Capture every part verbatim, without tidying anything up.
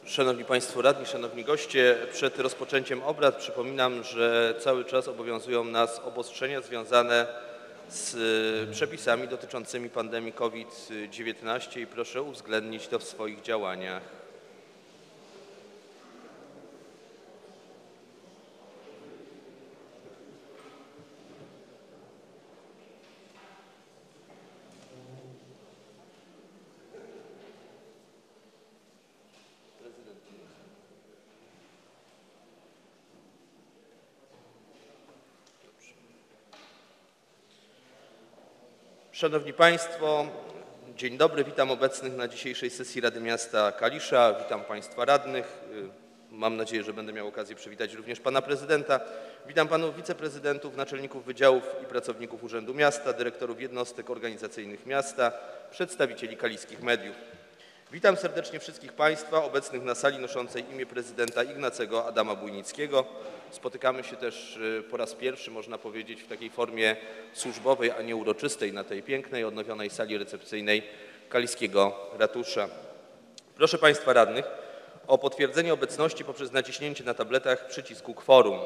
Szanowni Państwo Radni, Szanowni Goście, przed rozpoczęciem obrad przypominam, że cały czas obowiązują nas obostrzenia związane z przepisami dotyczącymi pandemii COVID dziewiętnaście i proszę uwzględnić to w swoich działaniach. Szanowni Państwo, dzień dobry, witam obecnych na dzisiejszej sesji Rady Miasta Kalisza, witam Państwa radnych, mam nadzieję, że będę miał okazję przywitać również Pana Prezydenta, witam Panów Wiceprezydentów, naczelników wydziałów i pracowników Urzędu Miasta, dyrektorów jednostek organizacyjnych miasta, przedstawicieli kaliskich mediów. Witam serdecznie wszystkich Państwa obecnych na sali noszącej imię prezydenta Ignacego Adama Bujnickiego. Spotykamy się też po raz pierwszy, można powiedzieć, w takiej formie służbowej, a nie uroczystej na tej pięknej, odnowionej sali recepcyjnej Kaliskiego Ratusza. Proszę Państwa radnych o potwierdzenie obecności poprzez naciśnięcie na tabletach przycisku kworum.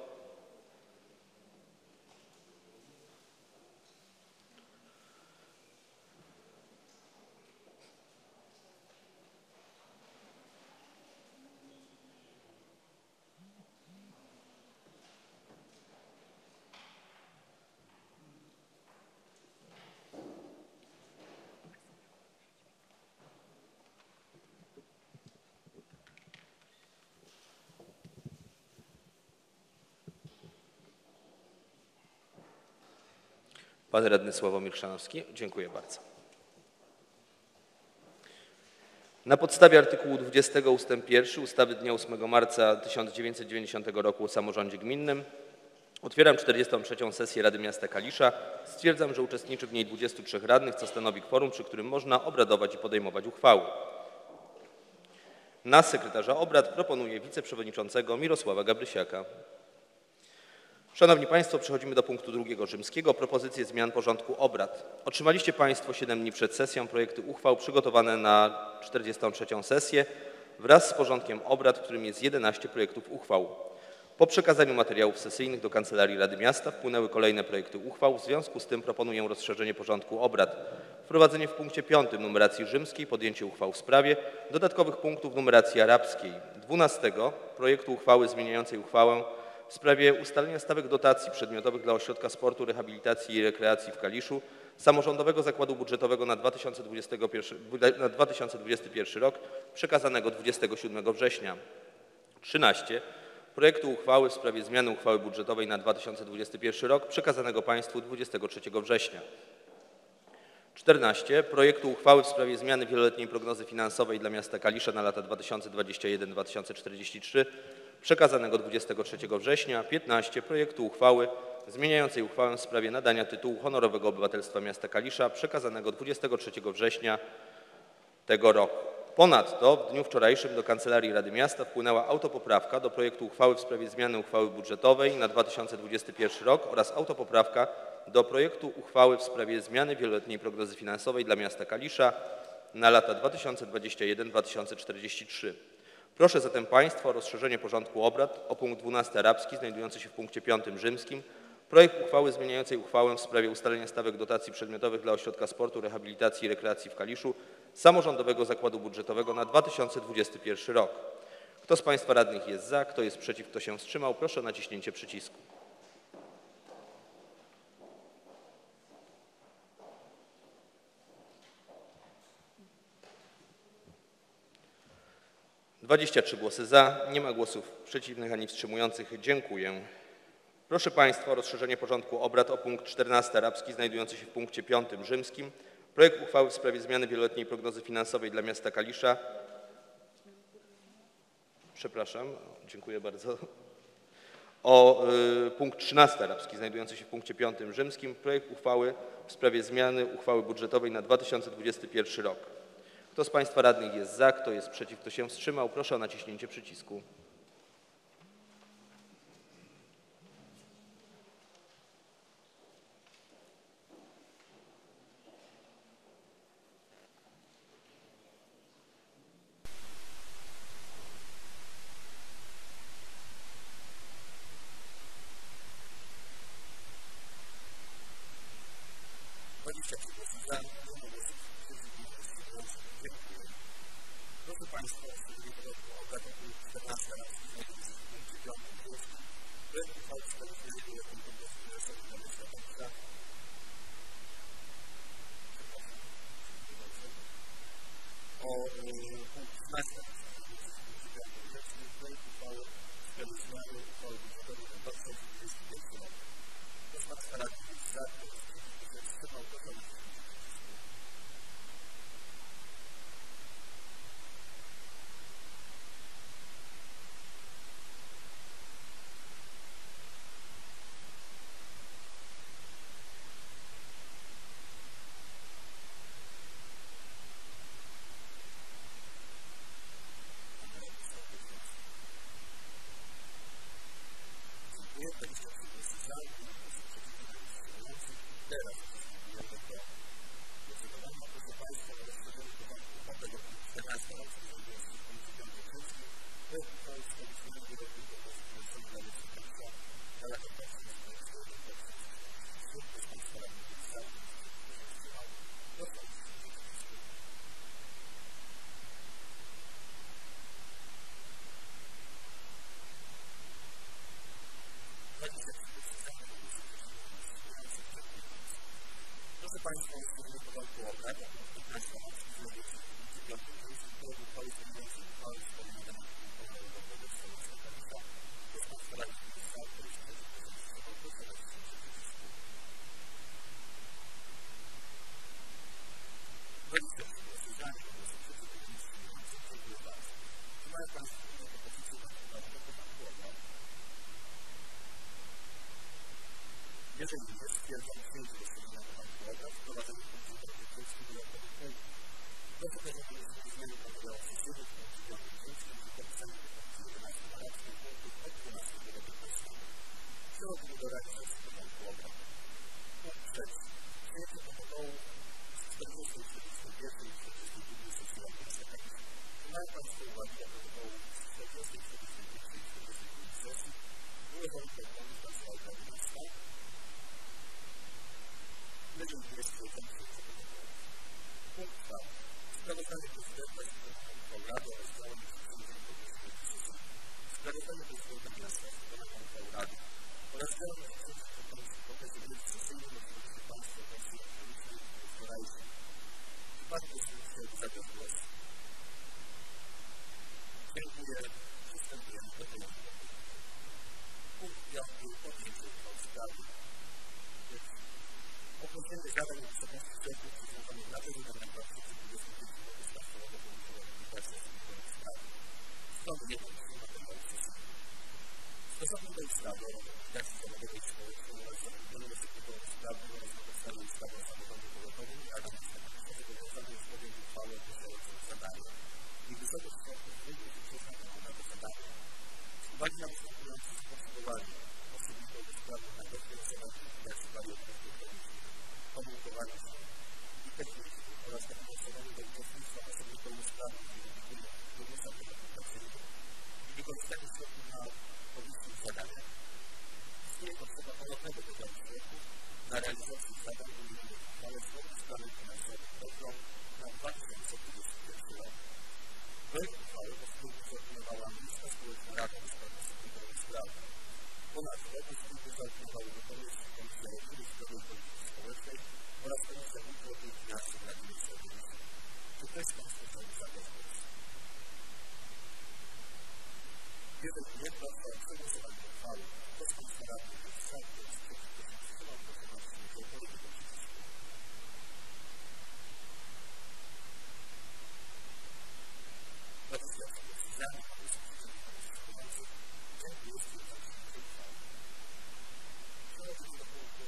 Pan radny Sławomir Chrzanowski. Dziękuję bardzo. Na podstawie artykułu dwudziestego ustęp pierwszy ustawy dnia ósmego marca tysiąc dziewięćset dziewięćdziesiątego roku o samorządzie gminnym otwieram czterdziestą trzecią sesję Rady Miasta Kalisza. Stwierdzam, że uczestniczy w niej dwudziestu trzech radnych, co stanowi kworum, przy którym można obradować i podejmować uchwały. Na sekretarza obrad proponuję wiceprzewodniczącego Mirosława Gabrysiaka. Szanowni Państwo, przechodzimy do punktu drugiego rzymskiego. Propozycje zmian porządku obrad. Otrzymaliście Państwo siedem dni przed sesją projekty uchwał przygotowane na czterdziestą trzecią sesję wraz z porządkiem obrad, w którym jest jedenaście projektów uchwał. Po przekazaniu materiałów sesyjnych do Kancelarii Rady Miasta wpłynęły kolejne projekty uchwał. W związku z tym proponuję rozszerzenie porządku obrad. Wprowadzenie w punkcie piątym numeracji rzymskiej, podjęcie uchwał w sprawie dodatkowych punktów numeracji arabskiej. dwunastego projektu uchwały zmieniającej uchwałę w sprawie ustalenia stawek dotacji przedmiotowych dla Ośrodka Sportu, Rehabilitacji i Rekreacji w Kaliszu, Samorządowego Zakładu Budżetowego na dwa tysiące dwudziesty pierwszy rok, przekazanego dwudziestego siódmego września. trzynaście projektu uchwały w sprawie zmiany uchwały budżetowej na dwa tysiące dwudziesty pierwszy rok, przekazanego Państwu dwudziestego trzeciego września. czternaście projektu uchwały w sprawie zmiany wieloletniej prognozy finansowej dla miasta Kalisza na lata dwa tysiące dwudziesty pierwszy do dwa tysiące czterdziestego trzeciego, przekazanego dwudziestego trzeciego września. piętnaście projektu uchwały zmieniającej uchwałę w sprawie nadania tytułu honorowego obywatelstwa miasta Kalisza, przekazanego dwudziestego trzeciego września tego roku. Ponadto w dniu wczorajszym do Kancelarii Rady Miasta wpłynęła autopoprawka do projektu uchwały w sprawie zmiany uchwały budżetowej na dwa tysiące dwudziesty pierwszy rok oraz autopoprawka do projektu uchwały w sprawie zmiany wieloletniej prognozy finansowej dla miasta Kalisza na lata dwa tysiące dwudziesty pierwszy do dwa tysiące czterdziestego trzeciego. Proszę zatem Państwa o rozszerzenie porządku obrad o punkt dwunasty arabski znajdujący się w punkcie piątym rzymskim. Projekt uchwały zmieniającej uchwałę w sprawie ustalenia stawek dotacji przedmiotowych dla Ośrodka Sportu, Rehabilitacji i Rekreacji w Kaliszu, Samorządowego Zakładu Budżetowego na dwa tysiące dwudziesty pierwszy rok. Kto z Państwa radnych jest za, kto jest przeciw, kto się wstrzymał, proszę o naciśnięcie przycisku. dwadzieścia trzy głosy za, nie ma głosów przeciwnych ani wstrzymujących. Dziękuję. Proszę Państwa o rozszerzenie porządku obrad o punkt czternasty arabski znajdujący się w punkcie piątym rzymskim. Projekt uchwały w sprawie zmiany wieloletniej prognozy finansowej dla miasta Kalisza. Przepraszam, dziękuję bardzo. O y, punkt trzynasty arabski znajdujący się w punkcie piątym rzymskim. Projekt uchwały w sprawie zmiany uchwały budżetowej na dwa tysiące dwudziesty pierwszy rok. Kto z Państwa radnych jest za, kto jest przeciw, kto się wstrzymał, proszę o naciśnięcie przycisku. dwadzieścia trzy głosy za, nie ma głosów przeciwnych. Dziękuję. Proszę Państwa, w sprawie podatku o gatunku czternaście lat, znajduje się w punkcie piątym Polski. Projekt uchwały w sprawie zmiany wieloletniego głosu Mieszczanów dla Mieszczanowca. O punkt trzynaście. Projekt uchwały w sprawie zmiany uchwały budżetowej na dwa tysiące dwudziesty pierwszy rok. Proszę Państwa, radnych jest za, kto jest przeciw, kto się wstrzymał, proszę o teraz przystępujemy do procedowania. Proszę Państwa, na rozszerzeniu porządku czwartego punktu czternaście lat, znajduje się w punkcie piątym Polski. Projekt uchwały w sprawie zmiany wieloletniego głosu Mieszczanów dla Mieszczanowca na lata dwa tysiące dwudziesty pierwszy do dwa tysiące czterdziesty trzy. Proszę Państwa, radnych jest za, kto się wstrzymał, proszę o Proszę Państwa, ustawimy porządku obrad, piętnaście lat, znajduje się w punkcie piątym Polski, projekt uchwały zmieniającej uchwałę w sprawie nadania Narodowego Stronnictwa Kalisza. Proszę Państwa, radnych jest za, kto jest przeciw, kto się wstrzymał, proszę o dwadzieścia trzy głosy za, nie ma głosów przeciwnych, nic wstrzymujących. Dziękuję bardzo. Czy mają Państwo propozycje na uchwałę do porządku obrad? Jeżeli nie, stwierdzam przyjęcie rozszerzenia porządku obrad, wprowadzenie w punkcie piątym Polskim dodatkowych punktów. Proszę porządku o zmianie podziału sesji w punkcie piątym Polskim i zapisanie do punktu jedenastego na radnych punktów od dwunastego do piętnastego. Przechodzimy do realizacji porządku obrad. Punkt trzeci. Przyjęcie protokołu z czterdziestej, czterdziestej pierwszej i czterdziestej drugiej sesji Rady Miasta Kalisza. Czy mają Państwo uwagi do protokołu z czterdziestej, czterdziestej pierwszej i czterdziestej drugiej sesji? Były zarejestrowane w Państwa Rady Miasta. Legend jest przyjęcie protokołu. Punkt czwarty. Sprawozdanie prezydenta z wykonania Rady oraz działań przedsięwzięć podwyższonej decyzji. Sprawozdanie prezydenta miasta z wykonania uchwał Rady oraz działań przedsięwzięć podwyższonej w okresie legislacyjnym oczywiście państwa wersji elektronicznej i wczorajszej. Czy Pan Prezydent chciałby zabrać głos? Dziękuję. Przystępujemy do kolejnego punktu. Punkt piąty. Podjęcie uchwał w sprawie określenie zadań i wysokości środków przeznaczonych na wyrównanie dwa tysiące dwudziestego pierwszego roku startowego Funduszu Rehabilitacji Osób Niepełnosprawnych. Stąd jeden z materiałów sesyjnych. Stosownie do ustawy o rehabilitacji zawodowej i społecznej oraz zatrudnieniu osób niepełnosprawnych oraz na podstawie ustawy o samorządzie powiatowym Rada Miasta Kalisza zobowiązana jest podjąć uchwałę określającą zadania i wysokość środków funduszu przeznaczonych na to zadanie. Z uwagi na występujące skonstruowanie osób niepełnosprawnych na dofinansowanie likwidacji barier komunikowania się i technicznych oraz dofinansowanie do uczestnictwa osób niepełnosprawnych i wynikłych bonusach rehabilitacyjnych i wykorzystanie środków na powyższych zadaniach. Istnieje potrzeba ponownego podziału środków na realizację zadań wymienionych w uchwale środków z planów finansowych program na dwa tysiące dwudziesty pierwszy rok. Projekt uchwały wspólnie zaopiniowała Miejska Społeczna Rada do Spraw Osób Niepełnosprawnych. Ponadto wspólnie zaopiniowały do Komisji Komisja Rodziny, Zdrowia i Polityki Społecznej oraz Komisja Budżetu i Finansów Rady Miasta Kalisza. Czy ktoś z Państwa chciałby zabrać głos? Jeżeli nie, proszę o przegłosowanie uchwały. Kto z Państwa radnych jest za, kto jest przeciw, kto się wstrzymał, proszę o wstrzymanie polityki przycisku. dwadzieścia trzy głosy za, nie ma głosów przeciwnych, wstrzymujących. Dziękuję. Stwierdzam przyjęcie uchwały. Przechodzimy do punktu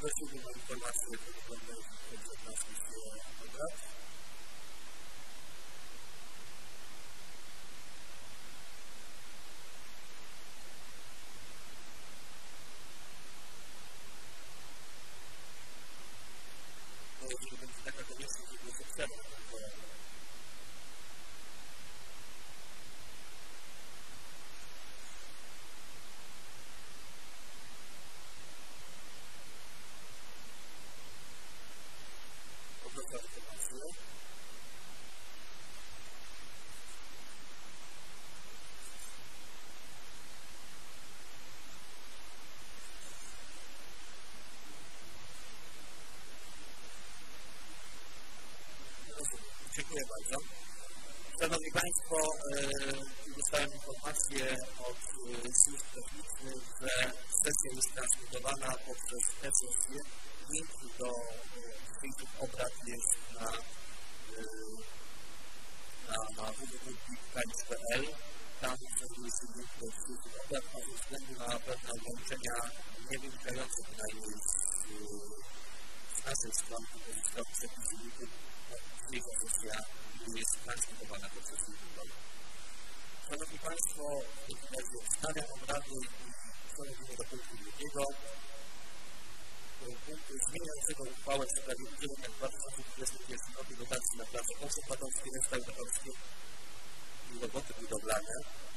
Prosiłbym o informację poglądną na transmisję obrad. No, jeżeli będzie taka konieczność, żeby jest obserwować, to poproszę o informację. Dziękuję bardzo. Szanowni Państwo, dostałem informację od służb technicznych, że sesja jest transmitowana poprzez e-sesję. Link do dzisiejszych obrad jest na na, na w w w kropka pik kropka p l. Tam znajduje się link do dzisiejszych obrad, a ze względu na pewne ograniczenia nie wynikające bynajmniej z, z naszej strony, tylko ze strony przepisy YouTube, dzisiejsza sesja jest transmitowana poprzez YouTube. Szanowni Państwo, w takim razie wznawiam obrady i przechodzimy do punktu drugiego. Punktu zmieniającego uchwałę w sprawie udzielenia w dwa tysiące dwudziestym pierwszym roku dotacji na prace konserwatorskie, restauratorskie i roboty budowlane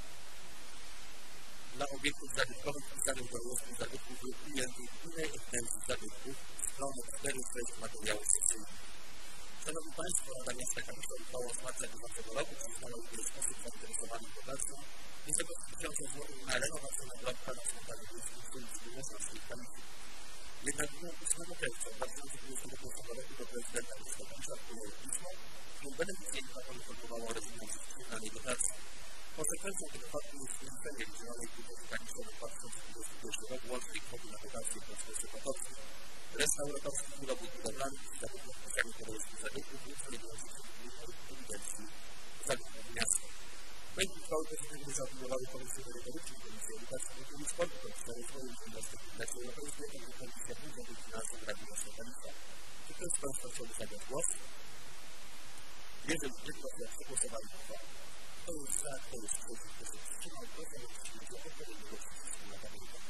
dla obiektów zabytkowych wpisanych do rejestru zabytków lub ujętych innej ewidencji zabytków, strony cztery sześć materiałów sesyjnych. Szanowni Państwo, Rada Miasta Kalisza uchwałą z marca bieżącego roku przyznała ileś osób zainteresowanych dotacją wysokości tysiąca złotych na renowację nagrobka na cmentarzu miejskim w ulicy Mosławskiej Kalisy. Jednak dnia ósmego czerwca dwa tysiące dwudziestego pierwszego roku do prezydenta miasta Kalisza wpłynęło pismo, w którym beneficjentka poinformowała o rezygnacji z przyznanej dotacji. Konsekwencją tego faktu jest zwiększenie wydzielonej budżetu Kalisza na dwa tysiące dwudziesty pierwszy rok łącznej kwoty na dotację prac konserwatorskich, restauratorskich i robót budowlanych i zabytków wpisanych do rejestru zabytków lub znajdujących się w ewidencji zabytków miasta. Projekt uchwały pozytywnie zaopiniowały Komisję Merytoryczną, Komisję Edukacji, Kultury i Sportu, Komisja Rozwoju Inwestycji Fundacji Europejskiej i Komisja Budżetu i Finansów Rady Miasta Kalisza. Czy ktoś z Państwa chciałby zabrać głos? Jeżeli nie, proszę o przegłosowanie uchwały. Kto jest za, kto jest przeciw, kto się wstrzymał, proszę o przyjęcie odpowiedniego przycisku na pamiętach.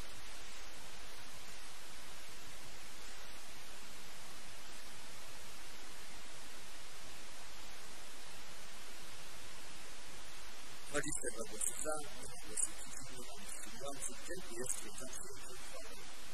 dwadzieścia dwa głosy za, jeden głos przeciwny, a wstrzymujący. Dziękuję, stwierdzam przyjęcie uchwały.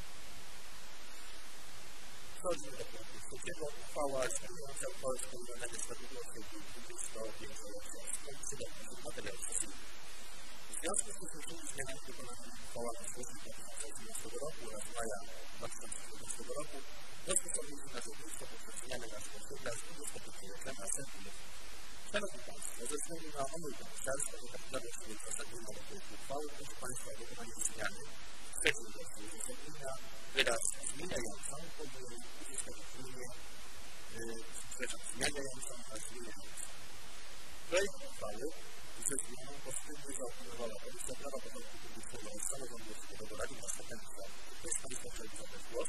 Przechodzimy do punktu trzeciego. Uchwała zmieniająca uchwałę wspomnianego statutu odrębnego dwudziestego pierwszego czerwca Komisji do materiałów sesyjnych. W związku z technicznymi zmianami wykonanymi uchwałami z września dwa tysiące osiemnastego roku oraz maja dwa tysiące czternastego roku dostosowaliśmy nasze państwo poprzez zmianę naszego osiedla z dwudziestego reklam następnych. Szanowni Państwo, ze względu na omyłkę pisarstwa, to tak naprawdę sobie uzasadnienia do tej uchwały, proszę Państwa o dokonanie zmiany w trzecim wierszu uzasadnienia wyraz zmieniającą podwójnie uzasadnienie, przepraszam, zmieniającą, a zmieniającą. Projekt uchwały ze zmianą pozytywnie zaopiniowała Komisja Prawa Porządku Publicznego oraz Samorządu Wojskowego Rady Miasta Kalisza. Ktoś z Państwa chciałby zabrać głos?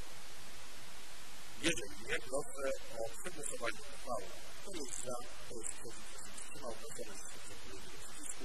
Jeżeli nie, proszę o przegłosowanie uchwały. To jest za, to jest przeciw, to się wstrzymał, proszę o odpowiedniego przycisku.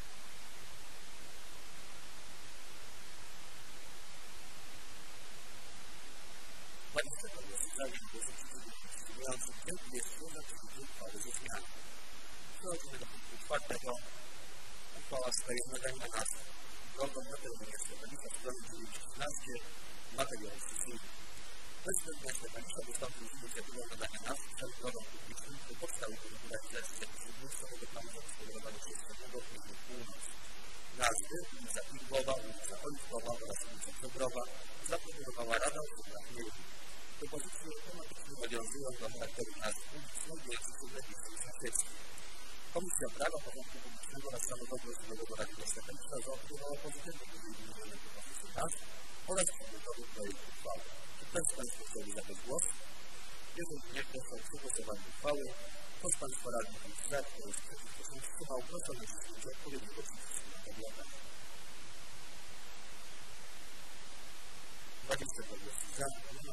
dwadzieścia dwa głosy za, jeden głos przeciwny, wstrzymujący. Dziękuję za przyjęcie uchwały ze zmianą. Przechodzimy do punktu czwartego. Uchwała w sprawie nadania nazw drogą na terenie miasta Kalisza w stronie dziewięćset trzynaście materiałów sesyjnych. Prezydent miasta Kalisza wystąpił z inicjatywą nadania nazw wszelkim drogom publicznym do podstawy realizacji zapisów miejscowego planu zagospodarowania przestrzennego w Gminie Północ. Nazwy ulica Pilbowa, ulica Oliwkowa oraz ulica Febrowa zaproponowała Rada Osiedla Chmielnik. Propozycje tematycznie nawiązują do charakteru nazw ulic znajdujących się w rejestrze sąsiedzkim. Komisja Prawa Porządku Publicznego oraz Samorządu Wojskowego Rady Miasta Kalisza zaopiniowała pozytywnie wymienione propozycje nazw oraz przedmiotowy projekt uchwały. Czy ktoś z Państwa chciałby zabrać głos? Jeżeli nie, proszę o przegłosowanie uchwały. Kto z Państwa radnych jest za, kto jest przeciw, kto się wstrzymał, proszę o naciśnięcie odpowiedniego przycisku na tabletach. dwadzieścia dwa głosy za, nie ma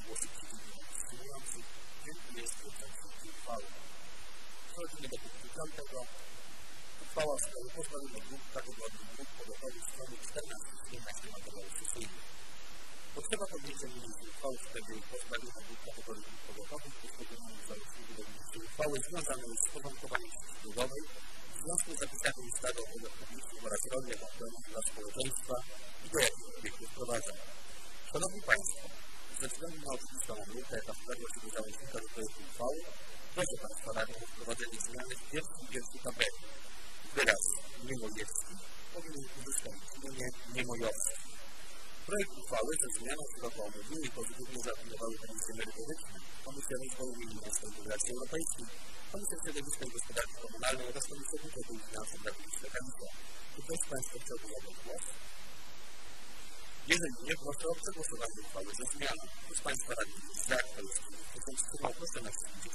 głosów przeciwnych i wstrzymujących. Dziękuję stwierdzającym uchwały. Przechodzimy do punktu piątego. Uchwała w sprawie pozbawienia dwóch kategorii dróg powiatowych strony czternaście i piętnaście materiałów sesyjnych. Potrzeba podjęcia niniejszej uchwały w sprawie pozbawienia dwóch kategorii dróg powiatowych poszczególnych załóżków budowniczej uchwały związanej z porządkowaniem sieci drogowej w związku z zapisami ustawy o drogach publicznych oraz roli, jaką pełnią dla społeczeństwa i do jakich obiektów wprowadza. Szanowni Państwo, ze względu na oczywistą lukę, jaka wkradła się do załącznika do projektu uchwały, proszę Państwa radnych o wprowadzenie zmiany w pierwszym wierszu tabeli. Wyraz niemojewski powinien uzyskać brzmienie niemojowski. Projekt uchwały ze zmianą szeroko omówiły i pozytywnie zaopiniowały Komisje Merytoryczne, Komisja Rozwoju i Integracji Europejskiej, Komisja Środowiska i Gospodarki Komunalnej oraz Komisja Budżetu i Finansów dla Komisji Komisji. Czy ktoś z Państwa chciałby zabrać głos? Jeżeli nie, proszę o przegłosowanie uchwały ze zmianą. Kto z Państwa radnych jest za, kto jest przeciw, kto się wstrzymał, proszę na przycisk.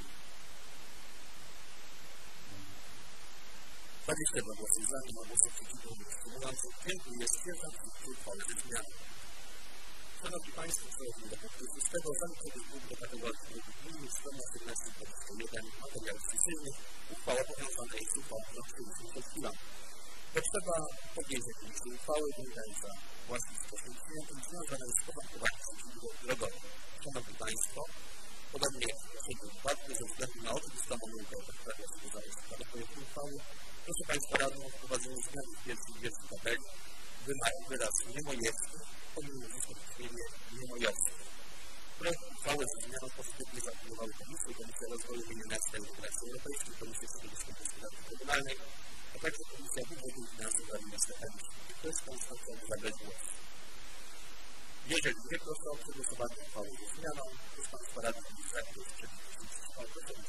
dwadzieścia dwa głosy za, nie ma głosów przeciwnych i wstrzymujących. Dziękuję. Stwierdzam przyjęcie uchwały ze zmianą. Szanowni Państwo, przechodzimy do punktu szóstego. Zamknięcie dróg do kategorii dróg gminnych strona siedemnaście dwadzieścia jeden materiałów sesyjnych. Uchwała powiązana jest z uchwałą, którą przyjęliśmy przed chwilą. Potrzeba podjęcia niniejszej uchwały wynikająca właśnie z poświęcenia związanej z porządkowaniem sieci drogowej. Szanowni Państwo, podobnie jak w poprzednim wypadku, ze względu na oczywistą omyłkę, jaka wkradła się do załącznika do projektu uchwały, proszę Państwa radnych o wprowadzenie zmian w pierwszym wierszu tabeli. Wyraz niemojewski powinien uzyskać brzmienie niemojowski. Projekt uchwały ze zmianą pozytywnie zaopiniowały Komisje, Komisja Rozwoju i Miasta i Integracji Europejskiej, Komisja Środowiska i Gospodarki Komunalnej, a także Komisja Budżetu i Finansów dla Miasta Komisji. Kto z Państwa chciałby zabrać głos? Jeżeli nie, proszę o przegłosowanie uchwały ze zmianą. Kto z Państwa radnych jest za, kto jest przeciw, kto się wstrzymał, proszę o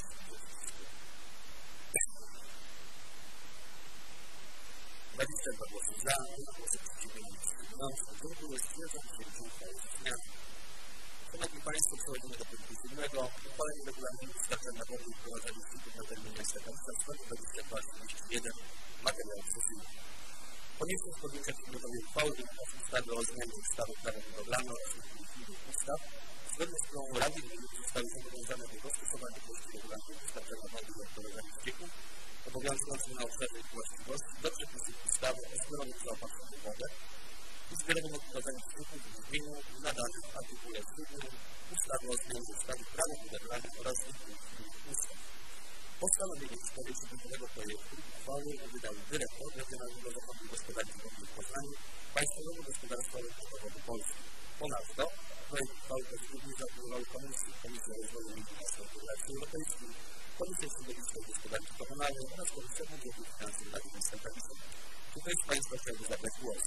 dwadzieścia dwa głosy za, nie ma głosów przeciwnych i wstrzymujących. Dziękuję. Stwierdzam przyjęcie uchwały ze zmianą. Szanowni Państwo, przechodzimy do punktu siódmego. Uchwalenie regulaminu dostarczania wody i wprowadzenie ścieków na termin miasta Katowice dwadzieścia dwa trzydzieści jeden materiałów sesyjnych. Konieczność podjęcia przedmiotowej uchwały wynika z ustawy o zmianie ustawy prawo budowlane oraz niektórych innych ustaw, zgodnie z którą Rady Gmin zostały zobowiązane do dostosowania treści regulaminu dostarczania wody i wprowadzania ścieków obowiązujących na obszarze ich właściwości do przepisów ustawy o zbiorowym zaopatrzeniu w wodę i zbiorowym odprowadzaniu ścieków w brzmieniu nadanym w artykule siódmym ustawy o zmianie ustawy prawo budowlane oraz niektórych innych ustaw. Postanowienie w sprawie przedmiotowego projektu uchwały wydał dyrektor Regionalnego Zakładu Gospodarki Wodnej w Poznaniu Państwowego Gospodarstwa Wodnego Wody Polskie. Ponadto projekt uchwały pozytywnie zaopiniowały Komisje, Komisja Rozwoju i Integracji Europejskiej, Komisja Środowiska i Gospodarki Komunalnej oraz Komisja Budżetu i Finansów dla Miasta Katowice. Czy ktoś z Państwa chciałby zabrać głos?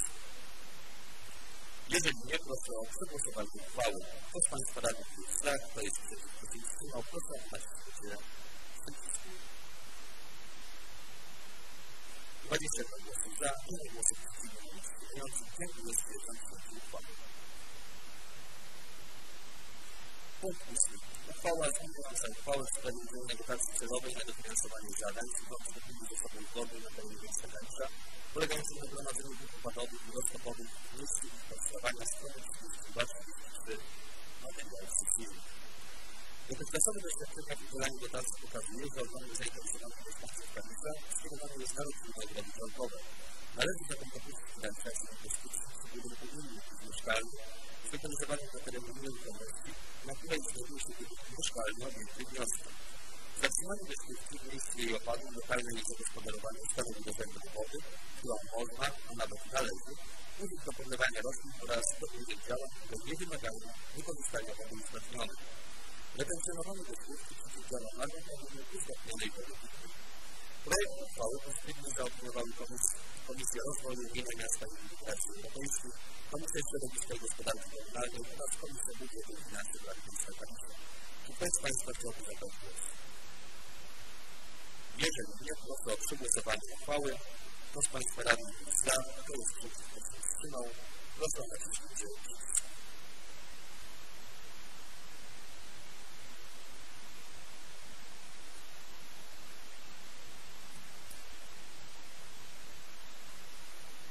Jeżeli nie, proszę o przegłosowanie uchwały. Kto z Państwa radnych jest za, kto jest przeciw, kto się wstrzymał, proszę o naciśnięcie przycisku. dwadzieścia dwa głosy za, nie ma głosów przeciwnych i wstrzymujących. Dziękuję. Stwierdzam przyjęcie uchwały. Punkt ósmy. Uchwała zmieniająca uchwałę w sprawie udzielenia dotacji celowej na dofinansowanie zadań służących do funduszy zasobów wodnych na terenie miasta Katowice, polegających na gromadzeniu dróg opadowych i roztopowych w miejscu ich powstawania strony trzydzieści dwa trzydzieści trzy materiałów sesyjnych. Dotychczasowe doświadczenia w udzielaniu dotacji pokazuje, że ogromnie zainteresowanie mieszkańców Katowice skierowane jest na rozwój drogi drogowe. Należy zatem dopuścić realizację inwestycji w budynku innych niż mieszkalnych z lokalizowaniem na terenie nieruchomości, na której znajduje się mieszkalne obiekty wioski. Zatrzymanie destrukcji w miejscu jej opadu i lokalne jej zagospodarowanie stanowi rezerwę wody, którą można, a nawet należy, użyć do podlewania roślin oraz do innych działań, które nie wymagają wykorzystania wody uzdatnionej. Retencjonowanie destrukcji przeciwdziała nagromadzeniu uzdatnionej wody pitnej. Projekt uchwały pozytywnie zaopiniowały Komisja Rozwoju Gminy, Miasta i Integracji Europejskiej, Komisja Środowiska i Gospodarki Komunalnej oraz Komisja Budżetu i Finansów dla Miasta Katowice. Czy ktoś z Państwa chciałby zabrać głos? Jeżeli nie, proszę o przegłosowanie uchwały. Kto z Państwa radnych jest za, kto jest przeciw, kto się wstrzymał, proszę o naciśnięcie przycisku.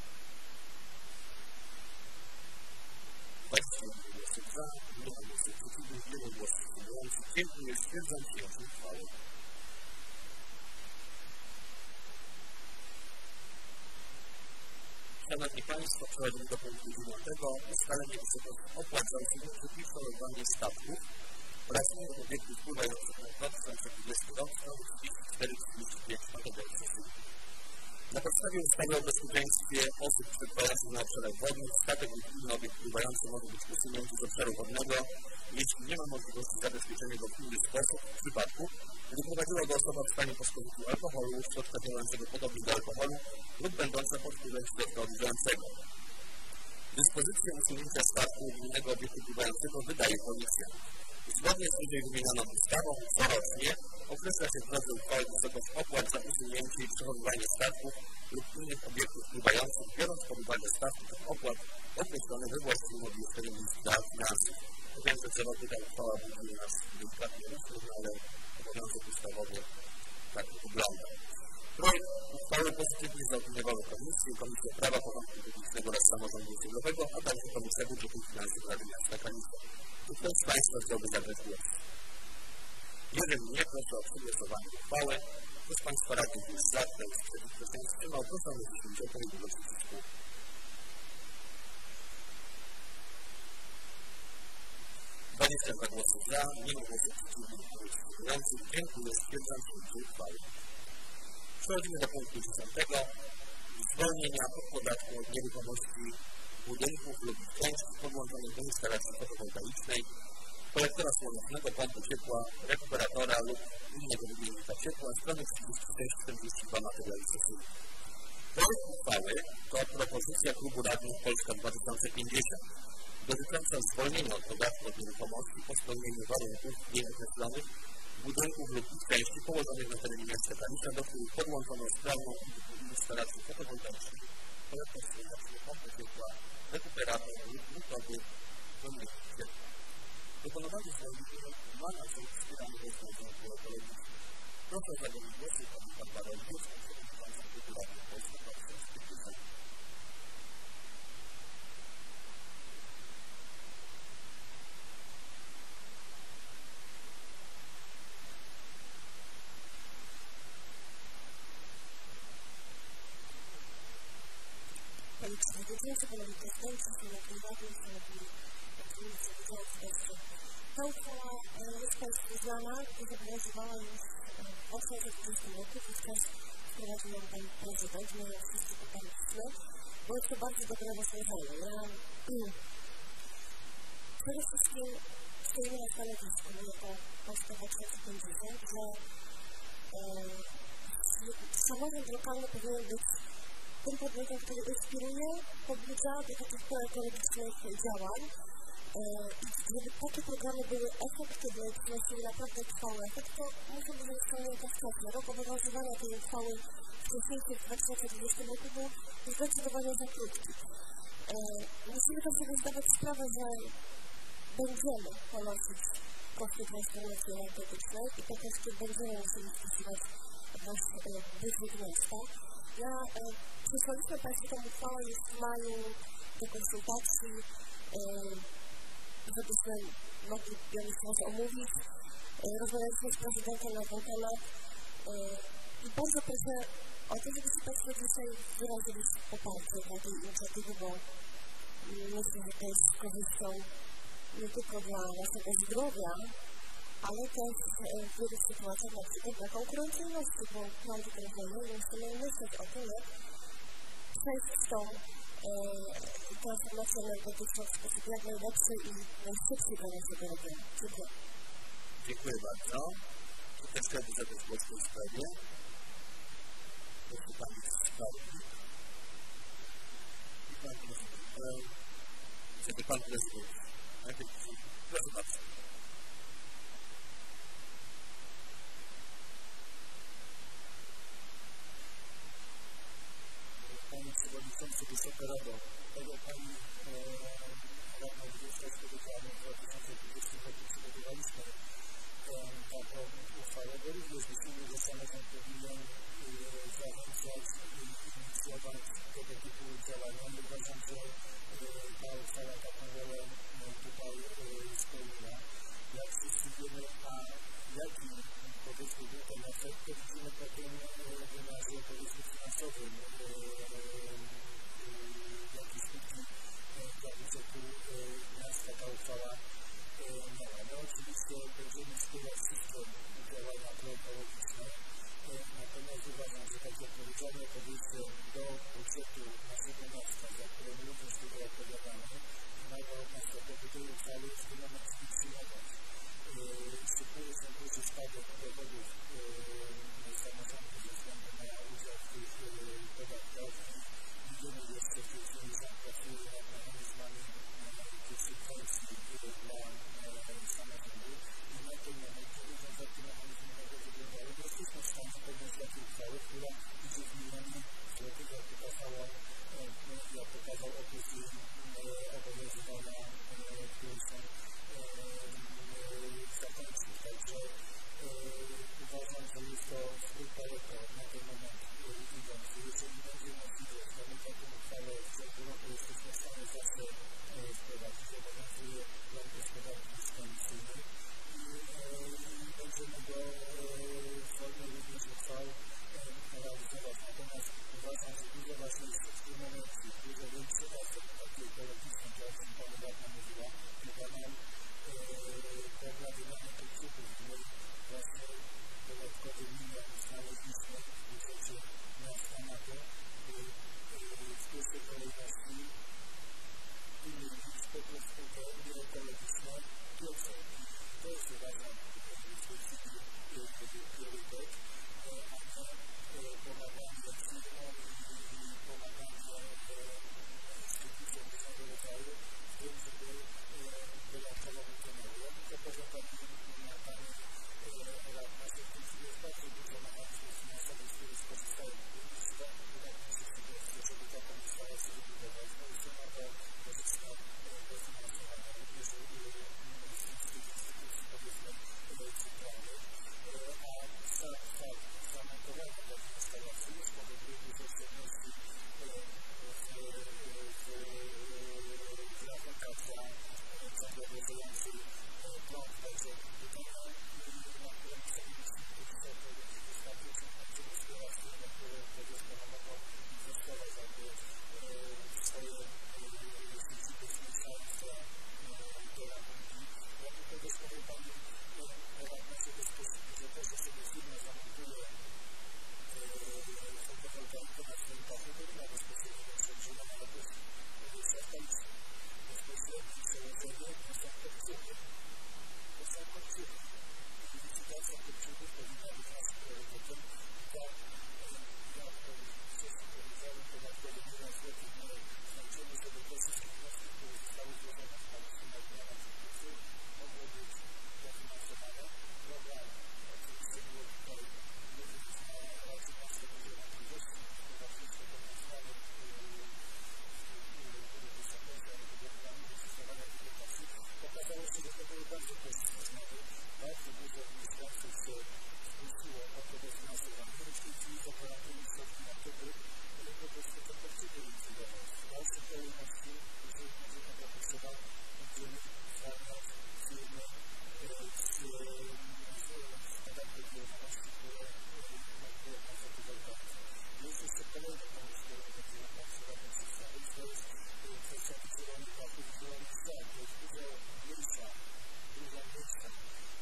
dwadzieścia jeden głosów za, nie ma głosów przeciwnych Dziękuję. Stwierdzam przyjęcie uchwały. Szanowni Państwo, przechodzimy do punktu dziewiątego. Ustalenie wysokości opłat za usługę przepisanowania statków oraz innych obiektów wpływających na dwa tysiące dwudziesty rok z cztery trzydzieści pięć materiałów stosunków. Na podstawie ustawy o bezpieczeństwie osób przebywających na obszarach wodnych statek lub inny obiekt pływający może być usunięty z obszaru wodnego, jeśli nie ma możliwości zabezpieczenia go w inny sposób, w przypadku, gdy prowadziła go osoba w stanie po spożyciu alkoholu, środka działającego podobnie do alkoholu lub będąca pod wpływem środka odurzającego. Dyspozycję usunięcia statku lub innego obiektu pływającego wydaje policja. Zgodnie z wyżej wymienioną ustawą, corocznie określa się w drodze uchwały wysokość opłat za usunięcie i przechowywanie statków lub innych obiektów pływających, biorąc pod uwagę stawki tych opłat określone we właściwym obwieszczeniu ministra finansów. Wiem, że celowy ta uchwała budzi nas delikatnie różnych, ale obowiązek ustawowy tak wygląda. Projekt uchwały pozytywnie zaopiniowały Komisję, Komisję Prawa, Porządku Publicznego oraz Samorządu Osiedlowego, a także Komisja Budżetu i Finansów Rady Miasta Kalisza. I ktoś z Państwa chciałby zabrać głos? Jeżeli nie, proszę o przegłosowanie uchwały. Kto z Państwa radnych jest za, kto jest przeciw, kto się wstrzymał, proszę o naciśnięcie odpowiedniego przycisku. dwadzieścia dwa głosy za, nie ma głosów przeciwnych, wstrzymujących. Dziękuję, stwierdzam przyjęcie uchwały. Przechodzimy do punktu dziesiątego. Zwolnienia od podatku od nieruchomości budynków lub części podłączonych do instalacji fotowoltaicznej, kolektora słonecznego, pompy ciepła, rekuperatora lub innego wymiennika ciepła, strony trzydzieści sześć czterdzieści dwa materiału stosunków. Projekt uchwały to propozycja Klubu Radnych Polska dwa tysiące pięćdziesiąt dotycząca zwolnienia od podatku od nieruchomości po spełnieniu warunków nieokreślonych budynków lub ich części położonych na terenie miasta Kalisza, do których podłączono sprawną instalację fotowoltaiczną, kolektor słoneczny, pompę ciepła, rekuperator lub budowy wymienników ciepła. Proponowane zwolnienie ma na celu wspieranie rozwiązań ekologicznych. Proszę o zabranie głosu pani Barbara Olgiewska, przewodnicząca Klubu Radnych Polska dwa tysiące pięćdziesiąt. Panie Przewodniczący, Panowie Prezydenci, Szanowni Radni, Szanowni Pracownicy Wydziału Społecznego. Ta uchwała jest Państwu znana i zobowiązywała już w dwa tysiące dwudziestym roku, wówczas wprowadził ją Pan Prezydent, my ją wszyscy poparliśmy, bo jest to bardzo dobre rozwiązanie. Ja przede wszystkim stoimy na stanowisku jako Polska dwa tysiące pięćdziesiąt, że samorząd lokalny powinien być tym podmiotem, który inspiruje, pobudza do takich proekologicznych działań. I żeby takie programy były efektywne i przynosiły naprawdę trwały efekt, to muszą być osiągnięte wcześniej. Rok obowiązywania tej uchwały wcześniejszej w dwa tysiące dwudziestym roku był zdecydowanie za krótki. Musimy też sobie zdawać sprawę, że będziemy ponosić koszty transformacji energetycznej i te koszty będziemy musieli stosować w budżet miasta. Ja przesłaliśmy Państwu tę uchwałę już w maju do konsultacji, żebyśmy mogli ją już może omówić. Rozmawialiśmy z prezydentem na ten temat i bardzo proszę o to, żebyście Państwo dzisiaj wyrazili poparcie dla tej inicjatywy, bo myślę, że to jest korzyścią nie tylko dla naszego zdrowia, ale też w wielu sytuacjach na przykład dla konkurencyjności, bo planty kolejne musimy myśleć o tym, jak przejść z tą transformacją energetyczną w sposób jak najlepszy i najszybszy dla naszego regionu. Dziękuję. Dziękuję bardzo. Czy też chciałby zabrać głos w tej sprawie? Proszę Pani Skarbnik. I Pan Prezydent. Żeby Pan Prezydent. Najpierw proszę bardzo. Panie Przewodniczący, Wysoka Rado, tak jak Pani Radna Olgiewska powiedziała, w dwa tysiące dwudziestym roku przygotowaliśmy taką uchwałę, bo również myślimy, że samorząd powinien zarządzać i inicjować tego typu działania. I uważam, że ta uchwała taką rolę tutaj spełniła. Jak wszyscy wiemy, a wskazał okresy obowiązywania, które są zakończyć. Także uważam, że jest to zbyt daleko na ten moment idący. Jeżeli będzie możliwość, to my taką uchwałę w ciągu roku jesteśmy w stanie zawsze wprowadzić. Obowiązuje plan gospodarki niskoemisyjnej i będziemy go w formie również uchwał realizować. Natomiast uważam, że dużo ważniejsze w tym momencie, dużo większy efekt taki ekologiczny, to o czym Pani Radna mówiła, chyba nam pewna wymiana tych cudów, my właśnie dodatkowy milion znaleźliśmy w budżecie miasta na to, by w pierwszej kolejności wymienić po prostu te nieekologiczne piece. To jest uważam w tej chwili priorytet, a nie pomaganie firmom i pomaganie instytucjom różnego rodzaju w tym, żeby dodatkowo wykonały. Ja tylko powiem Pani Radna, że w tej chwili jest bardzo dużo mechanizmów finansowych, z których skorzystają. Żeby taką uchwałę sobie budować, no i są bardzo korzystne dofinansowania, również z instytucji, powiedzmy, centralnych, a sam fakt zamontowania takiej instalacji spowoduje dużo oszczędności w rachunkach za zaobowiązujący prąd. Także pytania, na które chcielibyśmy uzyskać, to wystarczy, że będziemy wspierać firmy, które powiedzmy mogą inwestować albo swoje siedziby zmniejszając te rachunki. Ja tylko też powiem Pani Radna w ten sposób, że to, że sobie firma zamontuje fotowoltaikę na swoim dachu, to nie ma bezpośredniego przełożenia na to zakończy. Bezpośrednie przełożenie to są kopciuchy. To są kopciuchy. I licytacja kopciuchów powinna być naszym priorytetem. Tak, jak to wcześniej powiedziałem, dodatkowy milion złotych my znajdziemy, żeby te wszystkie wnioski, które zostały złożone w Komisji na zmianę przepisów, mogły być dofinansowane. Program oczywiście było tutaj mówić na razie Państwo duże możliwości, na wszystko to na zmiany wysokości, ale programu dofinansowania edukacji. Okazało się, że to były bardzo korzystne zmiany. Bardzo dużo mieszkańców się zgłosiło o to dofinansowanie. W tej chwili zaporadzimy środki na to, by po prostu to kopciuchy likwidować. W dalszej kolejności, jeżeli będziemy to potrzebować, będziemy zwalniać firmy z podatku działalności, które montują na fotowoltaikę. Jest jeszcze kolejny pomysł, który będziemy tam przydatnie przedstawić. To jest kwestia zielonych daków i zielonych ścian. To jest dużo mniejsza, dużo mniejsza,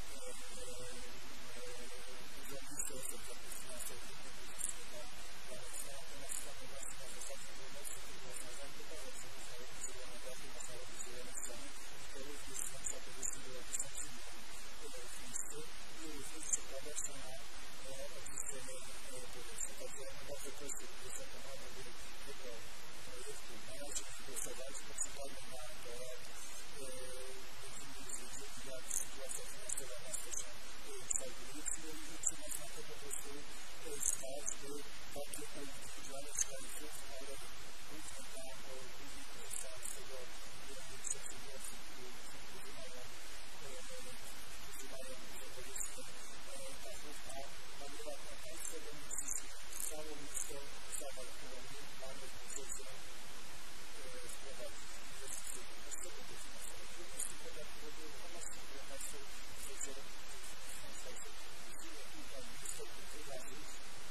dużo mniejsze efekty finansowe, które na natomiast mamy właśnie na zasadzie promocji tych rozwiązań, to bardzo że można robić zielone dachy, można robić zielone ściany i to również na przykład powiedzmy było wystarczyło w miejscu i również przekładać się na oczyszczenie powietrza. Także bardzo proszę, gdy zakochamy do tego projektu na razie głosować, poczytamy na to, jak będziemy wiedzieli, jak sytuacja finansowa nas też kształtuje, i czy nas na to po prostu stać, by takie punkty dla mieszkańców, ale głównie tam, bo głównie korzystają z tego przedsiębiorców, którzy mają którzy mają dużo powiedzmy dachów, a Pani Radna Państwo do nich całą listę zadań, które my mamy w budżecie wprowadzić inwestycyjne. Z tego dofinansować. Również tylko tak nieruchomości, które Państwo w budżecie finansowych. Musimy tutaj niestety wyrazić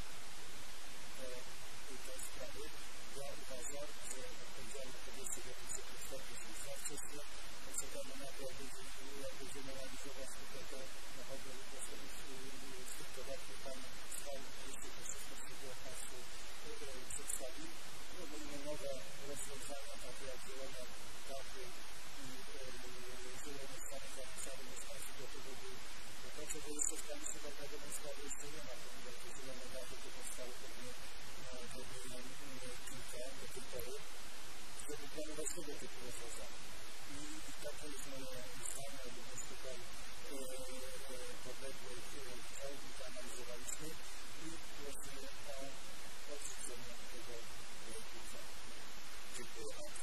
te sprawy. Ja uważam, że odpowiedzialne kobiety w jakimś stopniu są za wcześnie. Czekamy na to, jak będziemy realizować tutaj to nachodzę z tych podatków Pan Stali, jeśli to wszystko przyjdzie Państwu przedstawi. Robimy nowe rozwiązania, takie jak zielone dachy i zielone stany zapisane mieszkańców do tego, by do czego jeszcze w Komisji Walnego Państwowej jeszcze nie ma, to widać, że zielone dachy to powstały pewnie kilka do tej pory, żeby planować tego typu rozwiązania. I takie jest moje zdanie, również tutaj podległych działów analizowaliśmy i prosimy o odrzucenie tego projektu. Dziękuję.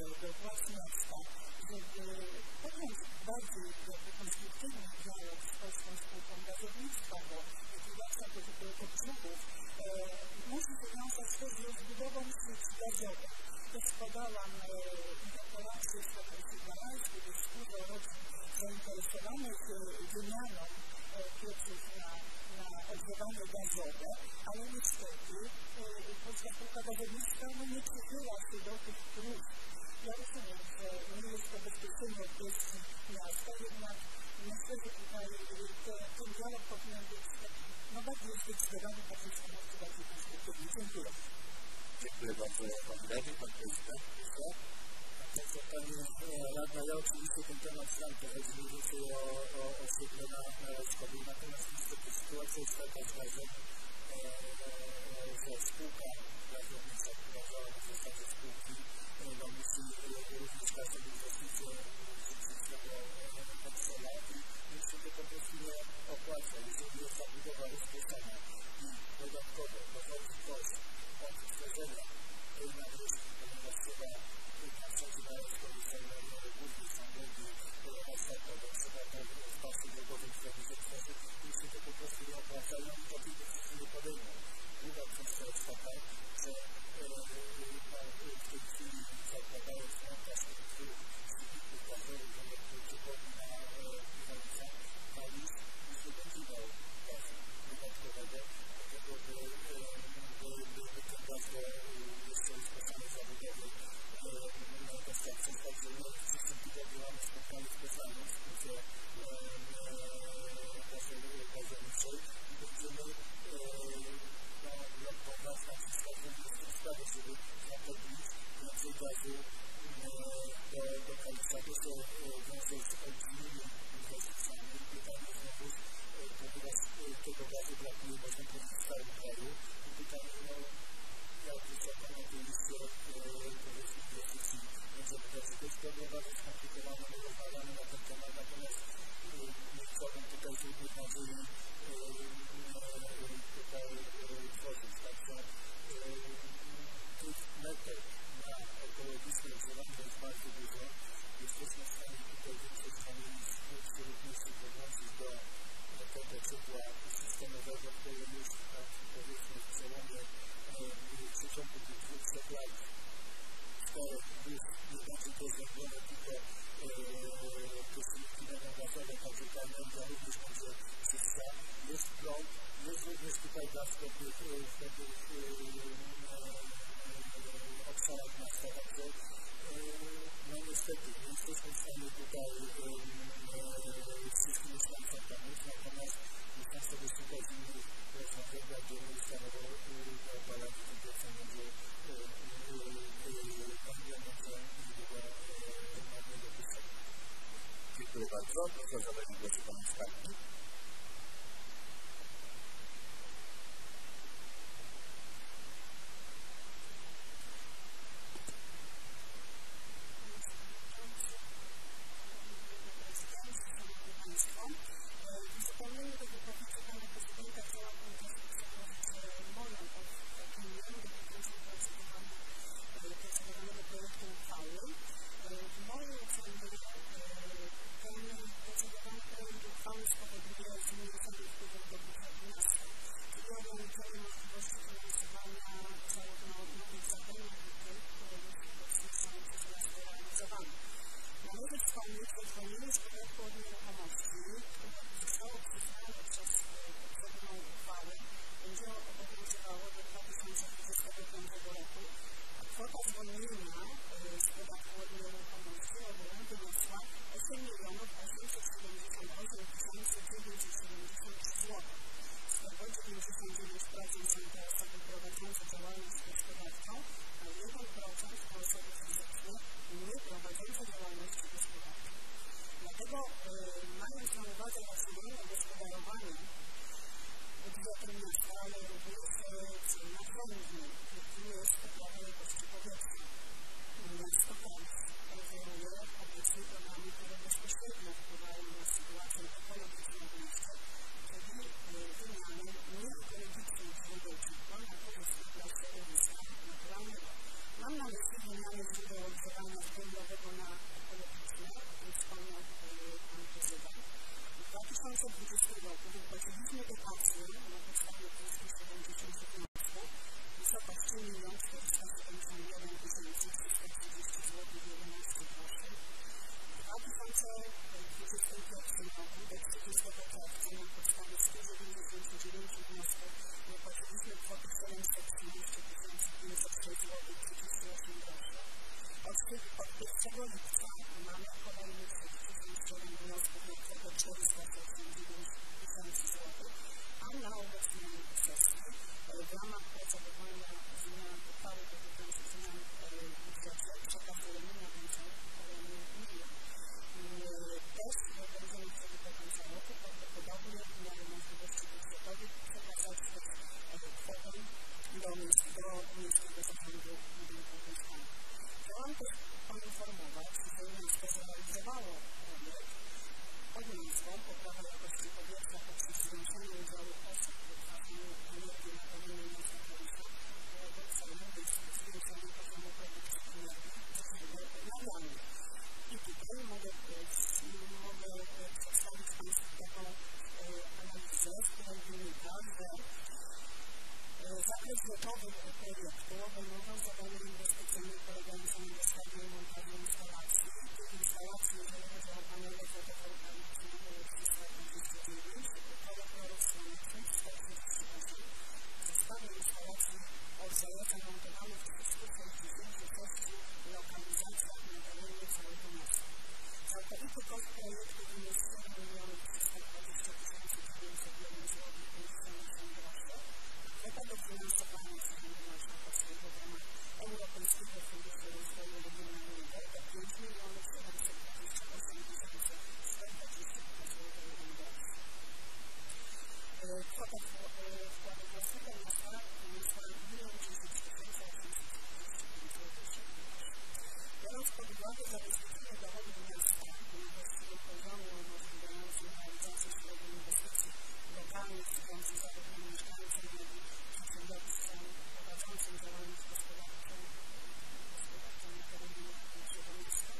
do władz miasta, żeby podjąć bardziej konstruktywny dialog z Polską Spółką Gazownictwa, bo likwidacja tych podrzutów musi wywiązać też z rozbudową sieci gazowych. Też podałam interpelację w Stokholmie Gdańsku, gdzie dużo rodzin zainteresowanych wymianą pieców na, na ogrzewanie gazowe, ale niestety Polska Spółka Gazownictwa no, nie przychyla się do tych prób. Ja rozumiem, że nie jest to bezpośrednio w gestii miasta, jednak myślę, że tutaj te, ten dialog powinien być taki no, bardziej zdecydowany, bardziej stanowczy, bardziej konstruktywny. Dziękuję. Dziękuję bardzo Pani Radny, Pan Prezydent. Także Pani Radna, ja oczywiście ten temat znam, to chodzi mi więcej o, o, o siedle na, na Raczkowie, natomiast niestety sytuacja jest taka z gazem, że spółka gazownicza, która działa na zasadzie spółki, no musi również każdą inwestycję wrzucić tego portfela i nic się to po prostu nie opłaca. Jeżeli jest ta budowa rozpoczęta i dodatkowo dochodzi koszt od stworzenia tej nawierzchni, ponieważ trzeba na przykład na rozpoczęcie głównie samochody asfaltowe, trzeba to w pasie drogowym zrobić otworzyć, nic się to po prostu nie opłaca i oni takiej decyzji nie podejmą. Druga kwestia jest taka, że w tej chwili zakładając montaż tych dwóch silników gazowych, które przychodzi na granicach Kalisz, już nie będzie miał gazu dodatkowego, dlatego by ten gaz jeszcze rozpoczęły zawodowy dostarczyć. Także w przyszłym tygodniu mamy spotkanie w Poznaniu w spółce gazowniczej i będziemy nas naciskać w sprawę, żeby zapewnić więcej gazu do, do Kalisza. To się wiąże z olbrzymimi inwestycjami. Pytanie znowu, ponieważ tego gazu brakuje, można powiedzieć, w całym kraju. I pytanie, no, jak wysoko na tej liście powiedzmy inwestycji będziemy gazu. To jest problem bardzo skomplikowany, my rozmawiamy na ten temat, natomiast nie chciałbym tutaj żadnych nadziei tutaj tworzyć. Także tych metod na ekologiczne używanie jest bardzo dużo. Jesteśmy w stanie tutaj większość zamienić z również odnosić do tego ciepła systemowego, które już tak powiedzmy w przełomie w przeciągu tych dwóch, trzech lat czterech już nie będzie dozwolone tylko te silniki będą gazowe, także ta energia również będzie czysta. Jest prąd, jest również tutaj gaz w pewnych obszarach miasta, także no niestety nie jesteśmy w stanie tutaj wszystkim mieszkańcom pomóc, natomiast muszę sobie szukać innych rozwiązań, gdzie ustawowo opalanie tym procent będzie bardzo wysoki. Dziękuję bardzo. Proszę o zabranie głosu Pana Skarbnik. trzeciego lipca mamy kolejny przedsięwzięcie wniosków na kwotę czterysta sześćdziesiąt dziewięć tysięcy złotych, a na obecnej sesji w ramach procedowania zmian uchwały dotyczących zmian w budżecie przekazujemy na więcej kolejny milion. Też będziemy chcieli do końca roku prawdopodobnie w miarę możliwości budżetowych przekazać też kwotę do, do Miejskiego Zarządu Budynków Mieszkalnych. Chciałam też poinformować, że miasto zrealizowało projekt pod nazwą Poprawa jakości powietrza poprzez zwiększenie udziału osób w wytwarzaniu energii na terenie miasta Kalisza, którego celem jest zwiększenie poziomu produkcji energii ze źródeł odnawialnych. I tutaj mogę, mogę przedstawić Państwu taką analizę, z której wynika, że zakres gotowy projektu obejmował zadania inwestycyjne polegające na dostawie i montażu instalacji. Tych instalacji, jeżeli chodzi o panele fotowoltaiczne, było trzysta dwadzieścia dziewięć, kolektorów słonecznych sto trzydzieści osiem. W zestawie instalacji o zaleceń montowanych w trzystu sześćdziesięciu sześciu lokalizacjach na terenie całego miasta. Całkowity koszt projektu wyniósł siedem milionów trzysta dwadzieścia tysięcy dziewięćset jeden złotych pięćdziesiąt osiem groszy. Kwota dofinansowania Zarządu Marszałkowskiego w ramach Europejskiego Funduszu Rozwoju Regionalnego to pięć milionów siedemset dwadzieścia osiem tysięcy sto dwadzieścia dwa złotych jeden grosz. Kwota wkładu własnego miasta wyniosła milion dziesięć tysięcy osiemset trzydzieści pięć złotych siedem groszy. Biorąc pod uwagę zabezpieczenie dochodów miasta na właściwym poziomie umożliwiającym realizację szeregu inwestycji lokalnych służących zarówno mieszkańcom, jak i przedsiębiorstwom prowadzącym działalność gospodarczą, gospodarczą na terenie naszego miasta.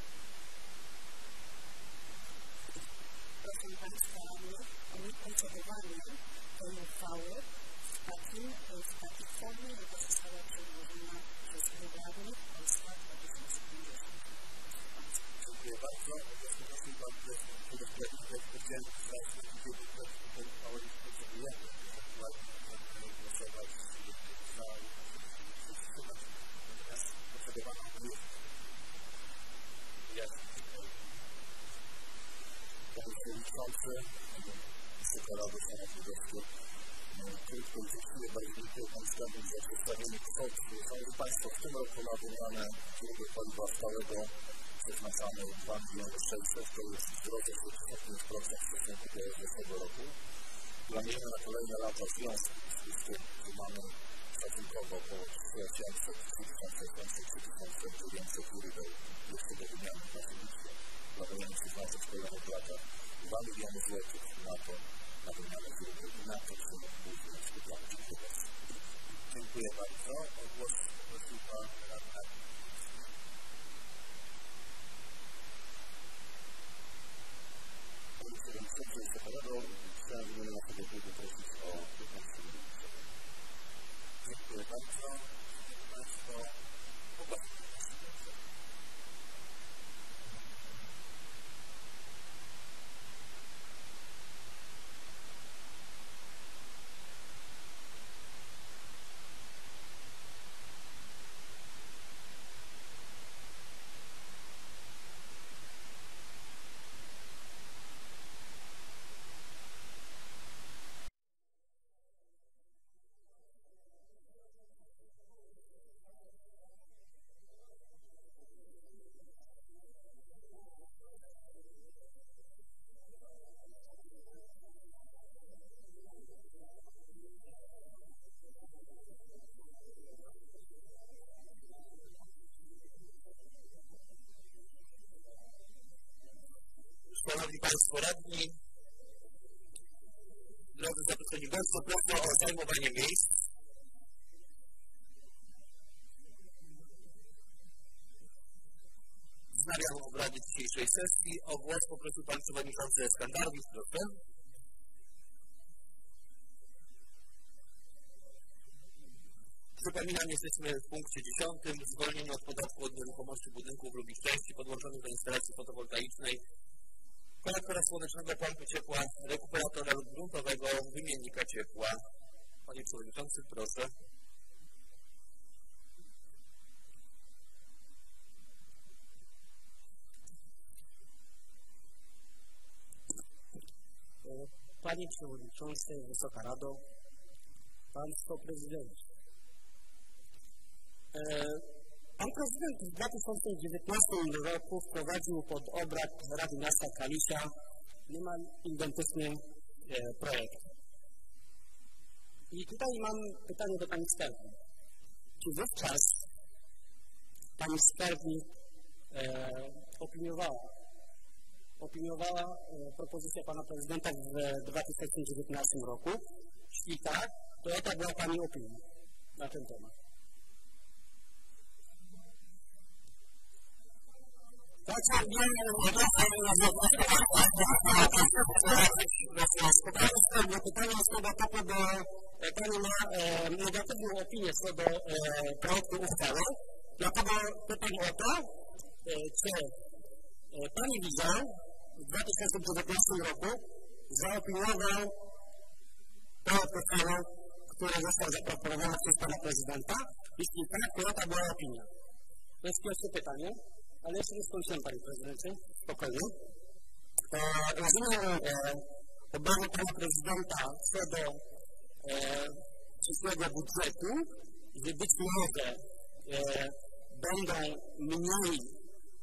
Proszę Państwa o nieprocedowanie tej uchwały w takim, w takiej formie, jaka została przedłożona przez radnych Polska dwa tysiące pięćdziesiąt. Dziękuję bardzo. Obecnie naszym bardzo przede wszystkim odpowiedzialny za wszystkie tej uchwały już procedujemy. Aktualnie możemy głosować za wstrzymać. Natomiast procedowana jest jest Panie Przewodniczący, Wysoka Rado, Szanowni Goście, krótko i zresztą bardzo dziękuję Państwu za przedstawienie kwot. Szanowni Państwo, w tym roku na wymianę źródeł paliwa stałego przeznaczamy dwa miliony sześćset, to jest wzrost o sześćdziesiąt pięć procent w stosunku do zeszłego roku. Planujemy na kolejne lata w związku z tym, że mamy szacunkowo około trzy tysiące, trzy tysiące ośmset, trzy tysiące dziewięćset źródeł jeszcze do wymiany pracownicze. Planujemy przeznaczyć w kolejnych latach dwa miliony złotych na to, na wymianę źródeł i na to, co później szpitalnie. Dziękuję bardzo. Dziękuję bardzo. O głos poprosił Pan Radny. Panie Przewodniczący, Wysoka Rado, chciałem w imieniu naszego klubu prosić o piętnaście minut. Dziękuję bardzo. Dziękuję Państwo. Popatrzmy. Szanowni Państwo Radni, drodzy zaproszeni goście, proszę o zajmowanie miejsc. Wznawiam obrady dzisiejszej sesji. O głos poprosił Pan Przewodniczący Skandarowicz, proszę. Przypominam, jesteśmy w punkcie dziesiątym. Zwolnienie od podatku od nieruchomości budynków lub ich części podłączonych do instalacji fotowoltaicznej, kolektora słonecznego, pompy ciepła, rekuperatora lub gruntowego wymiennika ciepła. Panie Przewodniczący, proszę. Panie Przewodniczący, Wysoka Rado, Państwo Prezydenci. Pan prezydent w dwa tysiące dziewiętnastym roku wprowadził pod obrad Rady Miasta Kalisza niemal identyczny projekt. I tutaj mam pytanie do Pani Skarbnik. Czy wówczas Pani Skarbnik e, opiniowała, opiniowała e, propozycję Pana Prezydenta w dwa tysiące dziewiętnastym roku? Jeśli tak, to jaka była Pani opinia na ten temat? Pytanie jest chyba takie, bo Pani ma e, negatywną opinię co do e, projektu uchwały. Dlatego pytam o to, e, czy e, Pani widział w dwa tysiące dziewiętnastym roku zaopiniował projekt uchwały, który został zaproponowany przez Pana Prezydenta. Jeśli tak, to jaka była opinia? To jest pierwsze pytanie. Ale jeszcze nie skończyłem, Panie Prezydencie, spokojnie. E, rozumiem e, obawy Pana Prezydenta co do e, przyszłego budżetu, że być może e, będą mniej e,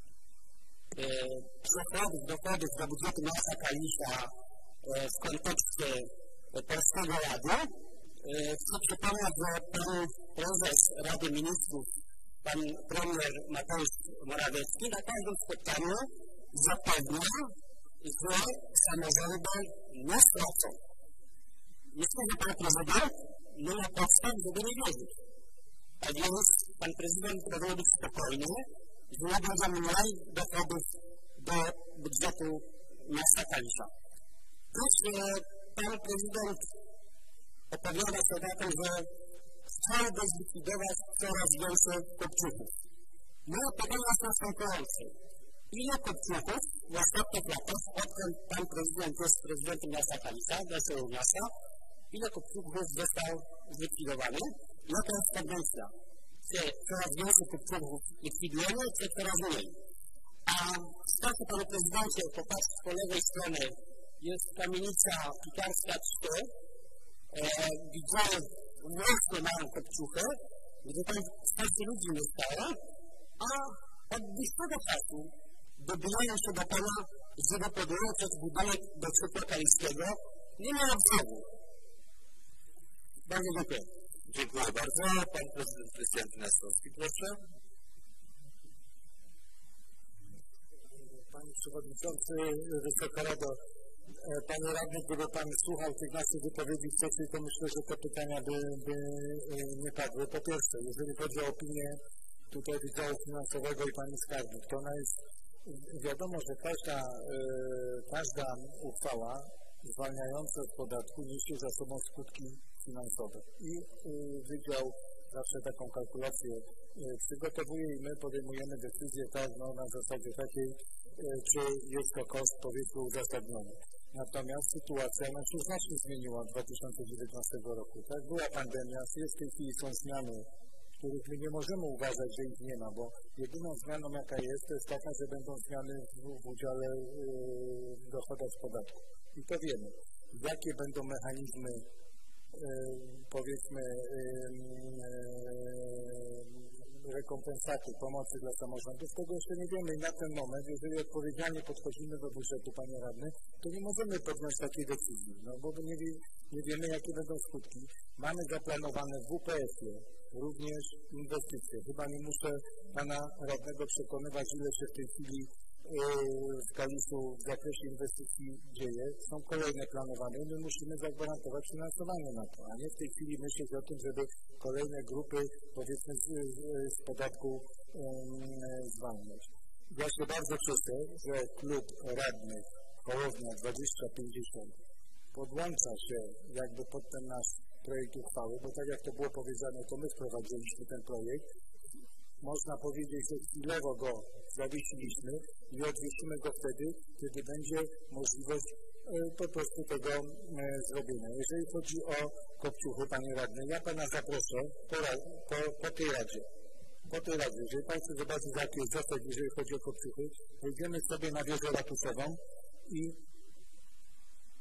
przychodów, dochodów do budżetu miasta Kalisza e, w kontekście e, Polskiego Ładu. E, chcę przypomnieć, że Pan Prezes Rady Ministrów, Pan premier Mateusz Morawiecki na każdym spotkaniu zapewnia, że samorządy nie stracą. Myślę, że Pan Prezydent nie ma podstaw, żeby nie wierzyć. A więc Pan Prezydent powinien być spokojny, że nie będzie mniej dochodów do budżetu miasta Kalisza. Też e, Pan Prezydent opowiada się o tym, że chciałby zlikwidować coraz więcej kopciuchów. Moje pytanie jest następujące. Ile kopciuchów w ostatnich latach, odkąd Pan Prezydent jest prezydentem miasta Kalisza, naszego miasta, ile kopciuchów został zlikwidowany? Jaka jest tendencja? Czy coraz więcej kopciuchów likwidujemy, czy coraz mniej? A w startu, Panie Prezydencie, popatrz po lewej stronie, jest kamienica Pikarska trzy, e, gdzie właśnie mają kopciuchy, gdzie tam starszy ludzi mieszkają, a od dłuższego czasu dobijają się do Pana, żeby podłączyć budynek do cyklu kaliskiego. Nie ma odwołu. Bardzo dziękuję. Dziękuję bardzo. Pan Prezydent Krystian Knestowski, proszę. Panie Przewodniczący, Wysoka Rado, Panie Radny, gdyby Pan słuchał tych naszych wypowiedzi wcześniej, to myślę, że te pytania by, by nie padły. Po pierwsze, jeżeli chodzi o opinię tutaj Wydziału Finansowego i Pani Skarbnik, to ona jest, wiadomo, że każda, każda uchwała zwalniająca z podatku niesie za sobą skutki finansowe. I Wydział zawsze taką kalkulację przygotowuje i my podejmujemy decyzję tak, no, na zasadzie takiej, czy jest to koszt, powiedzmy, uzasadniony. Natomiast sytuacja nam się znacznie zmieniła od dwa tysiące dziewiętnastego roku. Tak, była pandemia, jest w tej chwili są zmiany, których my nie możemy uważać, że ich nie ma, bo jedyną zmianą, jaka jest, to jest taka, że będą zmiany w, w udziale yy, w dochodach z podatku. I to wiemy. Jakie będą mechanizmy, yy, powiedzmy, yy, rekompensaty, pomocy dla samorządów, tego jeszcze nie wiemy i na ten moment, jeżeli odpowiedzialnie podchodzimy do budżetu, Panie Radny, to nie możemy podjąć takiej decyzji, no bo nie, wie, nie wiemy, jakie będą skutki. Mamy zaplanowane w W P S-ie również inwestycje. Chyba nie muszę Pana Radnego przekonywać, ile się w tej chwili w Kaliszu w zakresie inwestycji dzieje. Są kolejne planowane i my musimy zagwarantować finansowanie na to, a nie w tej chwili myśleć o tym, żeby kolejne grupy, powiedzmy, z, z, z podatku um, zwalniać. Ja się bardzo cieszę, że klub radnych Hołownia dwadzieścia pięćdziesiąt podłącza się jakby pod ten nasz projekt uchwały, bo tak jak to było powiedziane, to my wprowadziliśmy ten projekt. Można powiedzieć, że chwilowo go zawiesiliśmy i odwiesimy go wtedy, kiedy będzie możliwość e, po prostu tego e, zrobienia. Jeżeli chodzi o kopciuchy, Panie Radny, ja Pana zaproszę po, po, po tej Radzie. Po tej Radzie, jeżeli Państwo zobaczą, jaki jest zasad, jeżeli chodzi o kopciuchy, wejdziemy sobie na wieżę ratuszową i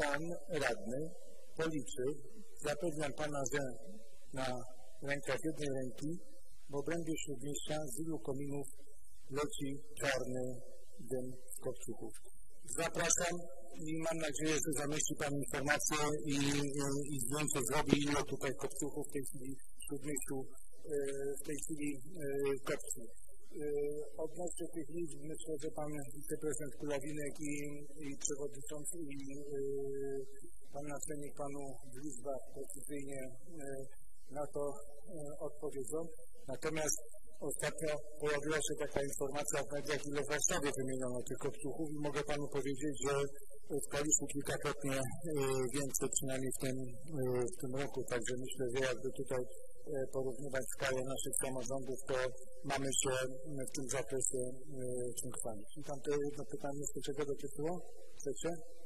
pan radny policzy, zapewniam pana, że na rękach jednej ręki w obrębie Śródmieścia z ilu kominów leci czarny dym z kopciuchów. Zapraszam i mam nadzieję, że zamieści pan informację i, i, i zdjęcie zrobi, ile tutaj kopciuchów w tej chwili w Śródmieściu w tej chwili kopci. Odnośnie tych liczb myślę, że pan wiceprezydent Kulawinek i, i przewodniczący i pan naczelnik panu w liczbach precyzyjnie na to odpowiedzą. Natomiast ostatnio pojawiła się taka informacja w mediach, ile w Warszawie wymieniono tych kopciuchów i mogę panu powiedzieć, że w Kaliszu kilkakrotnie więcej, przynajmniej w tym, w tym roku. Także myślę, że jakby tutaj porównywać skalę naszych samorządów, to mamy się w tym zakresie czym chwalić. I tam to jedno pytanie jeszcze czego dotyczyło? Chcecie?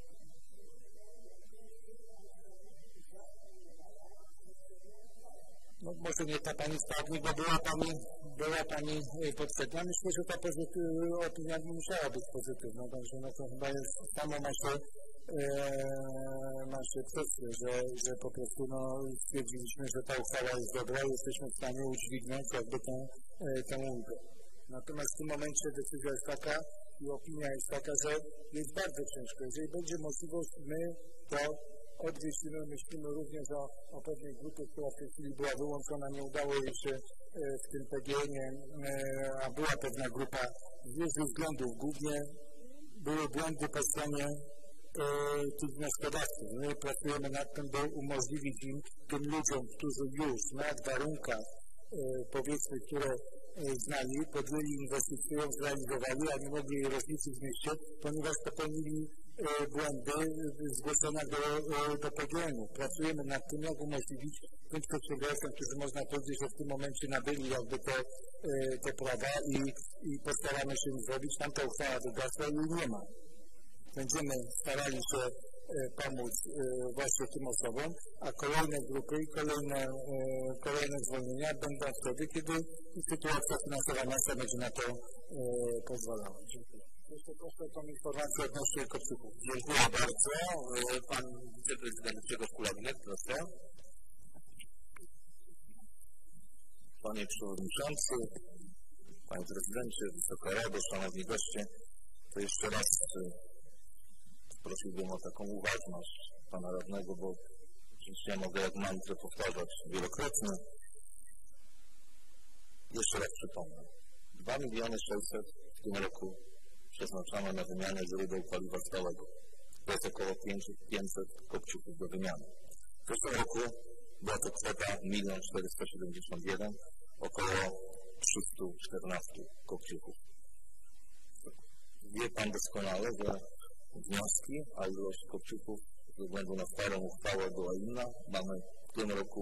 No może nie ta pani skarbnik, bo była pani, była pani poprzednia. Myślę, że ta opinia nie musiała być pozytywna, także no to chyba jest, samo ma się, e, ma się kwestię, że, że po prostu no, stwierdziliśmy, że ta uchwała jest dobra i jesteśmy w stanie udźwignąć jakby tę, tę ulgę. Natomiast w tym momencie decyzja jest taka i opinia jest taka, że jest bardzo ciężko. Jeżeli będzie możliwość, my to odwieźmy, myślimy również o, o pewnej grupie, która w tej chwili była wyłączona, nie udało jej się e, w tym P G N-ie, e, a była pewna grupa z różnych względów, głównie były błędy po stronie e, tych wnioskodawców. My pracujemy nad tym, by umożliwić im, tym ludziom, którzy już na warunkach, e, powiedzmy, które e, znali, podjęli inwestycję, ją zrealizowali, a nie mogli jej rozliczyć w mieście, ponieważ popełnili błędy zgłoszone do, do P G N-u. Pracujemy nad tym, jak umożliwić tym przedsiębiorcom, którzy można powiedzieć, że w tym momencie nabyli jakby te, te prawa i, i postaramy się im zrobić. Tam ta uchwała wygasła i jej nie ma. Będziemy starali się pomóc właśnie tym osobom, a kolejne grupy i kolejne, kolejne zwolnienia będą wtedy, kiedy sytuacja finansowania będzie na to pozwalała. Dziękuję. Jeszcze proszę o tą informację odnośnie kopciuchów. Dziękuję bardzo. Pan wiceprezydent Grzegorz Kulawinek, proszę. Panie Przewodniczący, Panie Prezydencie, Wysoka Rado, Szanowni goście, to jeszcze raz prosiłbym o taką uważność Pana Radnego, bo oczywiście ja mogę jak mantrę powtarzać wielokrotnie. Jeszcze raz przypomnę. dwa miliony sześćset w tym roku przeznaczamy na wymianę źródeł paliwa stałego. To jest około pięćset kopciuchów do wymiany. W zeszłym roku była to kwota milion czterysta siedemdziesiąt jeden, około trzysta czternaście kopciuchów. Wie Pan doskonale, że wnioski, a ilość kopciuchów ze względu na starą uchwałę była inna. Mamy w tym roku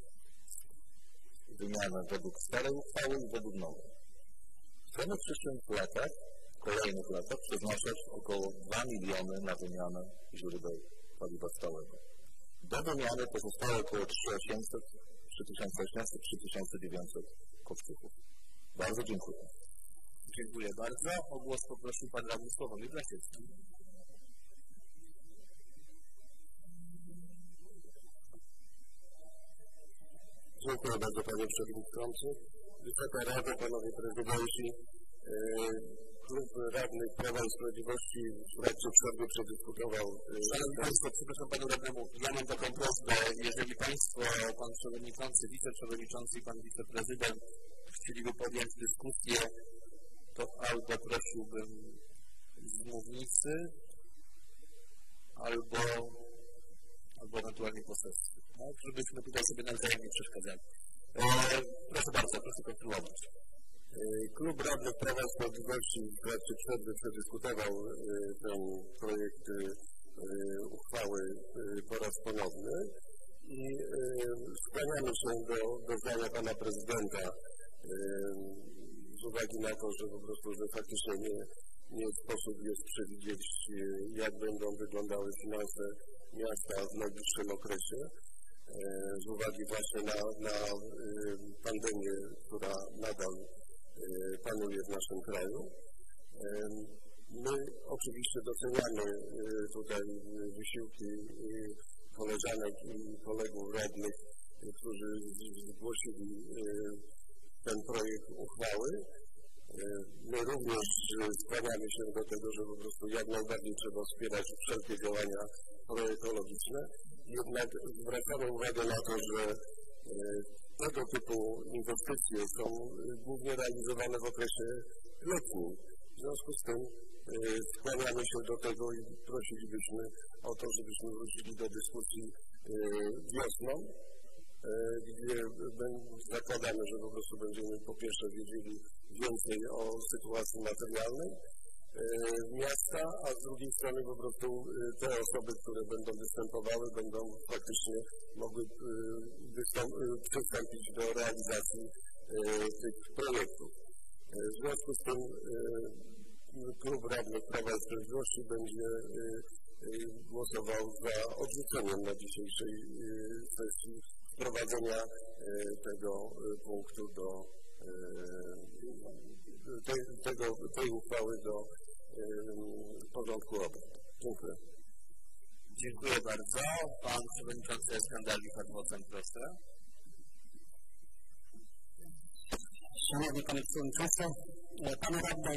wymianę według starej uchwały i według nowej. Chcemy w przyszłych latach, w kolejnych latach przeznaczać około dwa miliony na wymianę źródeł paliwa stałego. Do wymiany pozostało około trzy tysiące osiemset, trzy tysiące osiemset, trzy tysiące dziewięćset kopciuchów. Bardzo dziękuję. Dziękuję bardzo. O głos poprosił Pan Radny Sławomir Lasiecki. Dziękuję bardzo Panie Przewodniczący. Wysoka Rado, Panowie Prezydenci. Klub Radnych Prawa i Sprawiedliwości w trakcie przerwy przedyskutował. Szanowni Państwo, przepraszam Panu Radnemu, ja mam taką prośbę, jeżeli Państwo, Pan Przewodniczący, Wiceprzewodniczący i Pan Wiceprezydent chcieliby podjąć dyskusję, to albo prosiłbym z mównicy, albo, albo ewentualnie po sesji, tak? Żebyśmy tutaj sobie nawzajem nie przeszkadzali. E, proszę bardzo, proszę kontynuować. Klub Radnych Prawa i Sprawiedliwości w trakcie przerwy przedyskutował ten projekt uchwały po raz ponowny i skłaniamy się do, do zdania Pana Prezydenta z uwagi na to, że po prostu, że faktycznie nie, nie sposób jest przewidzieć, jak będą wyglądały finanse miasta w najbliższym okresie. Z uwagi właśnie na, na pandemię, która nadal panuje w naszym kraju. My oczywiście doceniamy tutaj wysiłki koleżanek i kolegów radnych, którzy zgłosili ten projekt uchwały. My również skłaniamy się do tego, że po prostu jak najbardziej trzeba wspierać wszelkie działania proekologiczne. Jednak zwracamy uwagę na to, że tego typu inwestycje są głównie realizowane w okresie letnim. W związku z tym skłaniamy się do tego i prosilibyśmy o to, żebyśmy wrócili do dyskusji wiosną, gdzie zakładamy, że po prostu będziemy po pierwsze wiedzieli więcej o sytuacji materialnej miasta, a z drugiej strony po prostu te osoby, które będą występowały, będą faktycznie mogły przystąpić do realizacji tych projektów. W związku z tym Klub Radnych Prawa i Sprawiedliwości będzie głosował za odrzuceniem na dzisiejszej sesji wprowadzenia tego punktu do tej, tego, tej uchwały do porządku obrad. Dziękuję. Dziękuję bardzo. Pan Przewodniczący Skandali Hadmocen, proszę. Szanowny Panie Przewodniczący, Panie Radny,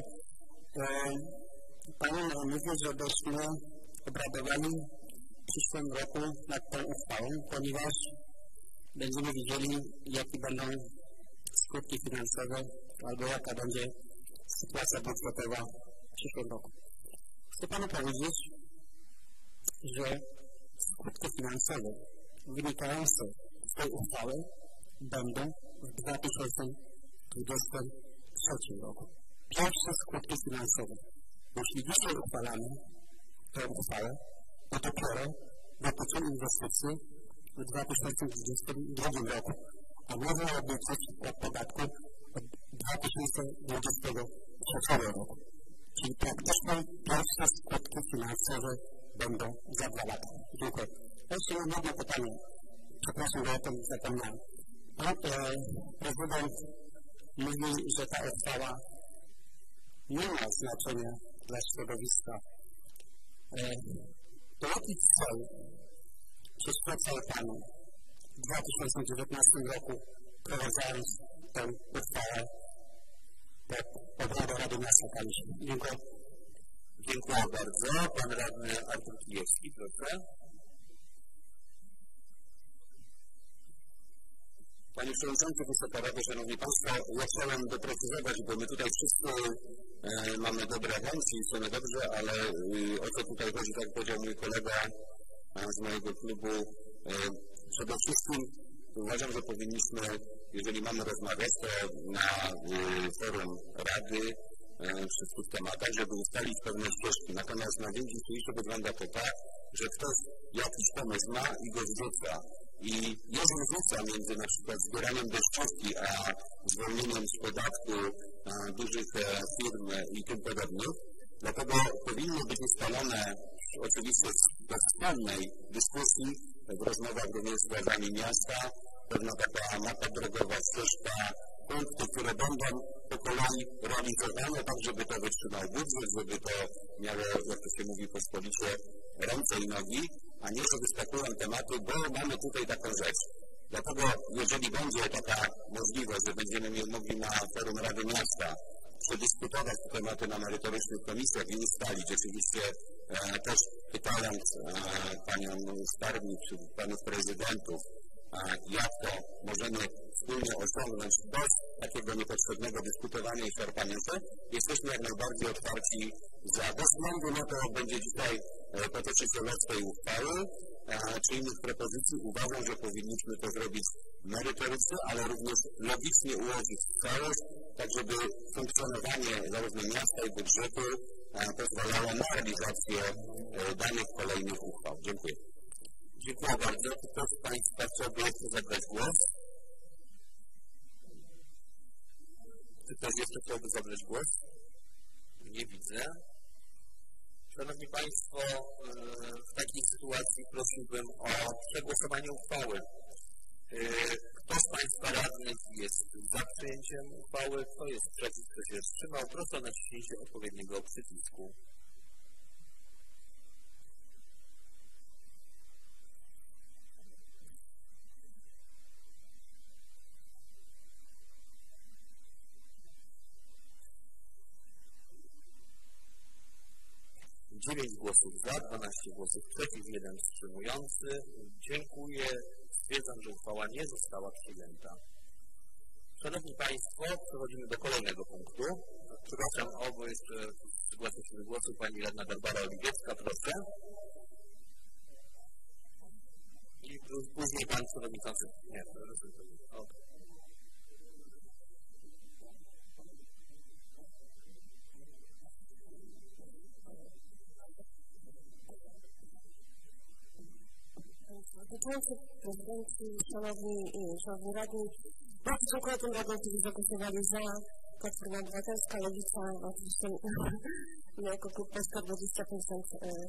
Panie mówię, żebyśmy obradowali w przyszłym roku nad tą uchwałą, ponieważ będziemy widzieli, jakie będą skutki finansowe albo jaka będzie sytuacja budżetowa w przyszłym roku. Chcę Panu powiedzieć, że skutki finansowe wynikające z tej uchwały będą w dwa tysiące dwudziestym trzecim roku. Pierwsze skutki finansowe. Jeśli dzisiaj uchwalamy tę uchwałę, to dopiero dotyczą inwestycji w dwa tysiące dwudziestym drugim roku, a może obliczyć od podatku od dwa tysiące dwudziestego trzeciego roku. Czyli praktycznie pierwsze skutki finansowe będą za dwa lata. Dziękuję. Jeszcze mam jedno pytanie. Przepraszam, że o tym zapomniałem. Pan e, prezydent mówi, że ta uchwała nie ma znaczenia dla środowiska. E, to jaki cel przyświecał Panu w dwa tysiące dziewiętnastym roku, wprowadzając tę uchwałę pod obradę Rady Miasta Kalisza? Dziękuję. Dziękuję bardzo. Pan radny Artur Kijewski, proszę. Panie Przewodniczący, Wysoka Rado, Szanowni Państwo, ja chciałem doprecyzować, bo my tutaj wszyscy e, mamy dobre chęci i chcemy dobrze, ale e, o co tutaj chodzi, tak powiedział mój kolega e, z mojego klubu, e, przede wszystkim uważam, że powinniśmy, jeżeli mamy rozmawiać, to na e, forum Rady e, przy tych tematach, żeby ustalić pewne ścieżki. Natomiast na dzień dzisiejszy wygląda to tak, że ktoś jakiś pomysł ma i go wrzuca. I jest różnica między na przykład zbieraniem deszczówki, a zwolnieniem z podatku a, dużych e, firm i tym podobnych. Dlatego powinno być ustalone, oczywiście we wspólnej dyskusji, w rozmowach również z władzami miasta, pewna taka mapa drogowa, ścieżka, punkty, które będą po kolei realizowane, tak żeby to wytrzymał budżet, żeby to miało, jak to się mówi pospolicie, ręce i nogi, a nie, że wyskakują tematy, bo mamy tutaj taką rzecz. Dlatego, jeżeli będzie taka możliwość, że będziemy mogli na forum Rady Miasta przedyskutować te tematy na merytorycznych komisjach i ustalić, oczywiście e, też pytając e, panią skarbnik czy panów prezydentów, a jak to możemy wspólnie osiągnąć bez takiego niepotrzebnego dyskutowania i szarpania się, jesteśmy jak najbardziej otwarci za, bez względu na to, jak będzie dzisiaj potoczyć się los tej uchwały, czy innych propozycji. Uważam, że powinniśmy to zrobić merytorycznie, ale również logicznie ułożyć całość, tak żeby funkcjonowanie zarówno miasta i budżetu pozwalało na realizację danych kolejnych uchwał. Dziękuję. Dziękuję bardzo. Czy ktoś z Państwa chciałby jeszcze zabrać głos? Czy ktoś jeszcze chciałby zabrać głos? Nie widzę. Szanowni Państwo, w takiej sytuacji prosiłbym o przegłosowanie uchwały. Kto z Państwa radnych jest za przyjęciem uchwały? Kto jest przeciw? Kto się wstrzymał? Proszę o naciśnięcie odpowiedniego przycisku. dziewięć głosów za, dwanaście głosów przeciw, jeden wstrzymujący. Dziękuję. Stwierdzam, że uchwała nie została przyjęta. Szanowni Państwo, przechodzimy do kolejnego punktu. Przepraszam, o, bo jeszcze zgłasza się do głosu pani radna Barbara Oliwiecka, proszę. I później pan przewodniczący. Nie, okay. Przewodniczący, prezydenci, szanowni, szanowni radni, bardzo dziękuję tym radnym, którzy zagłosowali za. Platforma Obywatelska, Lewica, oczywiście my jako klub Polska dwadzieścia procent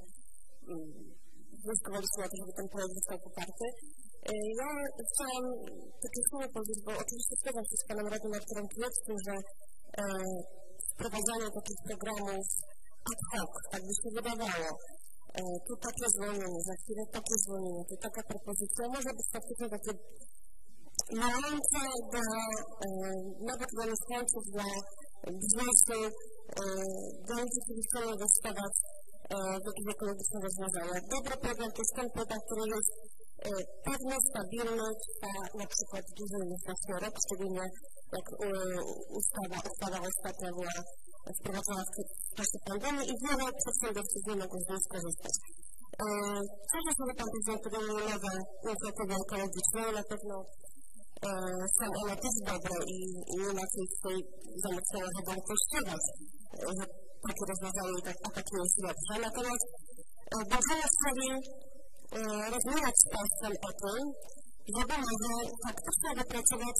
wnioskowaliśmy na to, żeby ten projekt został poparty. Ja chciałam takie słowo powiedzieć, bo oczywiście zgadzam się z panem radnym Arturem Kijewskim, że wprowadzanie takich programów ad hoc, tak by się wydawało, tu takie zwolnienie, za chwilę takie zwolnienie, tu taka propozycja, może być faktycznie takie mające do, nawet dla mieszkańców, dla biznesu, dla ludzi, którzy chcą inwestować w jakieś ekologiczne rozwiązania. Dobry program to jest ten program, który jest pewny, stabilny, trwa na przykład dużo inwestycji rok, szczególnie jak ustawa, ustawa ostatnia była wprowadzona w czasie pandemii i wiele przedsiębiorców nie mogło z niej skorzystać. Cieszę się, że pan prezydent podejmuje nowe inicjatywy ekologiczne, na pewno są one też dobre i, i nie ma się tutaj zamysłu, żeby uprościwać, że takie rozwiązanie i tak, a takie jest lepsze. Natomiast będziemy chcieli rozmawiać z państwem o tym, żeby może faktycznie wypracować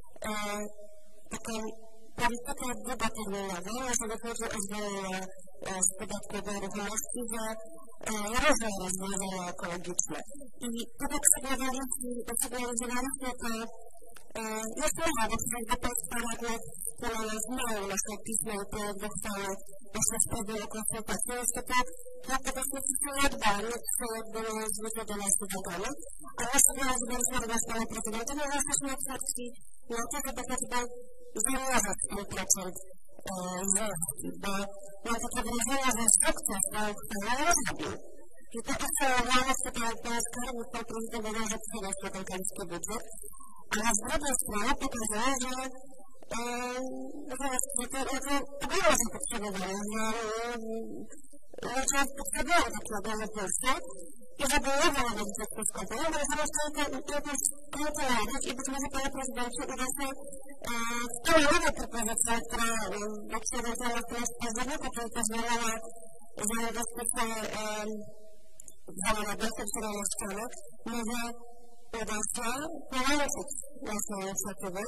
taką politykę długoterminową, jeżeli chodzi o zwolnienie z podatku od nieruchomości za różne rozwiązania ekologiczne. I to tak sygnalizowaliśmy to już może, bo przecież do Państwa radnych na nas mają nasze pismo i projekt uchwały właśnie w sprawie o konsultacji. Niestety to też nie wszystko nie odbałem, nie wszystko jakby nie zwykle do nas uwagamy, ale sobie rozmawialiśmy również z panem prezydentem, no jesteśmy otwarci na to, żeby choćby zamierzać ten procent wzrostu, bo mam takie wrażenie, że sukces na uchwałę nie zrobił. I to ocelowane w tym skarbnik pan prezydent mówił, że przyjdzie się ten kaliski budżet, ale z drugiej strony pokazuje, że to było zapotrzebowanie, że ludzie potrzebują takiego impulsu i żeby nie było nawet zaskutkowe, bo zresztą to impuls kontynuować i być może panie prezydencie uda się w tej nowej propozycji, która jak się ewentualnie w tym październiku, czyli pozwolona za inwestycje w zamianę dosyć zielonościanych, może uda się połączyć nasze inicjatywy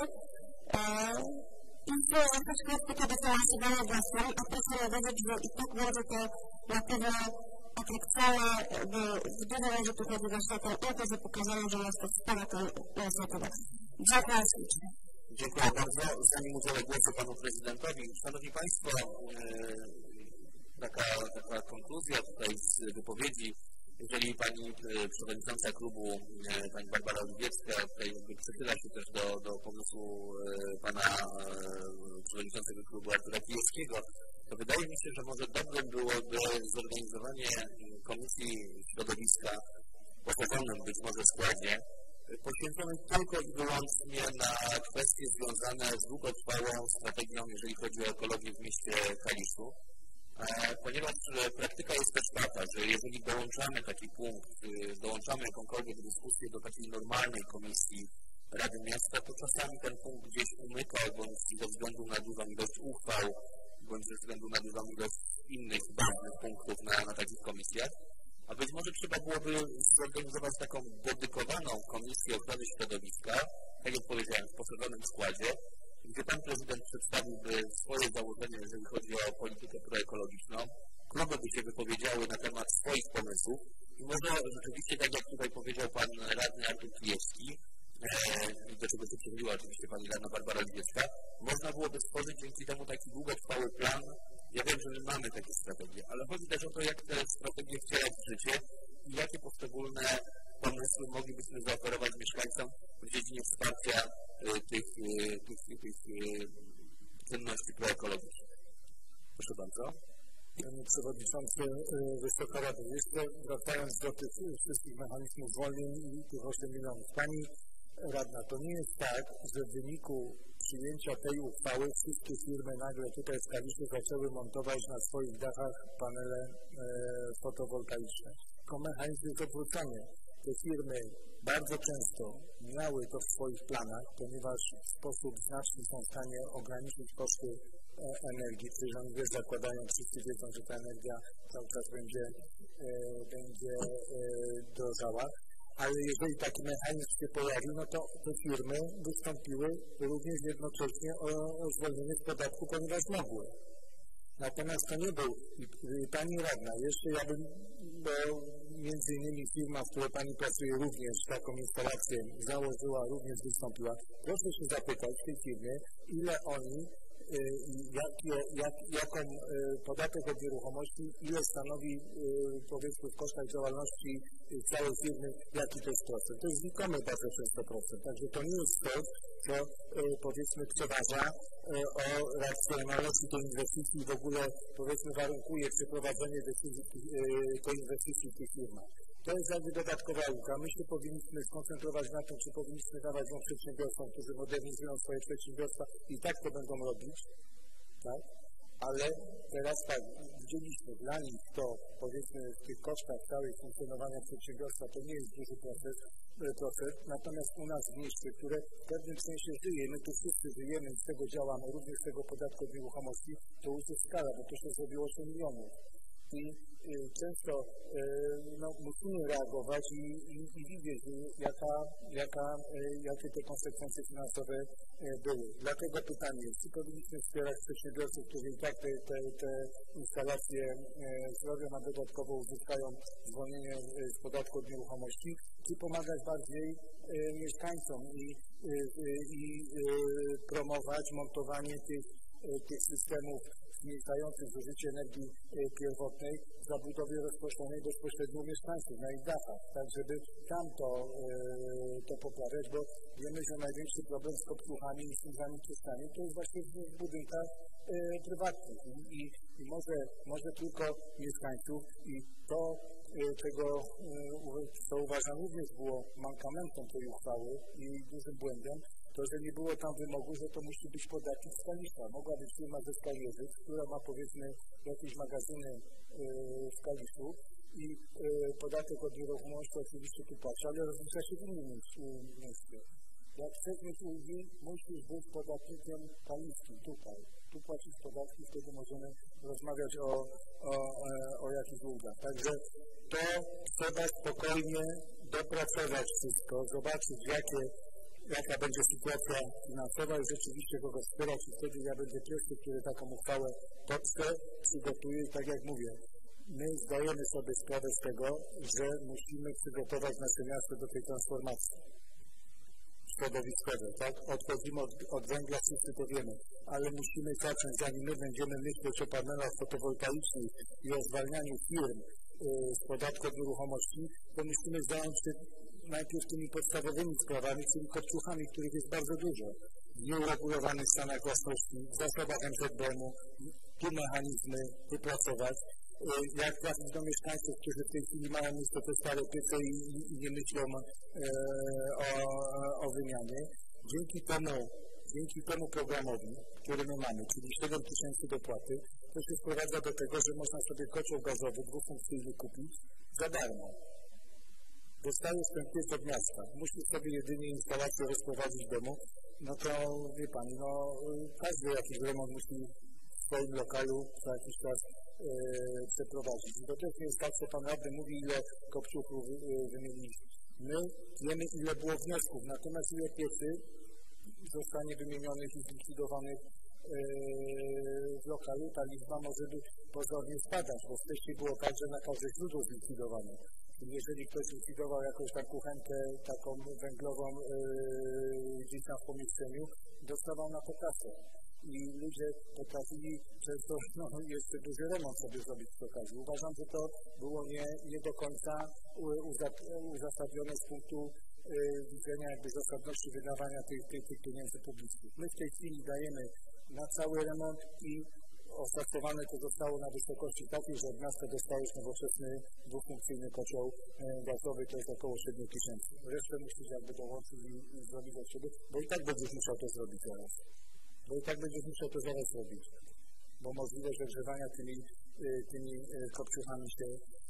i troszeczkę takie dofinansowanie dla stron, a proszę nie wierzyć, że i tak będzie to na pewno atrakcyjne, bo w dużej mierze tu chodzi właśnie o ten impuls i pokazanie, że jest to wspaniała ta inicjatywa. Dziękuję ślicznie. Dziękuję bardzo. Zanim udzielę głosu panu prezydentowi, szanowni państwo, taka, taka konkluzja tutaj z wypowiedzi. Jeżeli pani przewodnicząca klubu, pani Barbara Oliwiecka, tutaj przychyla się też do, do pomysłu pana przewodniczącego klubu Artura Kijewskiego, to wydaje mi się, że może dobrym byłoby zorganizowanie Komisji Środowiska w poszerzonym być może składzie, poświęconym tylko i wyłącznie na kwestie związane z długotrwałą strategią, jeżeli chodzi o ekologię w mieście Kaliszu. Ponieważ praktyka jest też taka, że jeżeli dołączamy taki punkt, dołączamy jakąkolwiek dyskusję do takiej normalnej komisji Rady Miasta, to czasami ten punkt gdzieś umyka, bądź ze względu na dużą ilość uchwał, bądź ze względu na dużą ilość innych ważnych punktów na, na takich komisjach. A być może trzeba byłoby zorganizować taką dedykowaną Komisję Ochrony Środowiska, tak jak powiedziałem, w poszerzonym składzie, gdzie pan prezydent przedstawiłby swoje założenia, jeżeli chodzi o politykę proekologiczną, kluby by się wypowiedziały na temat swoich pomysłów i może rzeczywiście, tak jak tutaj powiedział pan radny Artur Kijewski, e, do czego się przychyliła oczywiście pani radna Barbara Oliwiecka, można byłoby stworzyć dzięki temu taki długotrwały plan. Ja wiem, że my mamy takie strategie, ale chodzi też o to, jak te strategie wcielać w życie i jakie poszczególne pomysły moglibyśmy zaoferować mieszkańcom w dziedzinie wsparcia y, tych, y, tych, tych y, czynności proekologicznych. Proszę bardzo. Panie Przewodniczący, Wysoka Rado, jeszcze wracając do tych wszystkich mechanizmów zwolnień i tych osiem milionów. Pani Radna, to nie jest tak, że w wyniku przyjęcia tej uchwały wszystkie firmy nagle tutaj w Kaliszu zaczęły montować na swoich dachach panele e, fotowoltaiczne. Tylko mechanizm jest odwrócony. Te firmy bardzo często miały to w swoich planach, ponieważ w sposób znaczny są w stanie ograniczyć koszty e, energii, którzy oni wiesz, zakładają, wszyscy wiedzą, że ta energia cały czas będzie, e, będzie e, drożała. Ale jeżeli taki mechanizm się pojawił, no to te firmy wystąpiły również jednocześnie o, o zwolnienie z podatku, ponieważ mogły. Natomiast to nie był, Pani Radna, jeszcze ja bym, bo między innymi firma, w której Pani pracuje, również taką instalację założyła, również wystąpiła. Proszę się zapytać w tej firmie, ile oni, jak, jak, jaką podatek od nieruchomości, ile stanowi, powiedzmy, w kosztach działalności całej firmy, jaki to jest procent. To jest znikomy bardzo często procent. Także to nie jest coś, co powiedzmy przeważa o racjonalności tej inwestycji i w ogóle powiedzmy warunkuje przeprowadzenie decyzji tej inwestycji w tych firmach. To jest jakby dodatkowa luka. My się powinniśmy skoncentrować na tym, czy powinniśmy dawać ją przedsiębiorstwom, którzy modernizują swoje przedsiębiorstwa i tak to będą robić, tak? Ale teraz tak, widzieliśmy dla nich to, powiedzmy, w tych kosztach całej funkcjonowania przedsiębiorstwa to nie jest duży proces, proces, natomiast u nas w mieście, które w pewnym sensie żyje, my tu wszyscy żyjemy i z tego działamy, również z tego podatku od nieruchomości, to już jest skala, bo to się zrobiło osiem milionów. I y, często y, no, musimy reagować i, i, i widzieć, jaka, jaka, y, jakie te konsekwencje finansowe y, były. Dlatego pytanie jest, czy powinniśmy wspierać przedsiębiorców, którzy i tak te, te, te instalacje y, zrobią, a dodatkowo uzyskają zwolnienie y, z podatku od nieruchomości, czy pomagać bardziej y, mieszkańcom i, y, y, i y, promować montowanie tych, y, tych systemów zmniejszających zużycie energii pierwotnej w zabudowie rozproszonej bezpośrednio u mieszkańców na ich dachach, tak żeby tam to, yy, to poprawiać, bo wiemy, że największy problem z kopciuchami i z tym zanieczyszczaniem to jest właśnie w, w budynkach yy, prywatnych i, i, i może, może tylko mieszkańców i to, yy, czego yy, co uważam również było mankamentem tej uchwały i dużym błędem, to, że nie było tam wymogu, że to musi być podatnik z Kalisza. Mogła być firma ze Skalierzyc, która ma powiedzmy jakieś magazyny yy, w Kaliszu i yy, podatek od nieruchomości oczywiście tu płaci, ale rozlicza się w innym miejscu. Jak chcesz mieć ulgi, musisz być podatnikiem kaliskim tutaj. Tu płacisz podatki, wtedy możemy rozmawiać o, o, o jakichś ulgach. Także to trzeba spokojnie dopracować wszystko, zobaczyć jakie jaka będzie sytuacja finansowa i rzeczywiście kogo wspierać i wtedy ja będę pierwszy, który taką uchwałę poprze, przygotuje i tak jak mówię, my zdajemy sobie sprawę z tego, że musimy przygotować nasze miasto do tej transformacji środowiskowej, tak? Odchodzimy od, od węgla, wszyscy to wiemy, ale musimy zacząć, zanim my będziemy myśleć o panelach fotowoltaicznych i o zwalnianiu firm yy, z podatku od nieruchomości, to musimy zająć się najpierw tymi podstawowymi sprawami, czyli kopciuchami, których jest bardzo dużo. W nieuregulowanych stanach własności, w zasobach M Z B M-u, tu mechanizmy wypracować. Jak trafić do mieszkańców, którzy w tej chwili mają jeszcze te stare piece i, i, i nie myślą e, o, o wymianie. Dzięki temu, dzięki temu programowi, który my mamy, czyli siedem tysięcy dopłaty, to się sprowadza do tego, że można sobie kocioł gazowy dwufunkcyjny kupić za darmo. Dostajesz ten piec od miasta, musisz sobie jedynie instalację rozprowadzić w domu, no to wie Pani, no każdy jakiś remont musi w swoim lokalu co jakiś czas yy, przeprowadzić. I to też nie jest tak, co Pan Radny mówi, ile kopciuchów yy, wymieniliśmy. My wiemy, ile było wniosków, natomiast ile piecy zostanie wymienionych i zlikwidowanych yy, w lokalu, ta liczba może by pozornie spadać, bo wcześniej było tak, że na każde źródło zlikwidowane. Jeżeli ktoś zlikwidował jakąś tam kuchenkę taką węglową yy, gdzieś tam w pomieszczeniu, dostawał na to kasę. I ludzie potrafili często no, jeszcze duży remont sobie zrobić w okazji. Uważam, że to było nie, nie do końca uzasadnione z punktu yy, widzenia jakby zasadności wydawania tych, tych, tych pieniędzy publicznych. My w tej chwili dajemy na cały remont i Oszacowane to zostało na wysokości takiej, że od miasta dostało już nowoczesny, dwufunkcyjny kocioł gazowy, to jest około siedem tysięcy. Resztę musisz jakby dołączyć i, i zrobić od siebie, bo i tak będziesz musiał to zrobić zaraz. Bo i tak będziesz musiał to zaraz zrobić. Bo możliwość ogrzewania tymi, tymi kopciuchami się,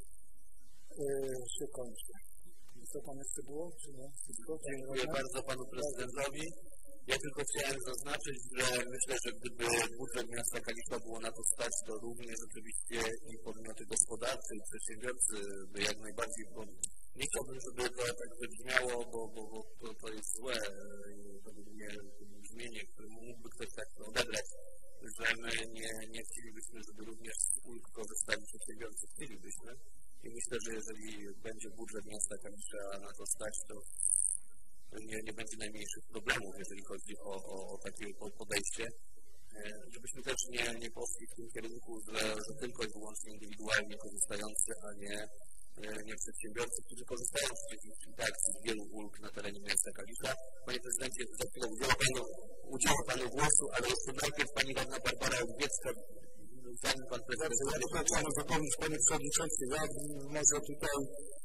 się kończy. Co tam jeszcze było? Czy nie? Dziękuję bardzo panu prezydentowi. Ja tylko chciałem zaznaczyć, że myślę, że gdyby budżet miasta Kalisza było na to stać, to również oczywiście i podmioty gospodarcze, i przedsiębiorcy by jak najbardziej, bo nie chciałbym, żeby to tak wybrzmiało, bo, bo, bo to, to jest złe według mnie brzmienie, które mógłby ktoś tak odebrać, że my nie, nie chcielibyśmy, żeby również z ulg korzystali przedsiębiorcy, chcielibyśmy. I myślę, że jeżeli będzie budżet miasta Kalisza na to stać, to nie, nie będzie najmniejszych problemów, jeżeli chodzi o, o, o takie podejście. Żebyśmy też nie, nie poszli w tym kierunku, że, że tylko i wyłącznie indywidualnie korzystający, a nie, nie przedsiębiorcy, którzy korzystają z tak z wielu ulg na terenie miasta Kalisza. Panie prezydencie, za chwilę udzielę panu, udzielę panu głosu, ale jeszcze najpierw pani radna Barbara Łubiecka, zanim pan prezydent... Ja chciałem zapomnieć, panie przewodniczący, ja może tutaj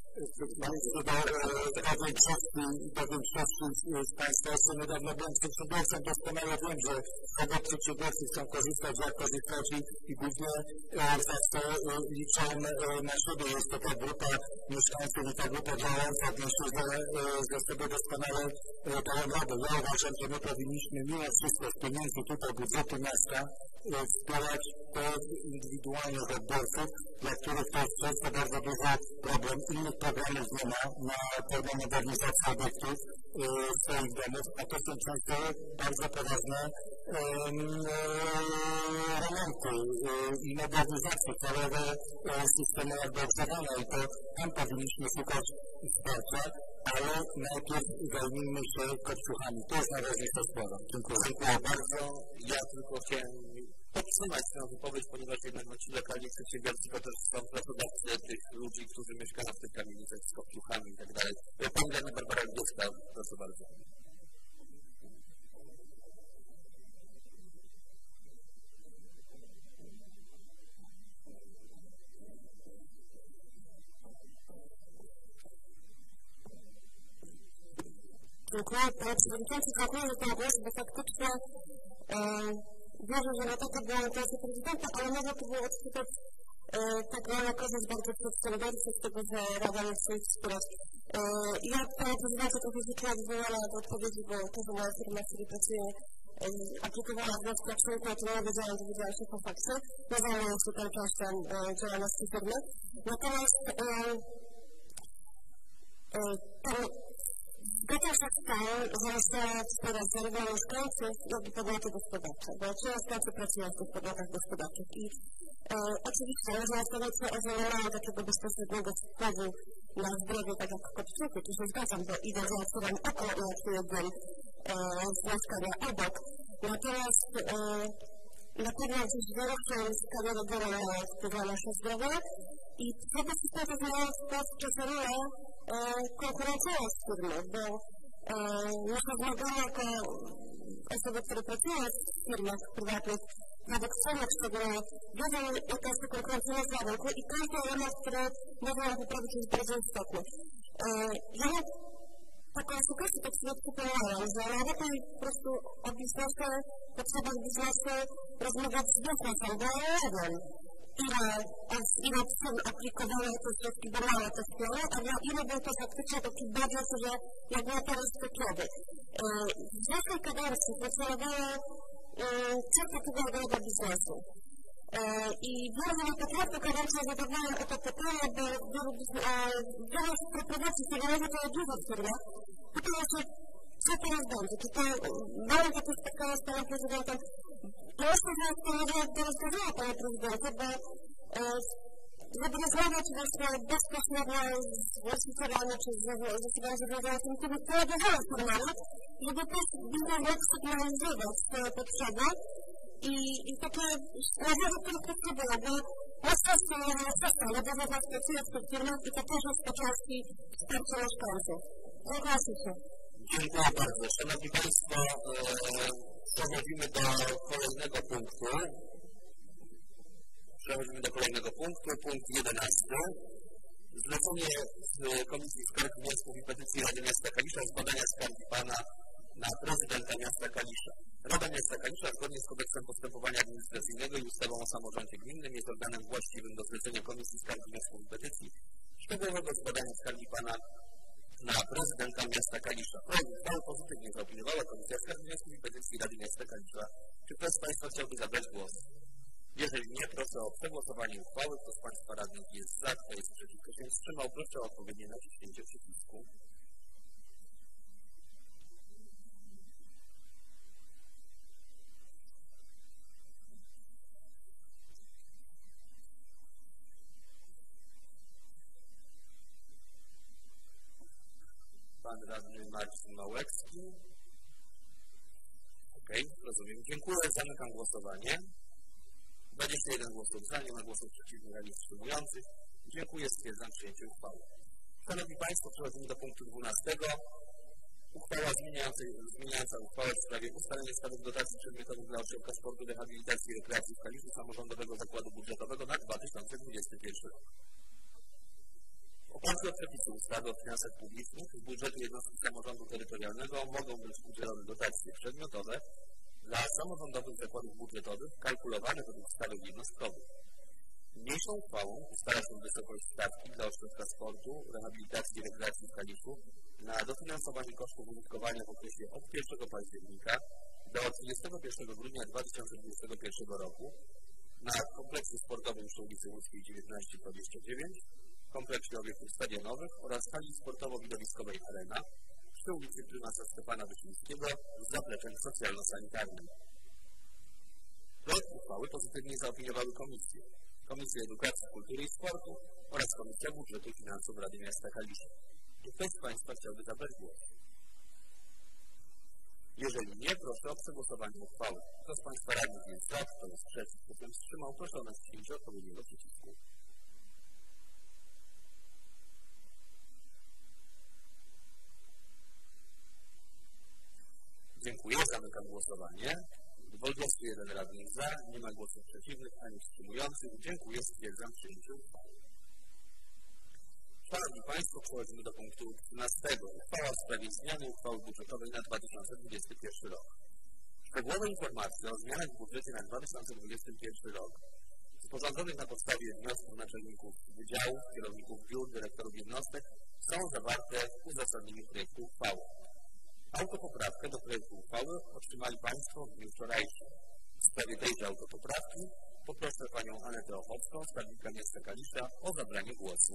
do większości, do większości z Państwa jeszcze niedawno byłem przedsiębiorcą, doskonale wiem, że kogo przedsiębiorcy chcą korzystać, jak korzystać i głównie zawsze liczą na siebie. Jest to ta grupa mieszkańców i ta grupa działająca, myślę, że, że sobie doskonale dają radę. Ja uważam, że my powinniśmy mimo wszystko z pieniędzy tutaj budżetu miasta wspierać tych indywidualnych odbiorców, dla których to jest często bardzo duży problem. Innych programów nie ma na pewno modernizację obiektów e, swoich domów, a to są często bardzo poważne e, remonty e, i modernizacje całego e, systemu jakby ogrzewania i to tam powinniśmy szukać wsparcia, ale najpierw zajmijmy się kopciuchami. To jest najważniejsza sprawa. Dziękuję. Dziękuję bardzo. Ja tylko chciałem podtrzymać tę wypowiedź, ponieważ jednak no, ci lokalni przedsiębiorcy to też są pracodawcy tych ludzi, którzy mieszkają w tych kamienicach z kopciuchami i tak dalej. Pani radna Barbara Łubiecka, proszę bardzo. Dziękuję, panie przewodniczący, dziękuję za ten głos, bo faktycznie wierzę, że na to była intencja prezydenta, ale można to było odczytać tak na korzyść bardzo przedsiębiorców z tego, że Rada nie chce ich wspierać. Ja, panie prezydencie, trochę zwyczajnie odwołana do odpowiedzi, bo to, że moja firma, w której pracuję, aplikowała wniosek na przyjęcie, to nie wiedziałam, dowiedziałam się po fakcie. Nie zajmuję się tą częścią działalności firmy. Natomiast zgadzam się z tym, że trzeba wspierać zarówno mieszkańców, jak i podmioty gospodarcze, bo ci mieszkańcy pracują w tych podmiotach gospodarczych i e, oczywiście można stawiać się, że nie mają takiego bezpośredniego wpływu na zdrowie, tak jak kopciuchy, tu się zgadzam, bo idę za otwieram oko i otwieram dom z mieszkania obok. Natomiast e, na pewno gdzieś większą skalę regionalną mają wpływ na nasze zdrowie i przede wszystkim to zmienia wpływ czasami na konkurencyjność firmy, bo nasze zmagania jako osoby, które pracują w firmach prywatnych, produkcyjnych szczególnie, wiedzą, jaka jest ta konkurencyjność na rynku i każdy element, który może nam poprawić, jest bardzo istotny. Ja mam taką sytuację, tak sobie przypomniałam, że najlepiej po prostu o biznesie, potrzebach biznesu rozmawiać z biznesem, bo ja nie wiem, ile, ile firm aplikowało te środki, bo mało te firmy, a na ile był to faktycznie taki budżet, że jak na teraz to kiedy. W naszej kadencji funkcjonowało coś takiego odrębnego biznesu. I bardzo na początku kadencji zadawałam o to pytanie, bo wiele propozycji firmowych to jest dużo w firmach. Pytałam się, co teraz będzie, czy to mamy takie spotkanie z panem prezydentem. I myślę, że to nie to rozkazała panie prezydencie, bo żeby rozmawiać właśnie bezpośrednio z właścicielami, czy z osobami zarządzającymi, to nie bierzemy firmami, żeby też biznes mógł sygnalizować swoje potrzeby i, i takie sprawy, które potrzebują, bo na szczęście nie ma szczęścia, ale dużo z nas pracuje w tych firmach i to też jest po części wsparcie mieszkańców. Dziękuję się. Dziękuję bardzo. Szanowni Państwo, przechodzimy do kolejnego punktu. Przechodzimy do kolejnego punktu, punkt jedenasty. Zlecenie z Komisji Skarg, Wniosków i Petycji Rady Miasta Kalisza zbadania skargi pana na prezydenta miasta Kalisza. Rada Miasta Kalisza zgodnie z Kodeksem Postępowania Administracyjnego i ustawą o samorządzie gminnym jest organem właściwym do zlecenia Komisji Skarg, Wniosków i Petycji szczegółowego zbadania skargi pana na prezydenta miasta Kalisza. Projekt uchwały pozytywnie zaopiniowała Komisja Skarg, Wniosków i Petycji Rady Miasta Kalisza. Czy ktoś z Państwa chciałby zabrać głos? Jeżeli nie, proszę o przegłosowanie uchwały. Kto z Państwa radnych jest za, kto jest przeciw, kto się wstrzymał, proszę o odpowiednie naciśnięcie przycisku. Pan radny Marcin Małecki. Ok, rozumiem. Dziękuję. Zamykam głosowanie. dwadzieścia jeden głosów za, nie ma głosów przeciwnych ani wstrzymujących. Dziękuję, stwierdzam przyjęcie uchwały. Szanowni Państwo, przechodzimy do punktu dwunastego. Uchwała zmieniająca uchwałę w sprawie ustalenia stawek dotacji przedmiotowych dla ośrodka sportu, rehabilitacji i rekreacji w Kaliszu Samorządowego Zakładu Budżetowego na dwa tysiące dwudziesty pierwszy rok. W oparciu o przepisy ustawy o finansach publicznych z budżetu jednostki samorządu terytorialnego mogą być udzielone dotacje przedmiotowe dla samorządowych zakładów budżetowych kalkulowane według stawek jednostkowych. Niniejszą uchwałą ustala się wysokość stawki dla ośrodka sportu, rehabilitacji i rekreacji w Kaliszu na dofinansowanie kosztów użytkowania w okresie od pierwszego października do trzydziestego pierwszego grudnia dwa tysiące dwudziestego pierwszego roku na kompleksie sportowym przy ulicy Łódzkiej dziewiętnaście dwadzieścia dziewięć, kompleksie obiektów stadionowych oraz hali sportowo-widowiskowej Arena przy ulicy Prymasa Stefana Wyszyńskiego z zapleczem socjalno-sanitarnym. Projekt uchwały pozytywnie zaopiniowały komisje. Komisja Edukacji, Kultury i Sportu oraz Komisja Budżetu i Finansów Rady Miasta Kalisza. Czy ktoś z Państwa chciałby zabrać głos? Jeżeli nie, proszę o przegłosowanie uchwały. Kto z Państwa radnych jest za, kto jest przeciw, kto się wstrzymał, proszę o naciśnięcie odpowiedniego przycisku. Dziękuję. Zamykam głosowanie. dwadzieścia jeden radnych za, nie ma głosów przeciwnych ani wstrzymujących. Dziękuję. Stwierdzam przyjęcie uchwały. Szanowni Państwo, przechodzimy do punktu trzynastego. Uchwała w sprawie zmiany uchwały budżetowej na dwa tysiące dwudziesty pierwszy rok. Szczegółowe informacje o zmianach w budżecie na dwa tysiące dwudziesty pierwszy rok, sporządzonych na podstawie wniosków naczelników wydziałów, kierowników biur, dyrektorów jednostek, są zawarte w uzasadnieniu projektu uchwały. Autopoprawkę do projektu uchwały otrzymali Państwo w dniu wczorajszym. W sprawie tejże autopoprawki poproszę Panią Anetę Ochocką, skarbnika miasta Kalisza, o zabranie głosu.